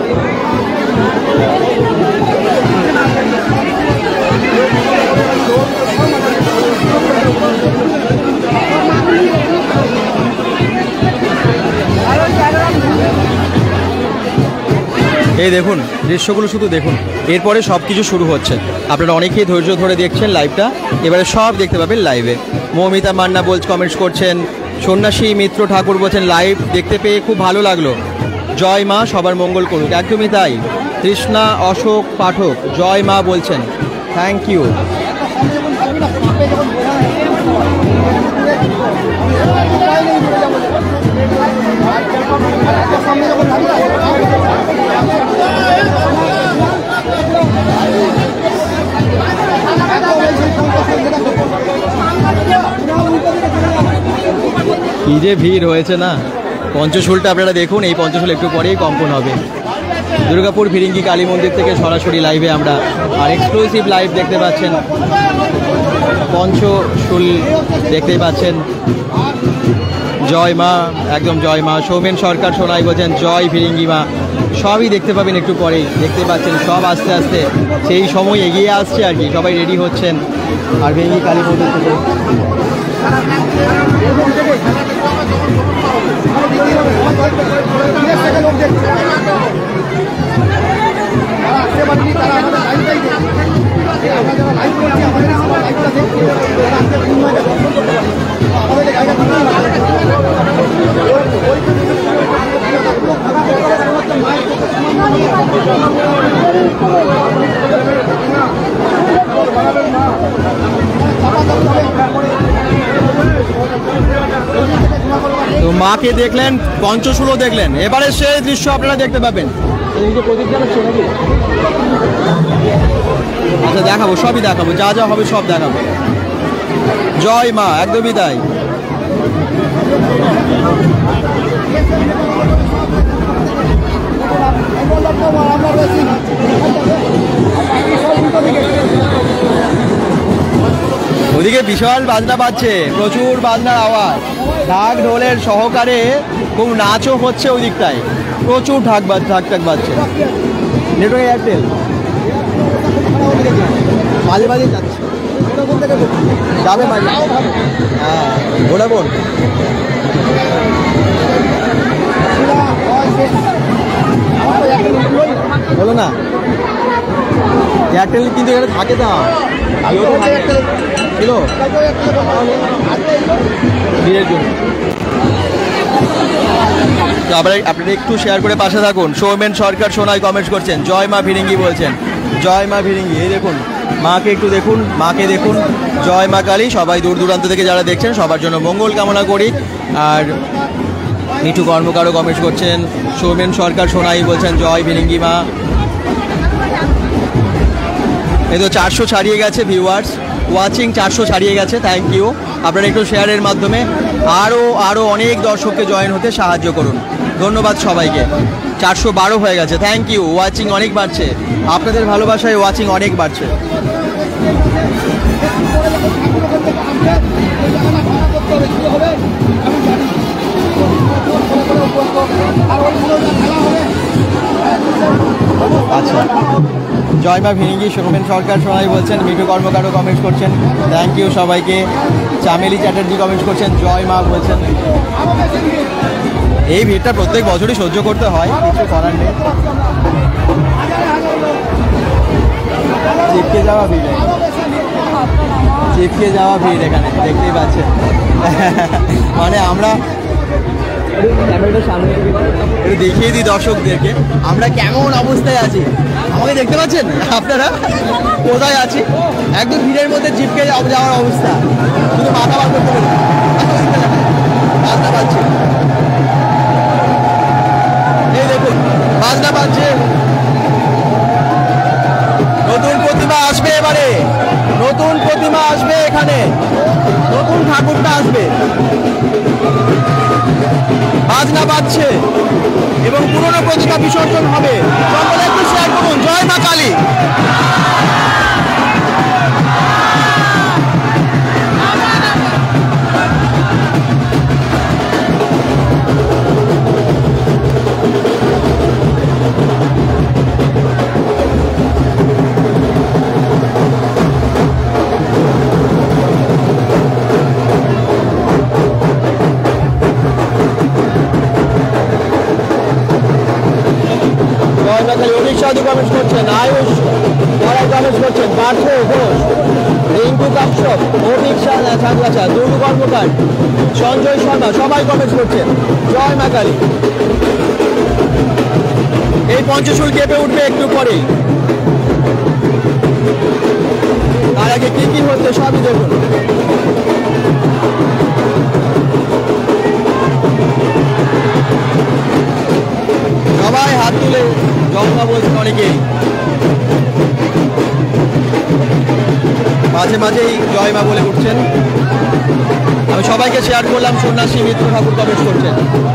এই দেখুন দৃশ্যগুলো, শুধু দেখুন। এরপরে সব কিছু শুরু হচ্ছে। আপনারা অনেকেই ধৈর্য ধরে দেখছেন লাইভটা, এবারে সব দেখতে পাবেন লাইভে। মৌমিতা মান্না কমেন্টস করছেন। সন্ন্যাসী মিত্র ঠাকুর বলছেন লাইভ দেখতে পেয়ে খুব ভালো লাগলো, জয় মা, সবার মঙ্গল করুক। একদমই তাই। তৃষ্ণা অশোক পাঠক জয় মা বলছেন, থ্যাংক ইউ। কি যে ভিড় হয়েছে না। পঞ্চশুলটা আপনারা দেখুন, এই পঞ্চশুল একটু পরেই কম্পন হবে। দুর্গাপুর ফিরিঙ্গি কালী মন্দির থেকে সরাসরি লাইভে আমরা, আর এক্সক্লুসিভ লাইভ দেখতে পাচ্ছেন। পঞ্চশুল দেখতেই পাচ্ছেন। জয় মা, একদম জয় মা। সৌমেন সরকার সোনাই বলছেন জয় ফিরিঙ্গি মা। সবই দেখতে পাবেন একটু পরেই, দেখতে পাচ্ছেন সব আস্তে আস্তে সেই সময় এগিয়ে আসছে আর কি। সবাই রেডি হচ্ছেন। আর ফিরিঙ্গি কালী মন্দির থেকে তো মাকে দেখলেন, পঞ্চশুলও দেখলেন, এবারে সেই দৃশ্য আপনারা দেখতে পাবেন। আচ্ছা দেখাবো, সবই দেখাবো, যা যা হবে সব দেখাবো। জয় মা, একদমই তাই। ওদিকে বিশাল বাজনা বাজছে, প্রচুর বাজনার আওয়াজ, ঢাক ঢোলের সহকারে খুব নাচও হচ্ছে ওই দিকটায়। প্রচুর ঢাক বাজছে। নেটওয়ার্ক এয়ারটেল মাঝে মাঝে যাচ্ছে, যাবে মাঝে। হ্যাঁ ভোডাফোন। বলো না, এয়ারটেল কিন্তু এখানে থাকে না, ছিল ভিড়ের জন্য। তো আপনারা একটু শেয়ার করে পাশে থাকুন। সৌমেন সরকার সোনাই কমেন্টস করছেন জয় মা ফিরিঙ্গি বলছেন, জয় মা ফিরিঙ্গি। এই দেখুন মাকে একটু দেখুন, মাকে দেখুন। জয় মা কালী। সবাই দূর দূরান্ত থেকে যারা দেখছেন সবার জন্য মঙ্গল কামনা করি। আর মিঠু কর্মকারও কমেন্টস করছেন। সৌমেন সরকার সোনাই বলছেন জয় ফিরিঙ্গি মা। এই তো 400 ছাড়িয়ে গেছে ভিউয়ার্স। ওয়াচিং 400 ছাড়িয়ে গেছে, থ্যাংক ইউ। আপনারা একটু শেয়ারের মাধ্যমে আরও অনেক দর্শককে জয়েন হতে সাহায্য করুন। ধন্যবাদ সবাইকে। 412 হয়ে গেছে, থ্যাংক ইউ। ওয়াচিং অনেক বাড়ছে, আপনাদের ভালোবাসায় ওয়াচিং অনেক বাড়ছে। আচ্ছা, জয়মা ভিনিগি, সুখমেন সরকার সোনাই বলছেন, মিঠু কর্মকারও কমেন্ট করছেন, থ্যাংক ইউ সবাইকে। চামেলি চ্যাটার্জি কমেন্ট করছেন, জয় মা বলছেন। এই ভিড়টা প্রত্যেক বছরই সহ্য করতে হয়, কিছু করার নেই। চিপকে যাওয়া ভিড়, চিপকে যাওয়া ভিড় এখানে দেখতেই পাচ্ছেন। মানে আমরা ক্যামেরাটা সামনে একটু দেখিয়ে দিই দর্শকদেরকে আমরা কেমন অবস্থায় আছি। আমাকে দেখতে পাচ্ছেন আপনারা কোথায় আছি? একদম ভিড়ের মধ্যে চিপকে যাওয়ার অবস্থা, শুধু মাথা বার করতে পারি, বাজনা পাচ্ছে। এই দেখুন বাজনা পাচ্ছে। নতুন প্রতিমা আসবে এবারে, নতুন প্রতিমা আসবে এখানে, নতুন ঠাকুরটা আসবে, বাজনা বাজছে এবং পুরনো প্রতিমা বিসর্জন হবে। সকলে একটু শেয়ার করুন। জয় মা কালী। অনেক সাধু কমেন্ট করছেন, আয়ুষ বড়াই কমেন্ট করছেন, পার্থ ঘোষ, রিঙ্কু কাশ্যপ, অভিক ছাগলাচা, দুর্গু কর্মকার, সঞ্জয় শর্মা, সবাই কমেন্ট করছেন। জয় মা কালী। এই পঞ্চশূল কেঁপে উঠবে একটু পরেই, তার আগে কি কি হচ্ছে সবই দেখুন। সবাই হাত তুলে জমা বলছেন অনেকেই, মাঝে মাঝেই জয় মা বলে উঠছেন। আমি সবাইকে শেয়ার করলাম। সন্ন্যাসী মিত্র ঠাকুর কমেন্ট করছেন,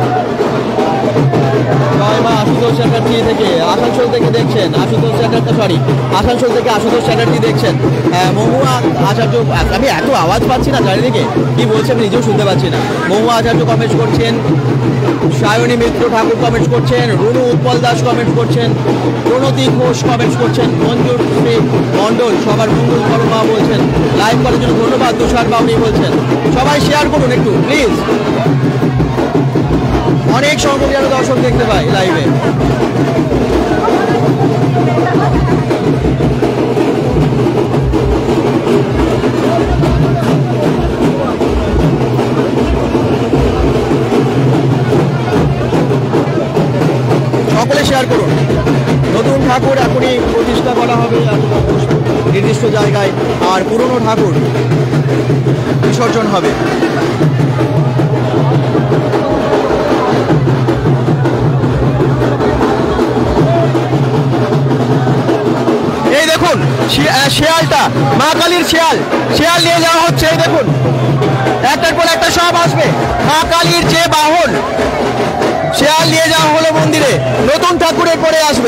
জয় মা। আশুতোষ চ্যাটার্জি থেকে আসানসোল থেকে দেখছেন, আশুতোষ চ্যাটার্জি সরি আসানসোল থেকে আশুতোষ চ্যাটার্জি দেখছেন। মহুয়া আচার্য, আমি এত আওয়াজ পাচ্ছি না চারিদিকে, কি বলছে আমি নিজেও শুনতে পাচ্ছি না। মহুয়া আচার্য কমেন্ট করছেন, সায়নী মিত্র ঠাকুর কমেন্ট করছেন, রুনু উৎপল দাস কমেন্ট করছেন, প্রণতি ঘোষ কমেন্ট করছেন, মঞ্জুর মণ্ডল সবার মঙ্গল করো মা বলছেন। লাইভ করার জন্য ধন্যবাদ। তুষার বাউনি বলছেন। সবাই শেয়ার করুন একটু প্লিজ, অনেক সংখ্যক যেন দর্শক দেখতে পাই লাইভে। সকলে শেয়ার করুন। নতুন ঠাকুর এখনই প্রতিষ্ঠা করা হবে নির্দিষ্ট জায়গায়, আর পুরনো ঠাকুর বিসর্জন হবে। এই দেখুন শেয়ালটা, মা কালীর শেয়াল, শেয়াল নিয়ে যাওয়া হচ্ছে। এই দেখুন একটার পর একটা সব আসবে। মা কালীর যে বাহন, শেয়াল নিয়ে যাওয়া হলো মন্দিরে, নতুন ঠাকুরের পরে আসবে।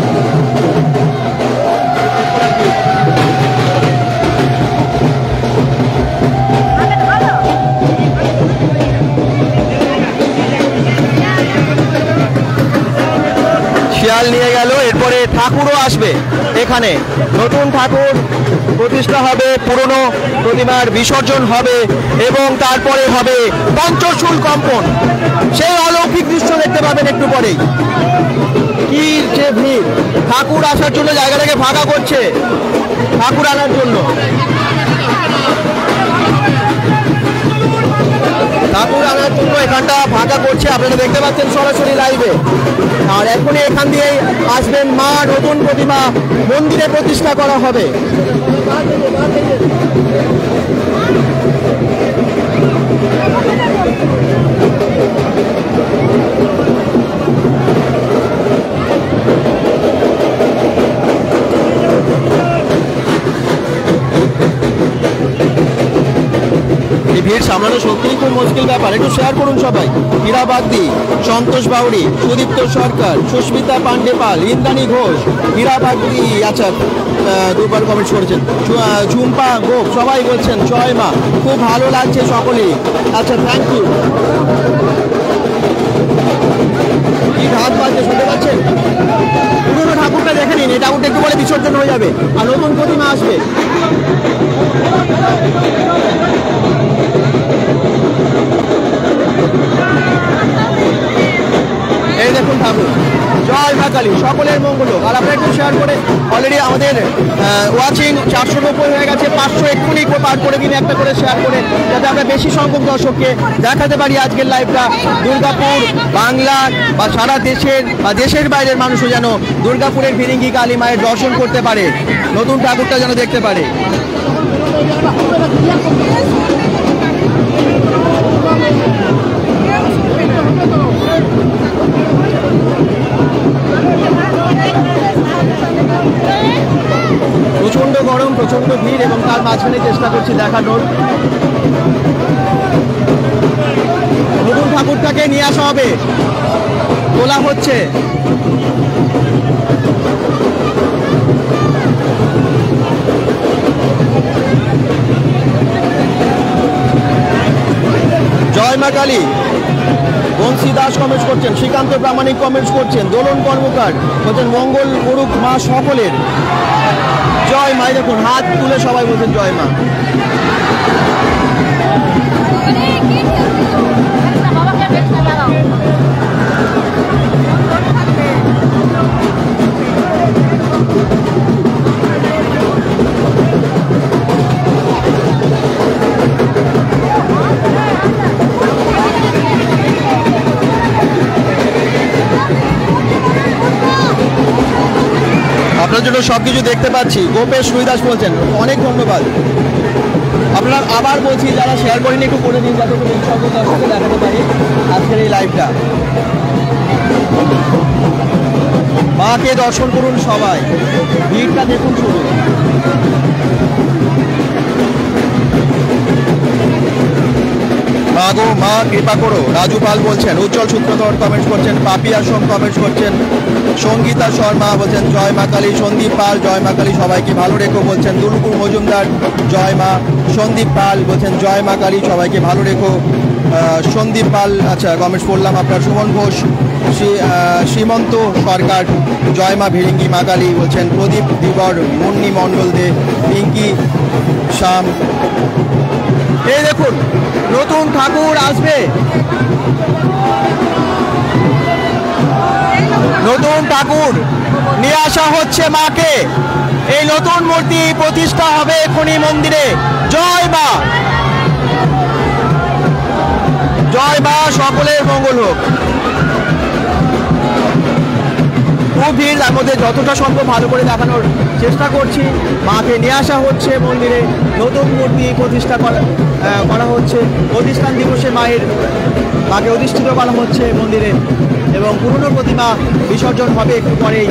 শিয়াল নিয়ে গেল, এরপরে ঠাকুরও আসবে এখানে, নতুন ঠাকুর প্রতিষ্ঠা হবে, পুরনো প্রতিমার বিসর্জন হবে এবং তারপরে হবে পঞ্চশূল কম্পন। সেই অলৌকিক দৃশ্য দেখতে পাবেন একটু পরেই। কি যে ভিড়, ঠাকুর আসার জন্য জায়গাটাকে ফাঁকা করছে, ঠাকুর আনার জন্য। ঠাকুর আনার জন্য এখানটা ফাঁকা করছে, আপনারা দেখতে পাচ্ছেন সরাসরি লাইভে। আর এখনই এখান দিয়েই আসবেন মা, নতুন প্রতিমা মন্দিরে প্রতিষ্ঠা করা হবে। সামলানো সত্যিই খুব মুশকিল ব্যাপার। একটু শেয়ার করুন সবাই। হীরা বাগদি, সন্তোষ বাউরি, সুদীপ্ত সরকার, সুস্মিতা পান্ডেপাল, ইন্দ্রাণী ঘোষ, হীরা বাগদি, আচ্ছা দুবার কমেন্টস করেছেন, ঝুম্পা গোপ, সবাই বলছেন জয় মা, খুব ভালো লাগছে সকলেই। আচ্ছা, থ্যাংক ইউ। কি ঢাক বাজছে শুনতে পাচ্ছেন? পুরোনো ঠাকুরটা দেখে নিন, এই ঠাকুরটা একটু বলে বিসর্জন হয়ে যাবে আর নতুন প্রতিমা আসবে। এই দেখুন ঠাকুর, জয় মা কালী, সকলের মঙ্গল হোক। আর আপনারা একটু শেয়ার করে, অলরেডি আমাদের ওয়াচিং 490 হয়ে গেছে, 500 এক্ষুনি পার করে দিন একটা করে শেয়ার করে, যাতে আমরা বেশি সংখ্যক দর্শককে দেখাতে পারি আজকের লাইভটা। দুর্গাপুর, বাংলা বা সারা দেশের বা দেশের বাইরের মানুষও যেন দুর্গাপুরের ফিরিঙ্গি কালী মায়ের দর্শন করতে পারে, নতুন ঠাকুরটা যেন দেখতে পারে। প্রচন্ড গরম, প্রচন্ড ভিড় এবং তার মাঝখানে চেষ্টা করছি দেখানোর। নতুন ঠাকুরটাকে নিয়ে আসা হবে, তোলা হচ্ছে। জয় মা কালী। বংশী দাস কমেন্টস করছেন, শ্রীকান্ত প্রামাণিক কমেন্টস করছেন, দোলন কর্মকার বলছেন মঙ্গল করুক মা সকলের। জয় মা, দেখুন হাত তুলে সবাই বলছেন জয় মা। আপনার জন্য সবকিছু দেখতে পাচ্ছি। গোপেশ রুইদাস বলছেন অনেক ধন্যবাদ। আপনারা আবার বলছি, যারা শেয়ার করেনি একটু করে দিন, যাতে করে সকল দর্শককে দেখাতে পারি আজকের এই লাইভটা। মাকে দর্শন করুন সবাই, ভিড়টা দেখুন শুরু। মা গো মা কৃপা করো, রাজু পাল বলছেন, উজ্জ্বল সূত্রধর কমেন্টস করছেন, পাপি আসম কমেন্টস করছেন, সঙ্গীতা শর্মা বলছেন জয় মা কালী, সন্দীপ পাল জয় মা কালী সবাইকে ভালো রেখো বলছেন, দুলুপুর মজুমদার জয় মা, সন্দীপ পাল বলছেন জয় মা কালী সবাইকে ভালো রেখো। সন্দীপ পাল, আচ্ছা কমেন্টস করলাম আপনার। সুমন ঘোষ, শ্রীমন্ত সরকার জয় মা ভিরিঙ্গি মা কালী বলছেন, প্রদীপ দিবর, মুন্নি মণ্ডল দে, পিঙ্কি শ্যাম। এই দেখুন নতুন ঠাকুর আসবে, নতুন ঠাকুর নিয়ে আসা হচ্ছে মাকে। এই নতুন মূর্তি প্রতিষ্ঠা হবে এখনই মন্দিরে। জয় মা, জয় মা, সকলের মঙ্গল হোক। খুব ভিড়, তার মধ্যে যতটা সম্ভব ভালো করে দেখানোর চেষ্টা করছি। মাকে নিয়ে আসা হচ্ছে মন্দিরে, নতুন মূর্তি প্রতিষ্ঠা করা হচ্ছে। প্রতিষ্ঠান দিবসে মাকে অধিষ্ঠিত করা হচ্ছে মন্দিরে এবং পুরনো প্রতিমা বিসর্জন হবে একটু পরেই।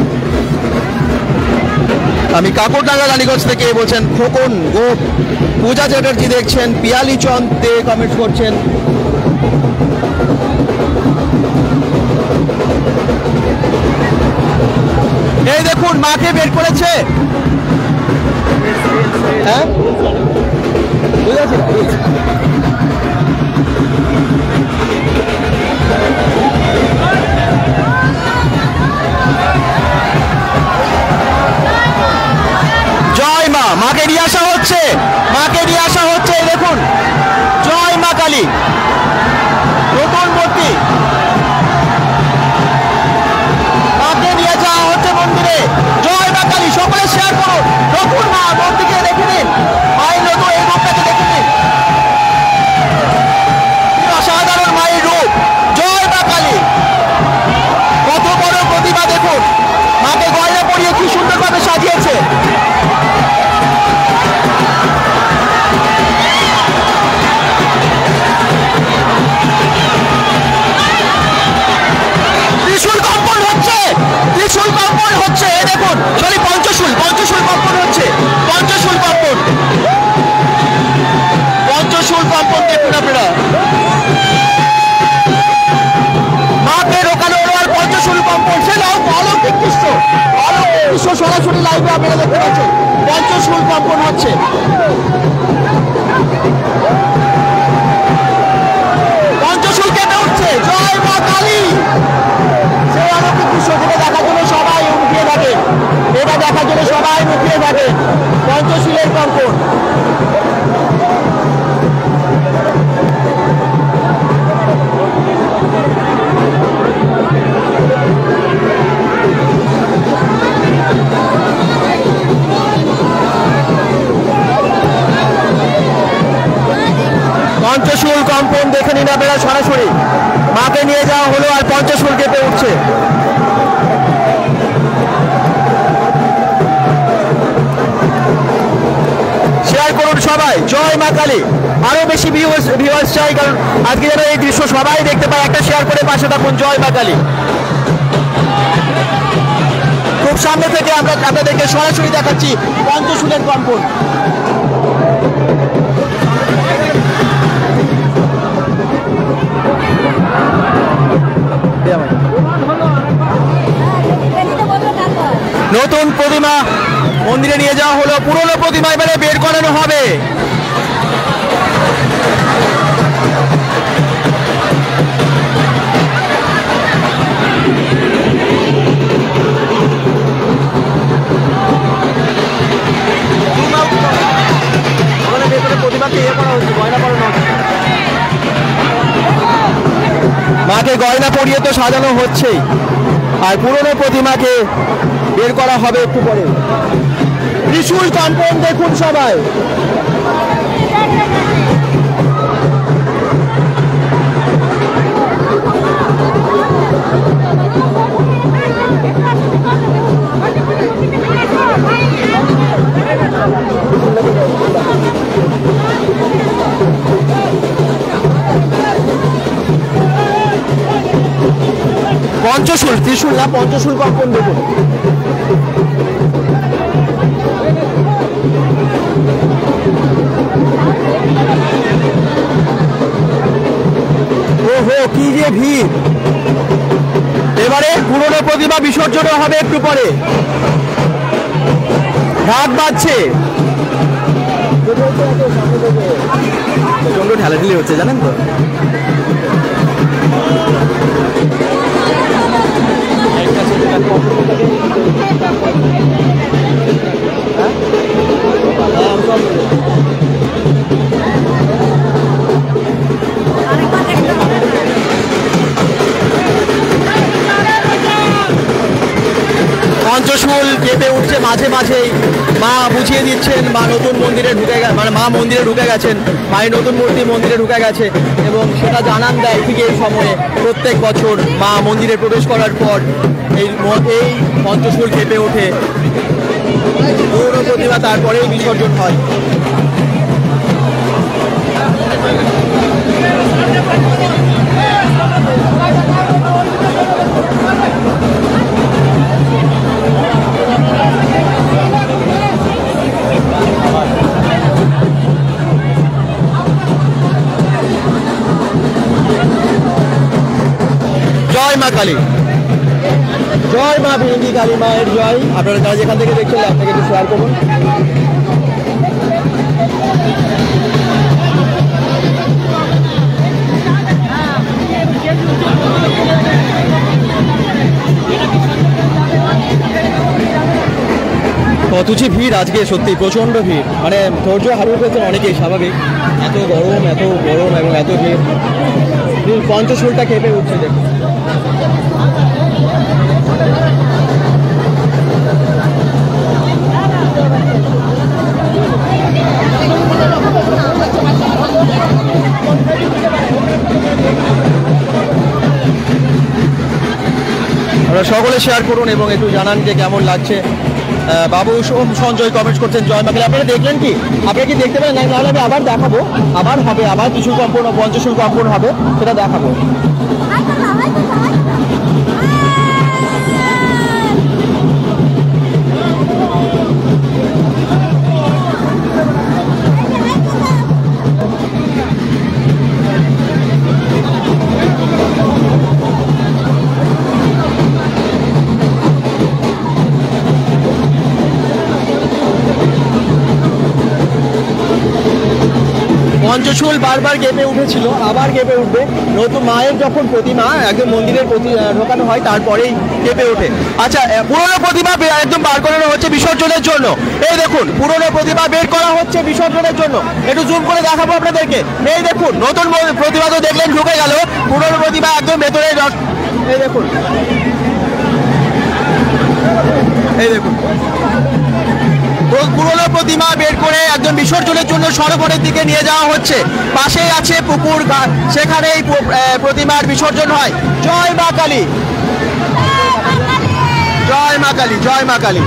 আমি কাকরডাঙ্গা রানীগঞ্জ থেকে বলছেন খোকন গোপ, পূজা চ্যাটার্জি দেখছেন, পিয়ালি চন্দ দে কমেন্টস করছেন। এই দেখুন মাকে বের করেছে। হ্যাঁ বুঝেছি। জয় মা, মাকে নিয়ে আসা হচ্ছে, মাকে নিয়ে আসা হচ্ছে। দেখুন জয় মা কালী, আপনারা দেখতে পাচ্ছেন পঞ্চশুল কম্পন হচ্ছে। পঞ্চশুল কেটে উঠছে, জয় মা কালী। সেই অলৌকিক দৃশ্য যেটা দেখার জন্য সবাই মুখিয়ে থাকে, এটা দেখার জন্য সবাই মুখিয়ে থাকে। পঞ্চশুলের কম্পন। পঞ্চশুল কম্পন দেখে নিন আপনারা সরাসরি। মাকে নিয়ে যাওয়া হলো আর পঞ্চশুল কেঁপে উঠছে। শেয়ার করুন সবাই, জয় মা কালী। আরো বেশি ভিউয়ার্স চাই, কারণ আজকে যেন এই দৃশ্য সবাই দেখতে পায়। একটা শেয়ার করে পাশে থাকুন, জয় মা কালী। খুব সামনে থেকে আমরা আপনাদেরকে সরাসরি দেখাচ্ছি পঞ্চশুলের কম্পন। নতুন প্রতিমা মন্দিরে নিয়ে যাওয়া হলো, পুরনো প্রতিমা এবারে বের করানো হবে। মাকে গয়না পরিয়ে তো সাজানো হচ্ছেই, আর পুরনো প্রতিমাকে বের করা হবে একটু পরে। ত্রিশূল কম্পন দেখুন সবাই। পঞ্চশুল, ত্রিশূল না, পঞ্চশুল কম্পন দেখুন। ওহো, কি যে ভিড়। এবারে পুরনো প্রতিমা বিসর্জন হবে একটু পরে। ঢাক বাজছে, প্রচন্ড ঠেলাঠেলি হচ্ছে জানেন তো। পঞ্চশুল কেঁপে উঠছে মাঝে মাঝেই। মা বুঝিয়ে দিচ্ছেন, মা নতুন মন্দিরে ঢুকে গেছে, মানে মা মন্দিরে ঢুকে গেছেন, মায়ের নতুন মূর্তি মন্দিরে ঢুকে গেছে, এবং সেটা জানান দেয় ঠিক এই সময়ে। প্রত্যেক বছর মা মন্দিরে প্রবেশ করার পর এই পঞ্চশুল কেঁপে ওঠে, গৌর প্রতিমা তারপরেই বিসর্জন হয়। জয় মা কালী, জয় মা ভিঙ্গি কালী মায়ের জয়। আপনারা যারা যেখান থেকে দেখছেন আপনাকে একটু শেয়ার করুন। কত যে ভিড় আজকে, সত্যি প্রচন্ড ভিড়, মানে ধৈর্য হারিয়ে ফেলছেন অনেকেই, স্বাভাবিক। এত গরম এবং এত ভিড়। পঞ্চশুলটা কেঁপে উঠছে দেখুন। আপনারা সকলে শেয়ার করুন এবং একটু জানান যে কেমন লাগছে। বাবু সঞ্জয় কমেন্ট করছেন জয় মা কালী। আপনারা দেখলেন কি? আপনারা কি দেখতে পারেন? নাহলে আমি আবার দেখাবো, আবার হবে, আবার ত্রিশূল কম্পন ও পঞ্চশুল কম্পন হবে, সেটা দেখাবো। পঞ্চশূল বারবার কেঁপে উঠেছিল, আবার কেঁপে উঠবে। নতুন মায়ের যখন প্রতিমা একদম মন্দিরের ঢোকানো হয় তারপরেই কেঁপে ওঠে। আচ্ছা, পুরনো প্রতিমা একদম বার করানো হচ্ছে বিসর্জনের জন্য। এই দেখুন, পুরনো প্রতিমা বের করা হচ্ছে বিসর্জনের জন্য। একটু জুম করে দেখাবো আপনাদেরকে। এই দেখুন, নতুন প্রতিমা তো দেখলেন ঢুকে গেল, পুরনো প্রতিমা একদম ভেতরে। এই দেখুন, এই দেখুন, পুরনো প্রতিমা বের করে একদম বিসর্জনের জন্য সরোবরের দিকে নিয়ে যাওয়া হচ্ছে। পাশেই আছে পুকুর, সেখানেই প্রতিমার বিসর্জন হয়। জয় মা কালী, জয় মা কালী, জয় মা কালী।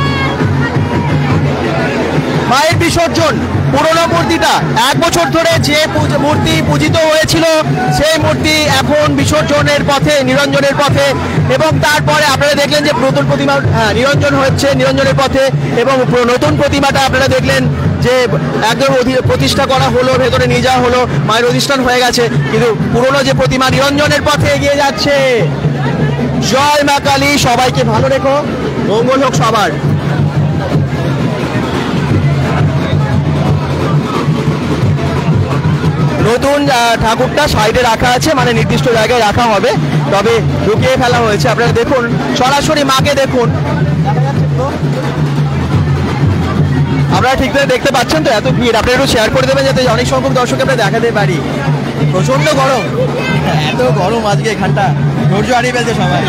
মায়ের বিসর্জন, পুরনো মূর্তিটা 1 বছর ধরে যে মূর্তি পূজিত হয়েছিল সেই মূর্তি এখন বিসর্জনের পথে, নিরঞ্জনের পথে। এবং তারপরে আপনারা দেখলেন যে নতুন প্রতিমা নিরঞ্জন হচ্ছে নিরঞ্জনের পথে, এবং নতুন প্রতিমাটা আপনারা দেখলেন যে একদম প্রতিষ্ঠা করা হলো, ভেতরে নিয়ে যাওয়া হলো, মায়ের অধিষ্ঠান হয়ে গেছে। কিন্তু পুরনো যে প্রতিমা নিরঞ্জনের পথে এগিয়ে যাচ্ছে। জয় মা কালী, সবাইকে ভালো রেখো, মঙ্গল হোক সবার। নতুন ঠাকুরটা সাইডে রাখা আছে, মানে নির্দিষ্ট জায়গায় রাখা হবে, তবে ঢুকিয়ে ফেলা হয়েছে। আপনারা দেখুন, সরাসরি মাকে দেখুন, আপনারা ঠিক করে দেখতে পাচ্ছেন তো? এত ভিড়, আপনারা একটু শেয়ার করে দেবেন যাতে অনেক সংখ্যক দর্শক আমরা দেখাতে পারি। প্রচন্ড গরম, এত গরম আজকে এখানটা, ধৈর্য হারিয়ে ফেলছে সবাই।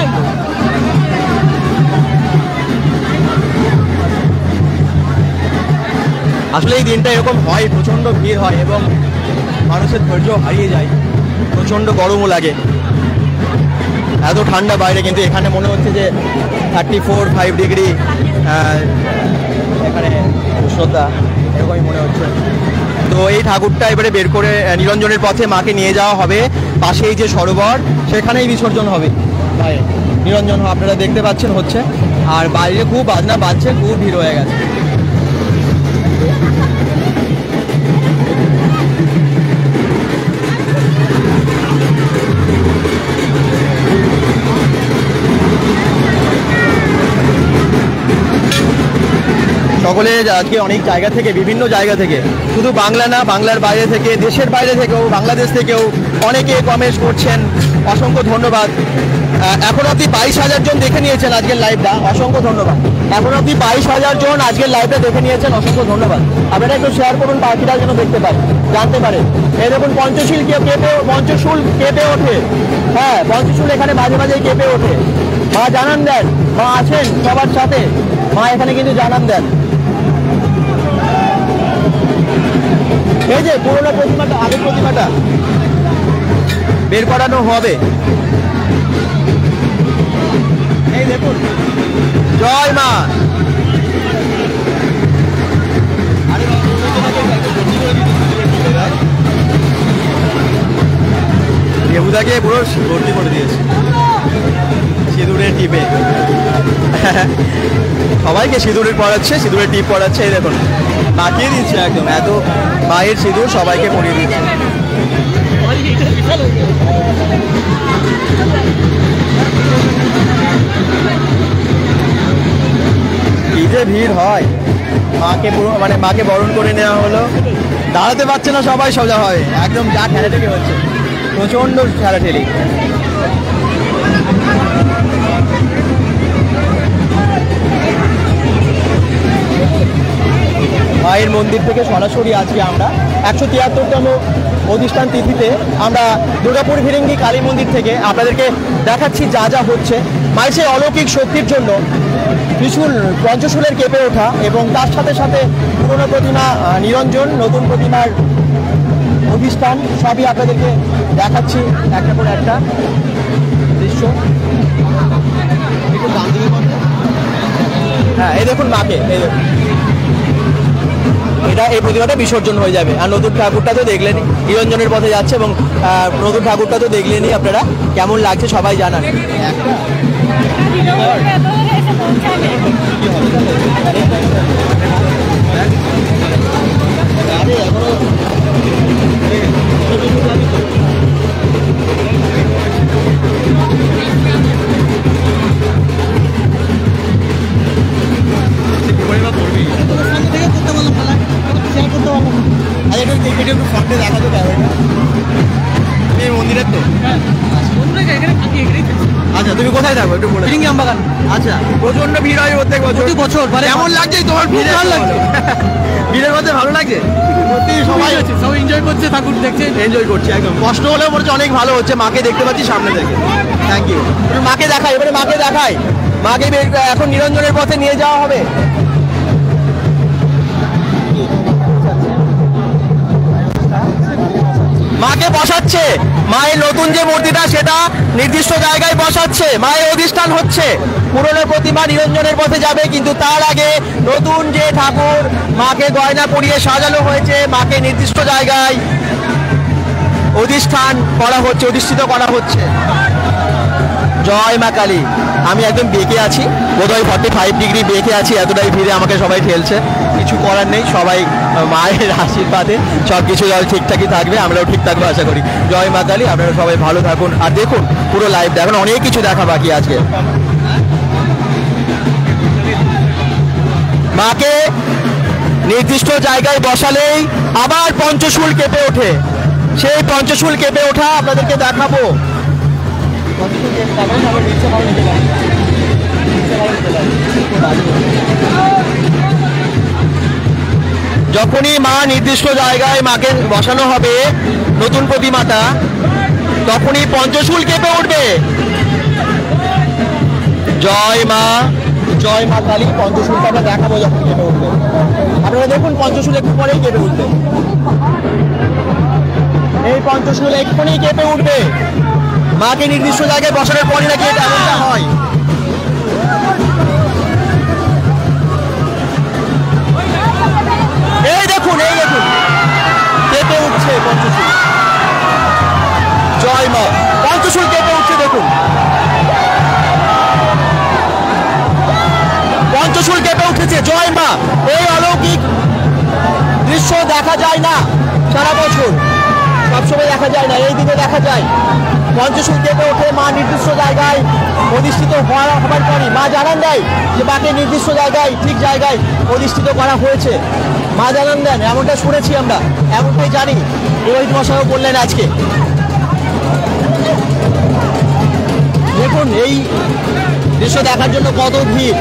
আসলে এই দিনটা এরকম হয়, প্রচন্ড ভিড় হয় এবং মানুষের ধৈর্য হারিয়ে যায়, প্রচন্ড গরমও লাগে, এত ঠান্ডা বাইরে, কিন্তু এখানে মনে হচ্ছে যে 34-5 ডিগ্রি এখানে উষ্ণতা, এরকমই মনে হচ্ছে। তো এই ঠাকুরটা এবারে বের করে নিরঞ্জনের পথে মাকে নিয়ে যাওয়া হবে। পাশেই যে সরোবর, সেখানেই বিসর্জন হবে মায়ের। নিরঞ্জন আপনারা দেখতে পাচ্ছেন হচ্ছে, আর বাইরে খুব বাজনা বাজছে, খুব ভিড় হয়ে গেছে। সকলে আজকে অনেক জায়গা থেকে, বিভিন্ন জায়গা থেকে, শুধু বাংলা না, বাংলার বাইরে থেকে, দেশের বাইরে থেকেও, বাংলাদেশ থেকেও অনেকে কমেন্ট করছেন, অসংখ্য ধন্যবাদ। এখন অবধি 22,000 জন দেখে নিয়েছেন আজকের লাইভটা, অসংখ্য ধন্যবাদ। এখন অবধি 22,000 জন আজকের লাইভটা দেখে নিয়েছেন, অসংখ্য ধন্যবাদ। আপনারা একটু শেয়ার করুন, বাকিরা যেন দেখতে পারে, জানতে পারে। এই দেখুন, পঞ্চশূল কেঁপে ওঠে। হ্যাঁ, পঞ্চশূল এখানে মাঝে মাঝেই কেঁপে ওঠে। মা জানান দেন, মা আছেন সবার সাথে, মা এখানে কিন্তু জানান দেন। এই যে পুরোনো প্রতিমাটা, আগের প্রতিমাটা বের করানো হবে। এই দেখুন, জয় মা। দেবুদাকে পুরো ভর্তি করে দিয়েছে সিঁদুরের টিপে। সবাইকে সিঁদুরের পড়াচ্ছে, সিঁদুরের টিপ পড়াচ্ছে। এই দেখুন, মাখিয়ে দিচ্ছে একদম, এত মায়ের সিঁদুর সবাইকে পরিয়ে দিচ্ছে। কি যে ভিড় হয়, মাকে পুরো মানে মাকে বরণ করে নেওয়া হলো, দাঁড়াতে পারছে না সবাই সোজা হয়, একদম যা ঠেলাঠেলি হচ্ছে, প্রচন্ড ঠেলাঠেলি। মায়ের মন্দির থেকে সরাসরি আজকে আমরা 173তম অধিষ্ঠান তিথিতে আমরা দুর্গাপুর ফিরিঙ্গি কালী মন্দির থেকে আপনাদেরকে দেখাচ্ছি যা যা হচ্ছে। মায়ের সেই অলৌকিক শক্তির জন্য পঞ্চশূলের কেঁপে ওঠা এবং তার সাথে সাথে পুরনো প্রতিমা নিরঞ্জন, নতুন প্রতিমার অধিষ্ঠান, সবই আপনাদেরকে দেখাচ্ছি একটা করে একটা দৃশ্য। হ্যাঁ, এই দেখুন মাকে, এই দেখুন, এই প্রতিমাটা বিসর্জন হয়ে যাবে। আর নতুন ঠাকুরটা তো দেখলেনই, নিরঞ্জনের পথে যাচ্ছে, এবং নতুন ঠাকুরটা তো দেখলেনই আপনারা। কেমন লাগছে সবাই জানান। একটু ফ্রন্টে দেখা তো তুমি কোথায় থাকো একটু বলে ফিরিঙ্গি আমবাগান। আচ্ছা, প্রচন্ড ভিড় হয় প্রত্যেক বছর। প্রতি বছর মানে কেমন লাগছে তোমার ভিড়ে? ভালো লাগছে। ভিড়ের মধ্যে ভালো লাগছে সত্যি, সবাই সবাই এনজয় করছে, ঠাকুর দেখছে। এনজয় করছে একদম। কষ্ট হলেও মনে হচ্ছে অনেক ভালো হচ্ছে, মাকে দেখতে পাচ্ছি সামনে থেকে। Thank you. মাকে দেখাই, এবারে মাকে দেখাই। মাকে এখন নিরঞ্জনের পথে নিয়ে যাওয়া হবে। মাকে বসাচ্ছে, মায়ের নতুন যে মূর্তিটা সেটা নির্দিষ্ট জায়গায় বসাচ্ছে, মায়ের অধিষ্ঠান হচ্ছে। পুরনো প্রতিমা নিরঞ্জনের পথে যাবে, কিন্তু তার আগে নতুন যে ঠাকুর মাকে গয়না পরিয়ে সাজানো হয়েছে, মাকে নির্দিষ্ট জায়গায় অধিষ্ঠান করা হচ্ছে, অধিষ্ঠিত করা হচ্ছে। জয় মা কালী। আমি একদম বেঁকে আছি, বোধহয় 45 ডিগ্রি বেঁকে আছি, এতটাই ভিড়ে আমাকে সবাই ঠেলছে। কিছু করার নেই, সবাই মায়ের আশীর্বাদে সব কিছু ঠিকঠাকই থাকবে, আমরাও ঠিক থাকবো আশা করি। জয় মা কালী। আপনারা সবাই ভালো থাকুন, আর দেখুন পুরো লাইভ দেখুন, অনেক কিছু দেখা বাকি আজকে। মাকে নির্দিষ্ট জায়গায় বসালেই আবার পঞ্চশূল কেঁপে ওঠে। সেই পঞ্চশূল কেঁপে ওঠা আপনাদেরকে দেখাবো। যখনই মা নির্দিষ্ট জায়গায় মাকে বসানো হবে নতুন প্রতিমাটা, তখনই পঞ্চশূল কেঁপে উঠবে। জয় মা, জয় মা কালী। পঞ্চশূলটা আমরা দেখাবো যখন কেঁপে উঠবে। আপনারা দেখুন পঞ্চশূল একটু পরেই কেঁপে উঠবে। এই পঞ্চশূল এক্ষুনি কেঁপে উঠবে। মাকে নির্দিষ্ট জায়গায় বসানোর পরে নাকি এটা এমনটা হয়। এই দেখুন, এই দেখুন কেঁপে উঠছে পঞ্চশূল। জয় মা, পঞ্চশূল কেঁপে উঠছে দেখুন। পঞ্চশূল কেঁপে উঠেছে। জয় মা। এই অলৌকিক দৃশ্য দেখা যায় না সারা বছর, সবসময় দেখা যায় না, এই দিনে দেখা যায়। পঞ্চশূল কেঁপে ওঠে, মা নির্দিষ্ট জায়গায় অধিষ্ঠিত হবার পরই মা জানান দেয় যে মাকে নির্দিষ্ট জায়গায়, ঠিক জায়গায় অধিষ্ঠিত করা হয়েছে। মা জানান দেন, এমনটা শুনেছি আমরা, এমনটাই জানি। পুরোহিত মশাইও বললেন আজকে। দেখুন এই দৃশ্য দেখার জন্য কত ভিড়।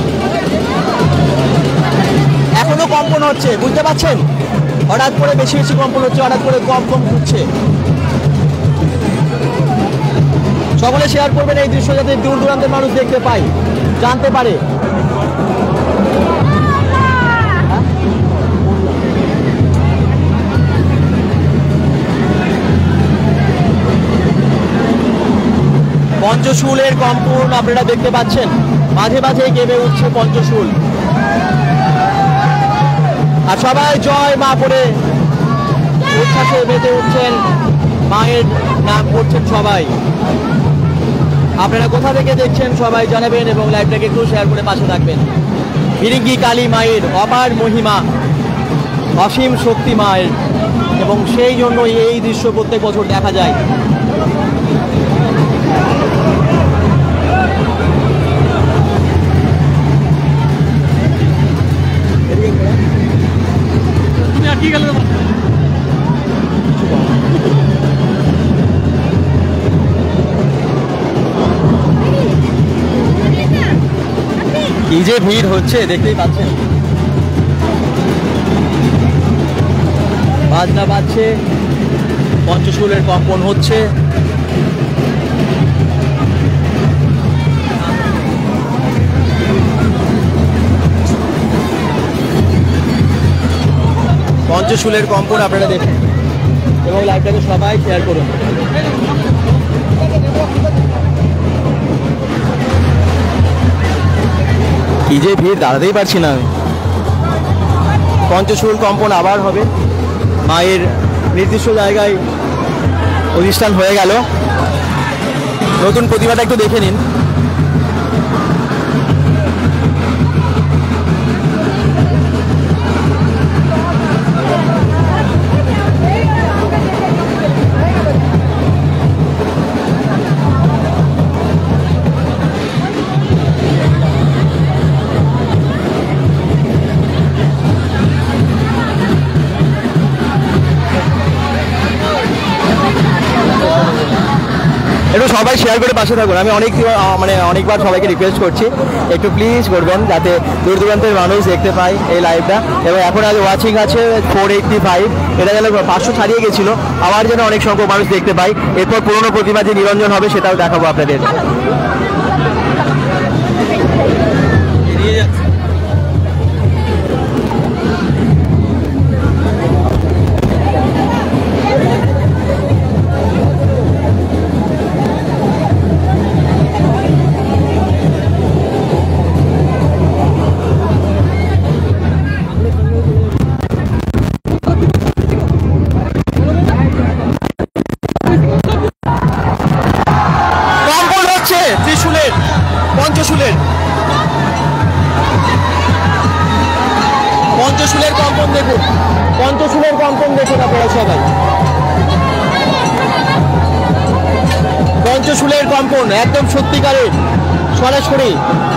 এখনো কম্পন হচ্ছে, বুঝতে পারছেন? হঠাৎ করে বেশি বেশি কম্পন হচ্ছে, হঠাৎ করে কম কম হচ্ছে। সকলে শেয়ার করবেন এই দৃশ্য, যাতে দূর দূরান্তের মানুষ দেখতে পায়, জানতে পারে। পঞ্চশূলের কম্পন আপনারা দেখতে পাচ্ছেন, মাঝে মাঝে কেঁপে উঠছে পঞ্চশূল। আর সবাই জয় মা করে উচ্ছ্বাসে মেতে উঠছেন, মায়ের নাম করছেন সবাই। আপনারা কোথা থেকে দেখছেন সবাই জানাবেন, এবং লাইভটাকে একটু শেয়ার করে পাশে থাকবেন। ফিরিঙ্গি কালী মায়ের অপার মহিমা, অসীম শক্তি মায়ের, এবং সেই জন্যই এই দৃশ্য প্রত্যেক বছর দেখা যায়। কি যে ভিড় হচ্ছে দেখতেই পাচ্ছেন। বাজনা বাজছে, পঞ্চশূলের কম্পন হচ্ছে। পঞ্চশূলের কম্পন আপনারা দেখুন, এবং লাইভটাকে সবাই শেয়ার করুন। কি যে ভিড়, দাঁড়াতেই পারছি না আমি। পঞ্চশূল কম্পন আবার হবে, মায়ের নির্দিষ্ট জায়গায় অধিষ্ঠান হয়ে গেল। নতুন প্রতিমাটা একটু দেখে নিন। একটু সবাই শেয়ার করে পাশে থাকুন। আমি অনেকবার সবাইকে রিকোয়েস্ট করছি একটু প্লিজ করবেন, যাতে দূর দূরান্তের মানুষ দেখতে পায় এই লাইভটা। এবং এখন আজ ওয়াচিং আছে 485, এটা যেন 500 ছাড়িয়ে গেছিল, আবার যেন অনেক সংখ্যক মানুষ দেখতে পাই। এরপর পুরনো প্রতিমা যে নিরঞ্জন হবে সেটাও দেখাবো আপনাদের। ত্রিশূলের পঞ্চশূলের কম্পন দেখুন, পঞ্চশূলের কম্পন দেখুন আপনারা সবাই। পঞ্চশূলের কম্পন একদম সত্যিকারের, সরাসরি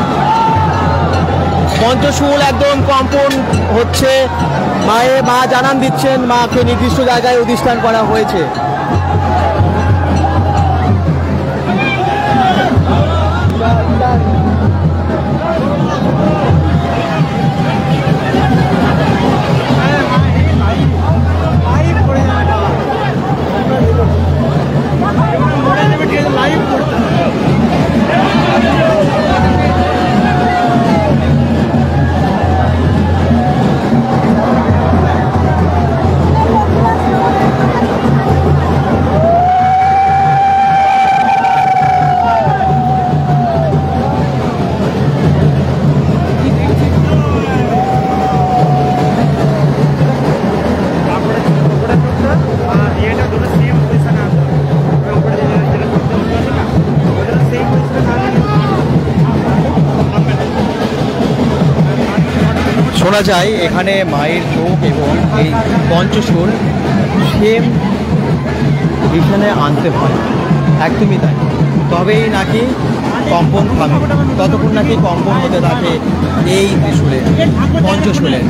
পঞ্চশূল একদম কম্পন হচ্ছে। মা জানান দিচ্ছেন, মাকে নির্দিষ্ট জায়গায় অধিষ্ঠান করা হয়েছে। শোনা যায় এখানে মায়ের চোখ এবং এই পঞ্চশূল সেম এখানে আনতে হয়, একদমই তাই, তবেই নাকি কম্পন থামে। ততক্ষণ নাকি কম্পন হতে থাকে এই ত্রিশূলে, পঞ্চশূলের।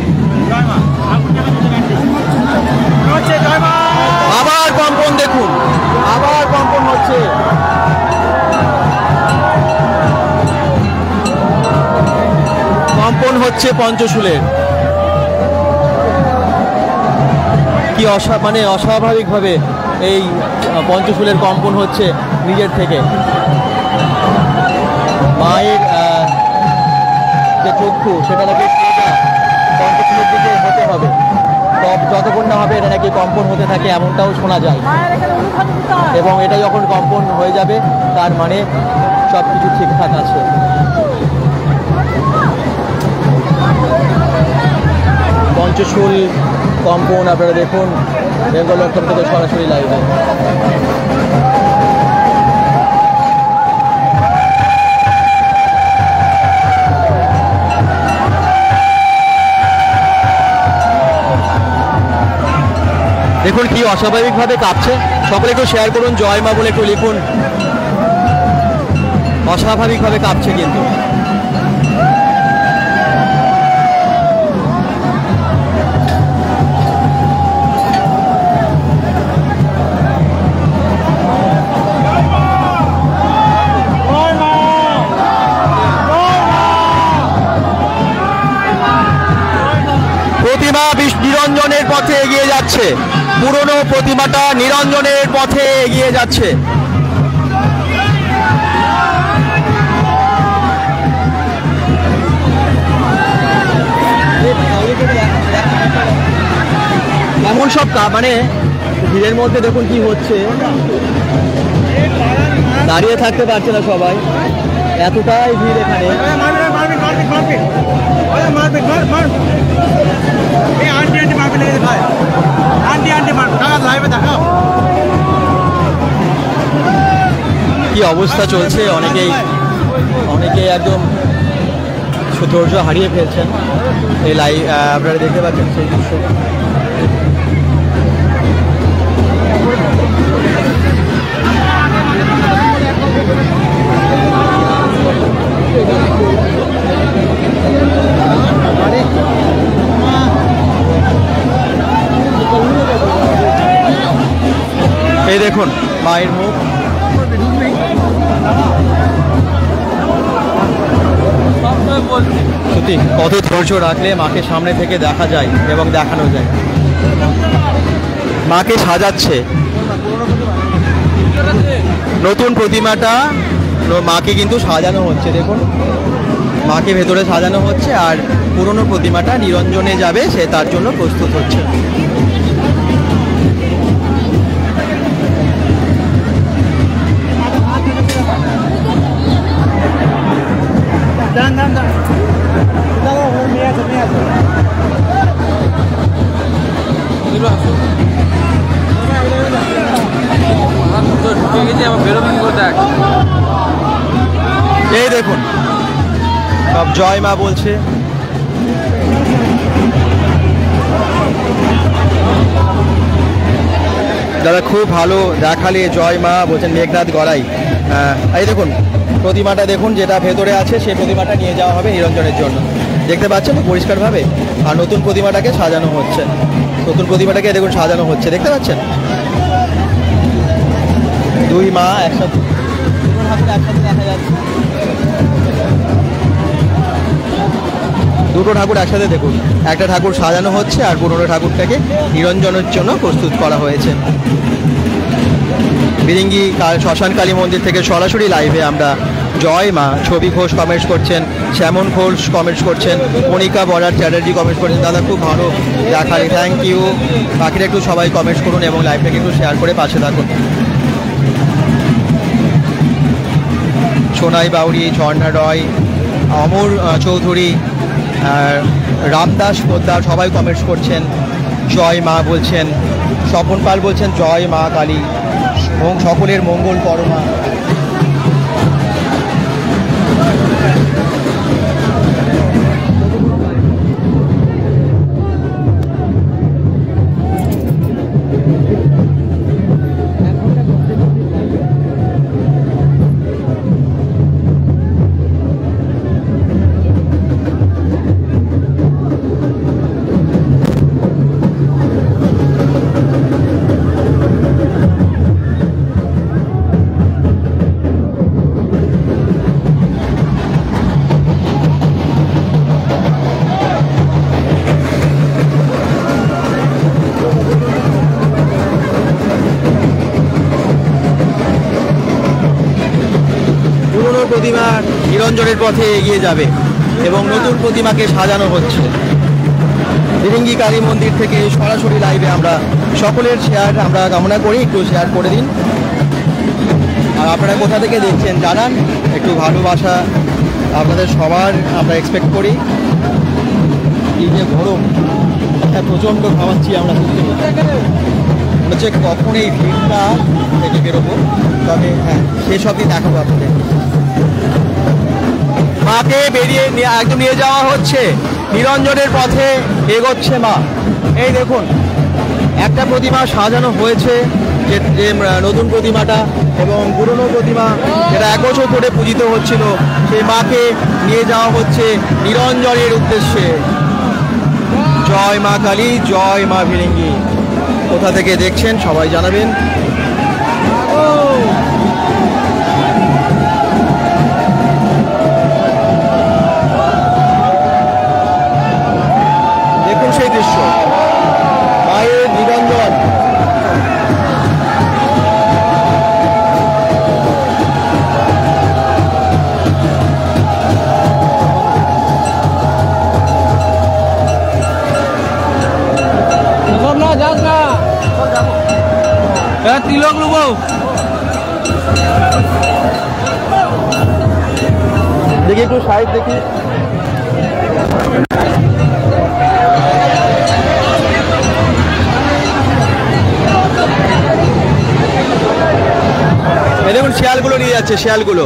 আবার কম্পন দেখুন, আবার কম্পন হচ্ছে। কম্পন হচ্ছে পঞ্চশূলের। কি অস্বাভাবিকভাবে এই পঞ্চশূলের কম্পন হচ্ছে নিজের থেকে। মায়ের যে চক্ষু সেটা নাকি পঞ্চশূলের দিকে হতে হবে, যতক্ষণ না হবে এটা নাকি কম্পন হতে থাকে, এমনটাও শোনা যায়। এবং এটা যখন কম্পন হয়ে যাবে তার মানে সব কিছু ঠিকঠাক আছে। পঞ্চশূল কম্পন আপনারা দেখুন বেঙ্গল ডট কম থেকে সরাসরি লাইভে। দেখুন কি অস্বাভাবিকভাবে কাঁপছে। সকলে একটু শেয়ার করুন, জয় মা বলে একটু লিখুন। অস্বাভাবিকভাবে কাঁপছে কিন্তু। প্রতিমা নিরঞ্জনের পথে এগিয়ে যাচ্ছে, পুরনো প্রতিমাটা নিরঞ্জনের পথে এগিয়ে যাচ্ছে। এমন সব ভিড়ের মধ্যে দেখুন কি হচ্ছে, দাঁড়িয়ে থাকতে পারছে না সবাই, এতটাই ভিড় এখানে। কি অবস্থা চলছে, অনেকেই একদম ধৈর্য হারিয়ে ফেলছেন। এই লাইভ আপনারা দেখতে পাচ্ছেন সেই দৃশ্য। এই দেখুন মায়ের মুখ। সত্যি কত ধৈর্য রাখলে মাকে সামনে থেকে দেখা যায় এবং দেখানো যায়। মাকে সাজাচ্ছে, নতুন প্রতিমাটা মাকে কিন্তু সাজানো হচ্ছে। দেখুন মাকে ভেতরে সাজানো হচ্ছে, আর পুরনো প্রতিমাটা নিরঞ্জনে যাবে, সে তার জন্য প্রস্তুত হচ্ছে। এই দেখুন সব জয় মা বলছে। দাদা খুব ভালো দেখালে, জয় মা বলছেন মেঘনাথ গড়াই। এই দেখুন প্রতিমাটা দেখুন, যেটা ভেতরে আছে সেই প্রতিমাটা নিয়ে যাওয়া হবে নিরঞ্জনের জন্য। দেখতে পাচ্ছেন পরিষ্কারভাবে। আর নতুন প্রতিমাটাকে সাজানো হচ্ছে, নতুন প্রতিমাটাকে দেখুন সাজানো হচ্ছে, দেখতে পাচ্ছেন। দুই মা একসাথে দেখা যাচ্ছে, দুটো ঠাকুর একসাথে দেখুন। একটা ঠাকুর সাজানো হচ্ছে আর পুরনো ঠাকুরটাকে নিরঞ্জনের জন্য প্রস্তুত করা হয়েছে। বিরিঙ্গি শ্মশান কালী মন্দির থেকে সরাসরি লাইভে আমরা জয় মা। ছবি ঘোষ কমেন্টস করছেন, শ্যামন ঘোষ কমেন্টস করছেন, মনিকা বরার চ্যাটার্জি কমেন্টস করছেন। দাদা খুব ভালো দেখালে, থ্যাংক ইউ। বাকিরা একটু সবাই কমেন্টস করুন এবং লাইভটাকে একটু শেয়ার করে পাশে থাকুন। সোনাই বাউরি, ঝর্ণা রয়, অমর চৌধুরী, রামদাস পোদ্দার সবাই কমেন্টস করছেন, জয় মা বলছেন। স্বপন পাল বলছেন জয় মা কালী, সকলের মঙ্গল পরমা। প্রতিমা নিরঞ্জনের পথে এগিয়ে যাবে এবং নতুন প্রতিমাকে সাজানো হচ্ছে। বিরিঙ্গি কালী মন্দির থেকে সরাসরি লাইভে আমরা সকলের শেয়ার আমরা কামনা করি, একটু শেয়ার করে দিন। আর আপনারা কোথা থেকে দেখছেন জানান, একটু ভালোবাসা আপনাদের সবার আমরা এক্সপেক্ট করি। এই যে গরম, প্রচণ্ড খাওয়াচ্ছি আমরা, হচ্ছে কখন এই ভিড়টা থেকে বেরোবো। তবে হ্যাঁ, সেসব দিন দেখাবো আপনাদের। মাকে বেরিয়ে একদম নিয়ে যাওয়া হচ্ছে, নিরঞ্জনের পথে এগোচ্ছে মা। এই দেখুন একটা প্রতিমা সাজানো হয়েছে, যে নতুন প্রতিমাটা এবং পুরনো প্রতিমা যেটা 1 বছর ধরে পূজিত হচ্ছিল, সেই মাকে নিয়ে যাওয়া হচ্ছে নিরঞ্জনের উদ্দেশ্যে। জয় মা কালী, জয় মা ভিরিঙ্গি। কোথা থেকে দেখছেন সবাই জানাবেন। দেখুন সেই দৃশ্য, মায়ের নিরঞ্জন। তিলক নেবো, দেখি একটু সাইড দেখি। দেখুন শিয়ালগুলো নিয়ে যাচ্ছে, শিয়ালগুলো।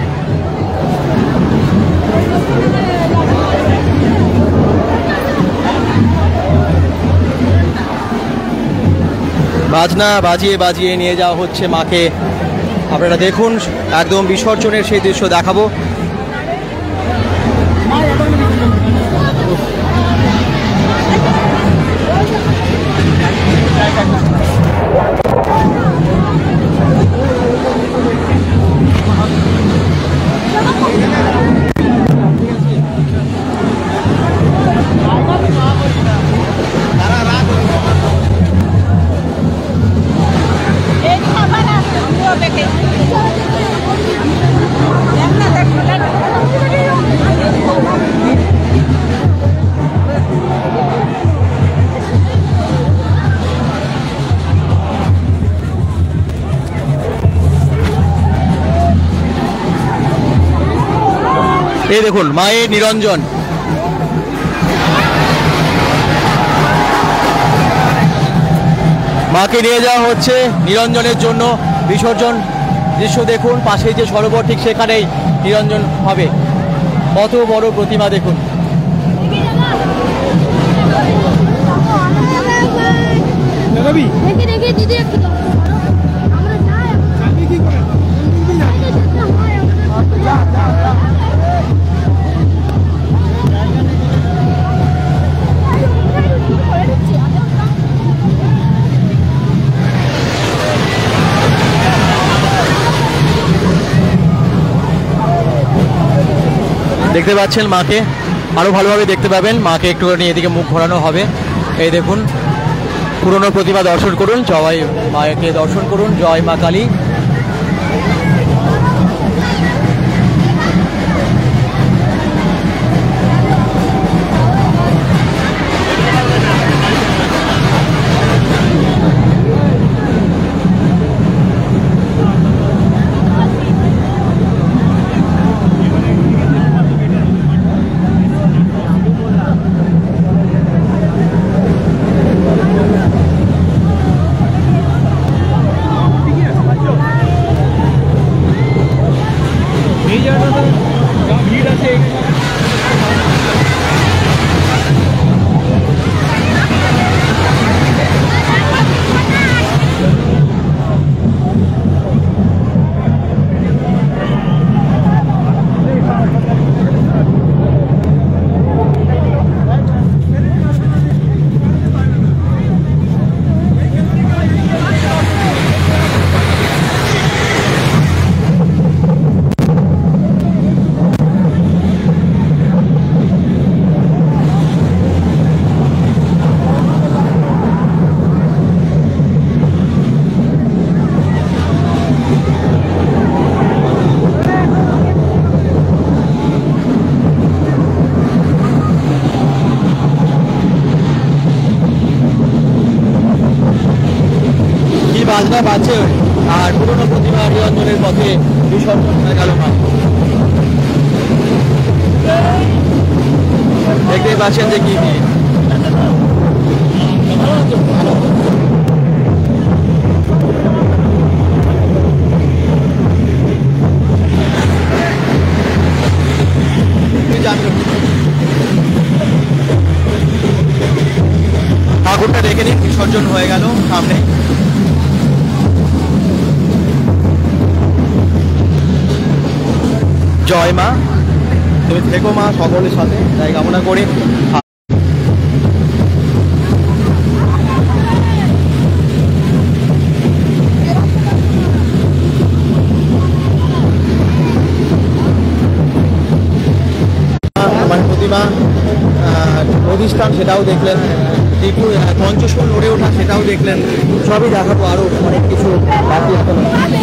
বাজনা বাজিয়ে বাজিয়ে নিয়ে যাওয়া হচ্ছে মাকে। আপনারা দেখুন একদম বিসর্জনের সেই দৃশ্য দেখাবো। এই দেখুন মায়ের নিরঞ্জন। মাকে নিয়ে যাওয়া হচ্ছে নিরঞ্জনের জন্য বিসর্জন। দৃশ্য দেখুন, পাশেই যে সরোবর ঠিক সেখানেই নিরঞ্জন হবে। কত বড় প্রতিমা দেখুন। দেখতে পাচ্ছেন মাকে, আরো ভালোভাবে দেখতে পাবেন। মাকে একটুখানি এদিকে মুখ ঘোরানো হবে। এই দেখুন পুরনো প্রতিমা দর্শন করুন, জয় মাকে দর্শন করুন। জয় মা কালী। বাজনা বাজছে আর পুরনো প্রতিমা নিরঞ্জনের পথে বিসর্জন হয়ে গেল মা। দেখতেই পাচ্ছেন যে কি ঠাকুরটা দেখে নিন, বিসর্জন হয়ে গেল সামনে। জয় মা, তুমি থেকো মা সকলের সাথে, তাই কামনা করি। প্রতিমা অধিষ্ঠান সেটাও দেখলেন, পঞ্চশোল লড়ে ওঠা সেটাও দেখলেন। সবই দেখাবো, আরো অনেক কিছু বাকি আছে।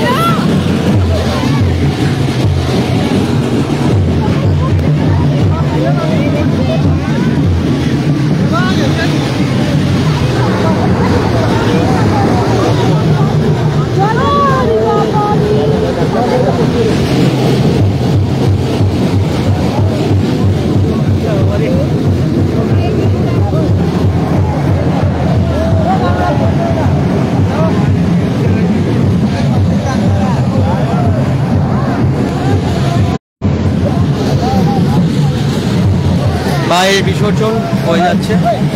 মায়ের বিসর্জন হয়ে যাচ্ছে।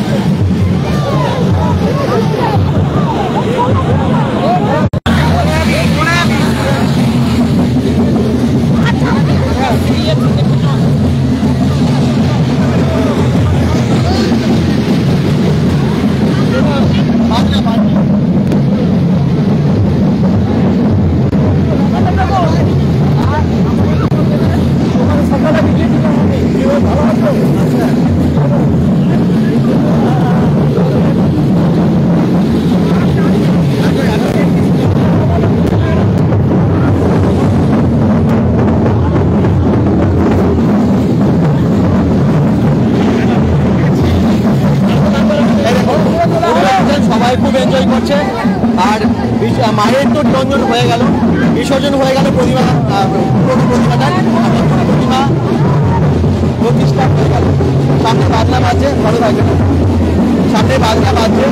খুব এনজয় করছে। আর মায়ের তো নিরঞ্জন হয়ে গেল, বিসর্জন হয়ে গেল প্রতিমা, প্রতিমা বাজনা বাজছে।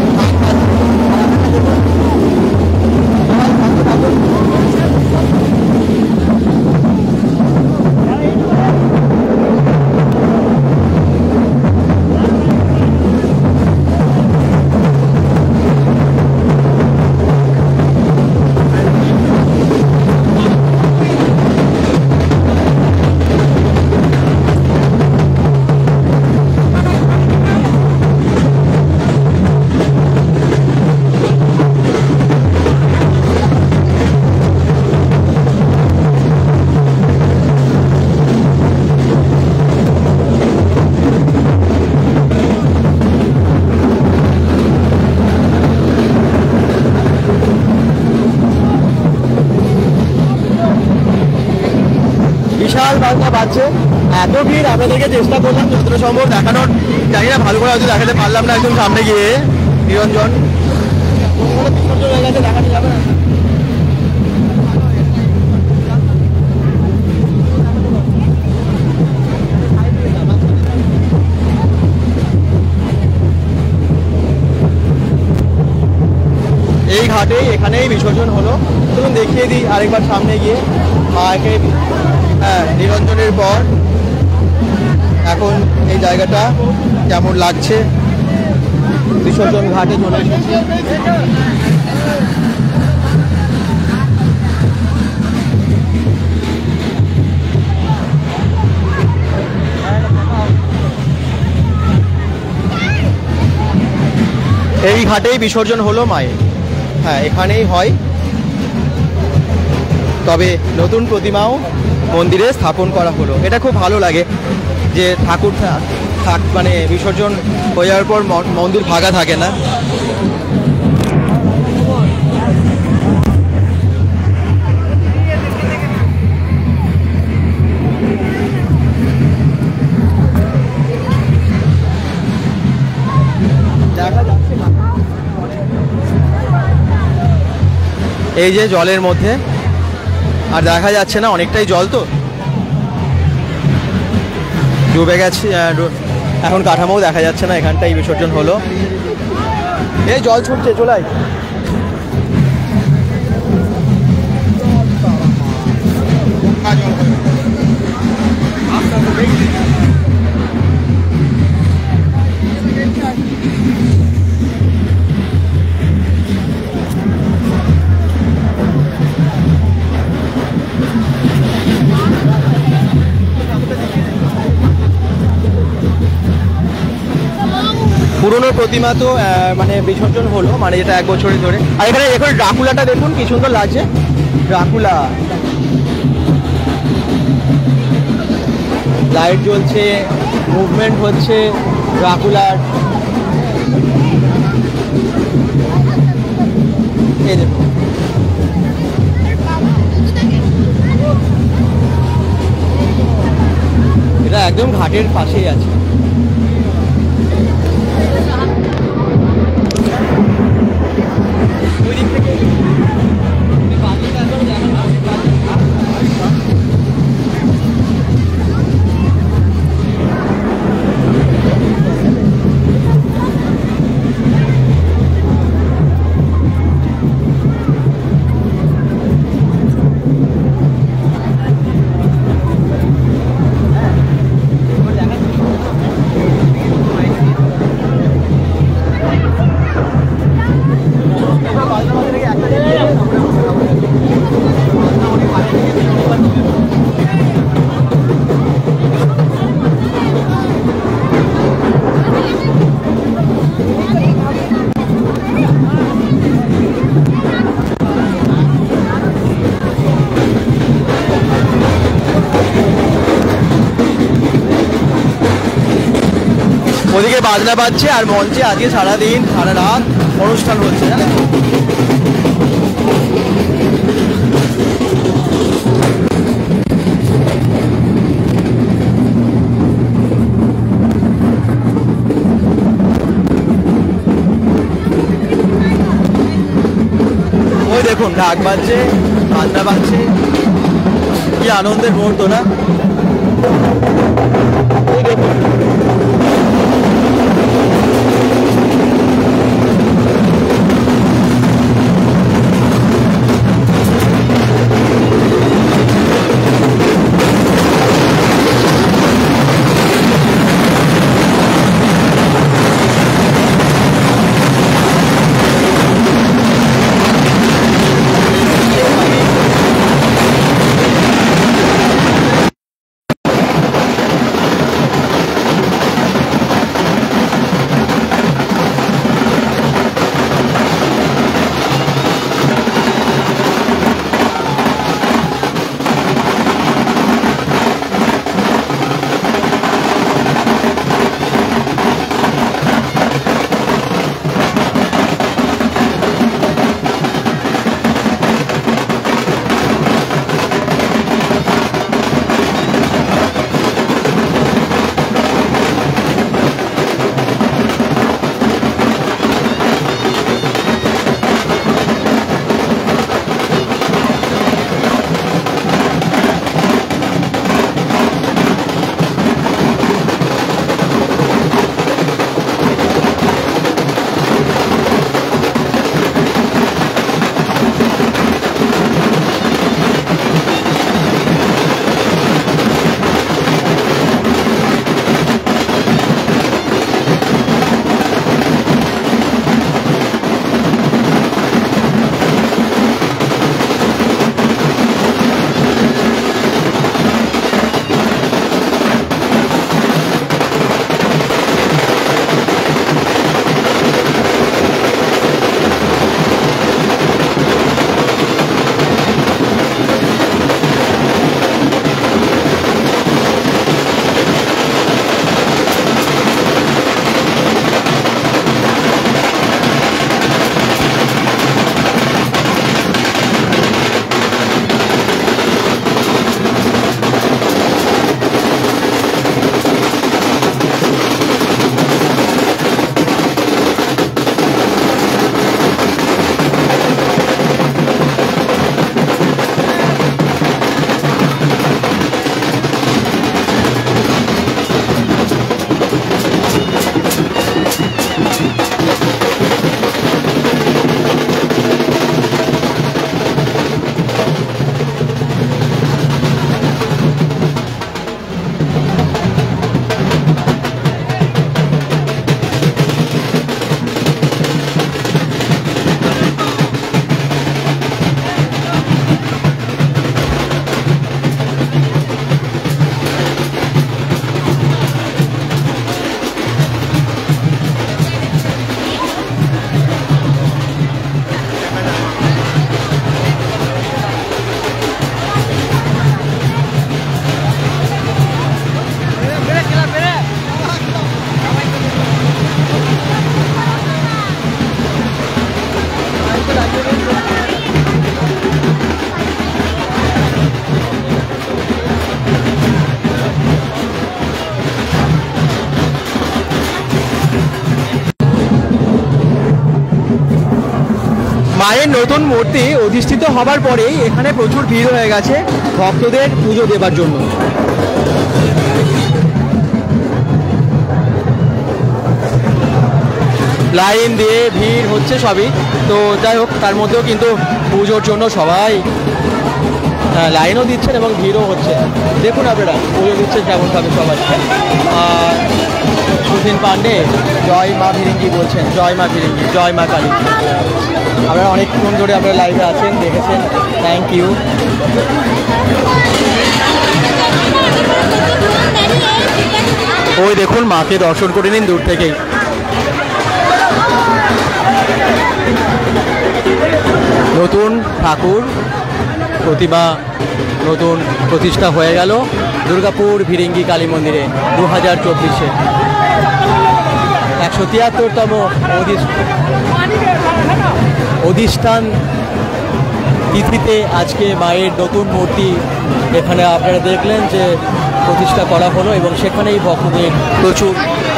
বিশাল বাজনা বাজছে, এত ভিড়। আপনাদেরকে চেষ্টা করলাম যতটা সম্ভব দেখানোর, জানি না ভালো করে হয়তো দেখাতে পারলাম না একদম সামনে গিয়ে। নিরঞ্জন দেখাতে যাবে না। এই ঘাটেই এখানেই বিসর্জন হলো। চলুন দেখিয়ে দিই আরেকবার সামনে গিয়ে মাকে। হ্যাঁ, নিরঞ্জনের পর এখন এই জায়গাটা কেমন লাগছে, বিসর্জন ঘাটে চলে এসেছে। এই ঘাটেই বিসর্জন হলো মায়ের। হ্যাঁ, এখানেই হয়, তবে নতুন প্রতিমাও মন্দিরে স্থাপন করা হলো। এটা খুব ভালো লাগে যে ঠাকুর মানে বিসর্জন হয়ে যাওয়ার পর মন্দির ফাঁকা থাকে না। এই যে জলের মধ্যে আর দেখা যাচ্ছে না, অনেকটাই জল তো ডুবে গেছে, এখন কাঠামোও দেখা যাচ্ছে না। এখানটাই বিসর্জন হলো। এই জল ছুটছে, চলাই। পুরনো প্রতিমা তো মানে বিসর্জন হলো, মানে যেটা 1 বছরের ধরে। আর এখানে এখন ড্রাকুলাটা দেখুন কি সুন্দর লাগছে। ড্রাকুলা লাইট জ্বলছে, মুভমেন্ট হচ্ছে ড্রাকুলার। এই দেখুন, এটা একদম ঘাটের পাশেই আছে। ওদিকে বাজনা বাজছে আর মঞ্চে আজকে সারাদিন সারা রাত অনুষ্ঠান হচ্ছে, জানেন। ওই দেখুন ঢাক বাজছে, বাজনা বাজছে, কি আনন্দের মুহূর্ত না। ওই দেখুন মায়ের নতুন মূর্তি অধিষ্ঠিত হবার পরেই এখানে প্রচুর ভিড় হয়ে গেছে ভক্তদের পুজো দেবার জন্য। লাইন দিয়ে ভিড় হচ্ছে সবই, তো যাই হোক তার মধ্যেও কিন্তু পুজোর জন্য সবাই লাইনও দিচ্ছেন এবং ভিড়ও হচ্ছে। দেখুন আপনারা পুজো দিচ্ছেন কেমনভাবে সবাই। সুধীন পান্ডে জয় মা ভিরিঙ্গি বলছেন, জয় মা ভিরিঙ্গি, জয় মা কালী। আপনারা অনেকক্ষণ ধরে আপনারা লাইভে আছেন, দেখেছেন, থ্যাংক ইউ। ওই দেখুন মাকে দর্শন করে নিন দূর থেকেই। নতুন ঠাকুর প্রতিমা নতুন প্রতিষ্ঠা হয়ে গেল দুর্গাপুর ভিরিঙ্গি কালী মন্দিরে 2024-এ 173তম অধিষ্ঠান তিথিতে আজকে মায়ের নতুন মূর্তি এখানে আপনারা দেখলেন যে প্রতিষ্ঠা করা হলো এবং সেখানেই ভক্তদের প্রচুর।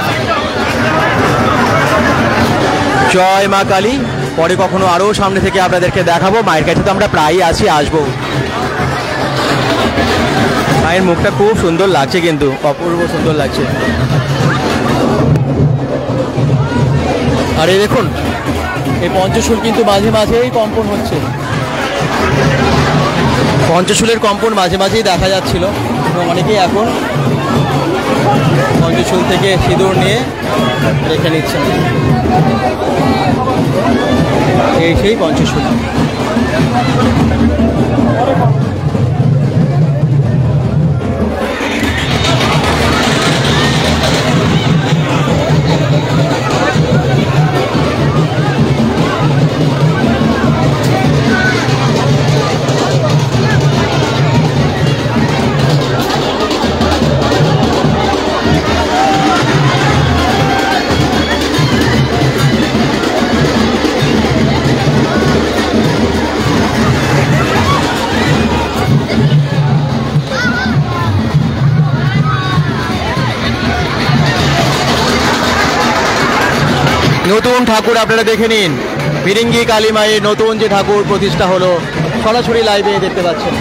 জয় মা কালী। পরে কখনো আরও সামনে থেকে আপনাদেরকে দেখাবো। মায়ের কাছে তো আমরা প্রায়ই আছি, আসবো। মায়ের মুখটা খুব সুন্দর লাগছে, কিন্তু অপূর্ব সুন্দর লাগছে। আর এই দেখুন এই পঞ্চশূল কিন্তু মাঝে মাঝেই কম্পন হচ্ছে। পঞ্চশূলের কম্পন মাঝে মাঝেই দেখা যাচ্ছিল এবং অনেকেই এখন পঞ্চশূল থেকে সিঁদুর নিয়ে রেখে নিচ্ছেন। এই সেই পঞ্চশূল। নতুন ঠাকুর আপনারা দেখে নিন। ভিরিঙ্গি কালী মায়ের নতুন যে ঠাকুর প্রতিষ্ঠা হলো সরাসরি লাইভে দেখতে পাচ্ছেন।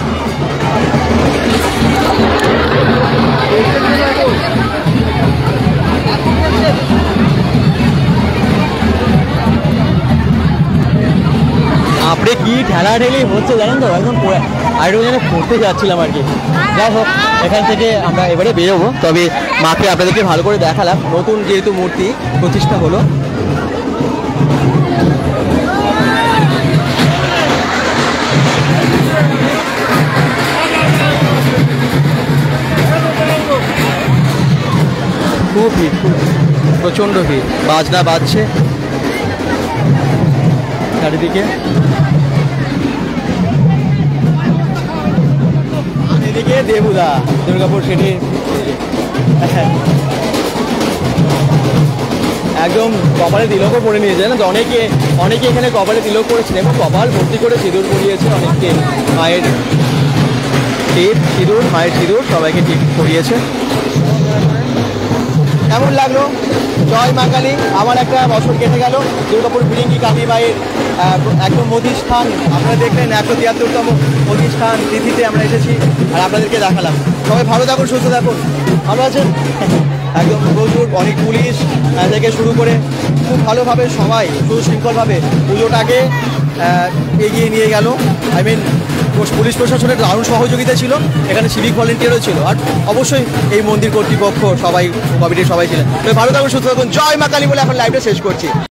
আপনি কি ঠেলাঠেলি হচ্ছে জানেন তো, একদম আরেকটু যেন পড়তে যাচ্ছিলাম আর কি। যাই হোক এখান থেকে আমরা এবারে বেরোবো, তবে মাকে আপনাদেরকে ভালো করে দেখালাম। নতুন যেহেতু মূর্তি প্রতিষ্ঠা হলো, খুব ভিড়, প্রচণ্ড ভিড়। বাজনা বাজছে চারিদিকে। এদিকে দেবুদা দুর্গাপুর সিটি একদম কপালে তিলকও পরে নিয়েছে, জানেন তো। অনেকে এখানে কপালে তিলক করেছেন এবং কপাল ভর্তি করে সিঁদুর পরিয়েছে অনেককে। মায়ের টিপ সিঁদুর, মায়ের সিঁদুর সবাইকে ঠিক করিয়েছে। কেমন লাগলো? জয় মা কালী। আমার একটা বছর কেটে গেল দুর্গাপুর ভিরিঙ্গি কালী মায়ের একদম অধিষ্ঠান। আপনারা দেখলেন 173তম অধিষ্ঠান তিথিতে আমরা এসেছি আর আপনাদেরকে দেখালাম। সবাই ভালো থাকুন, সুস্থ থাকুন। আমরা আছেন একদম প্রচুর অনেক পুলিশ থেকে শুরু করে খুব ভালোভাবে সবাই সুশৃঙ্খলভাবে পুজোটাকে এগিয়ে নিয়ে গেল। পুলিশ প্রশাসনের দারুণ সহযোগিতা ছিল, এখানে সিভিক ভলেন্টিয়ারও ছিল, আর অবশ্যই এই মন্দির কর্তৃপক্ষ সবাই, কমিটির সবাই ছিলেন। তো ভালো থাকুন, সুস্থ থাকুন। জয় মা কালী বলে এখন লাইভটা শেষ করছি।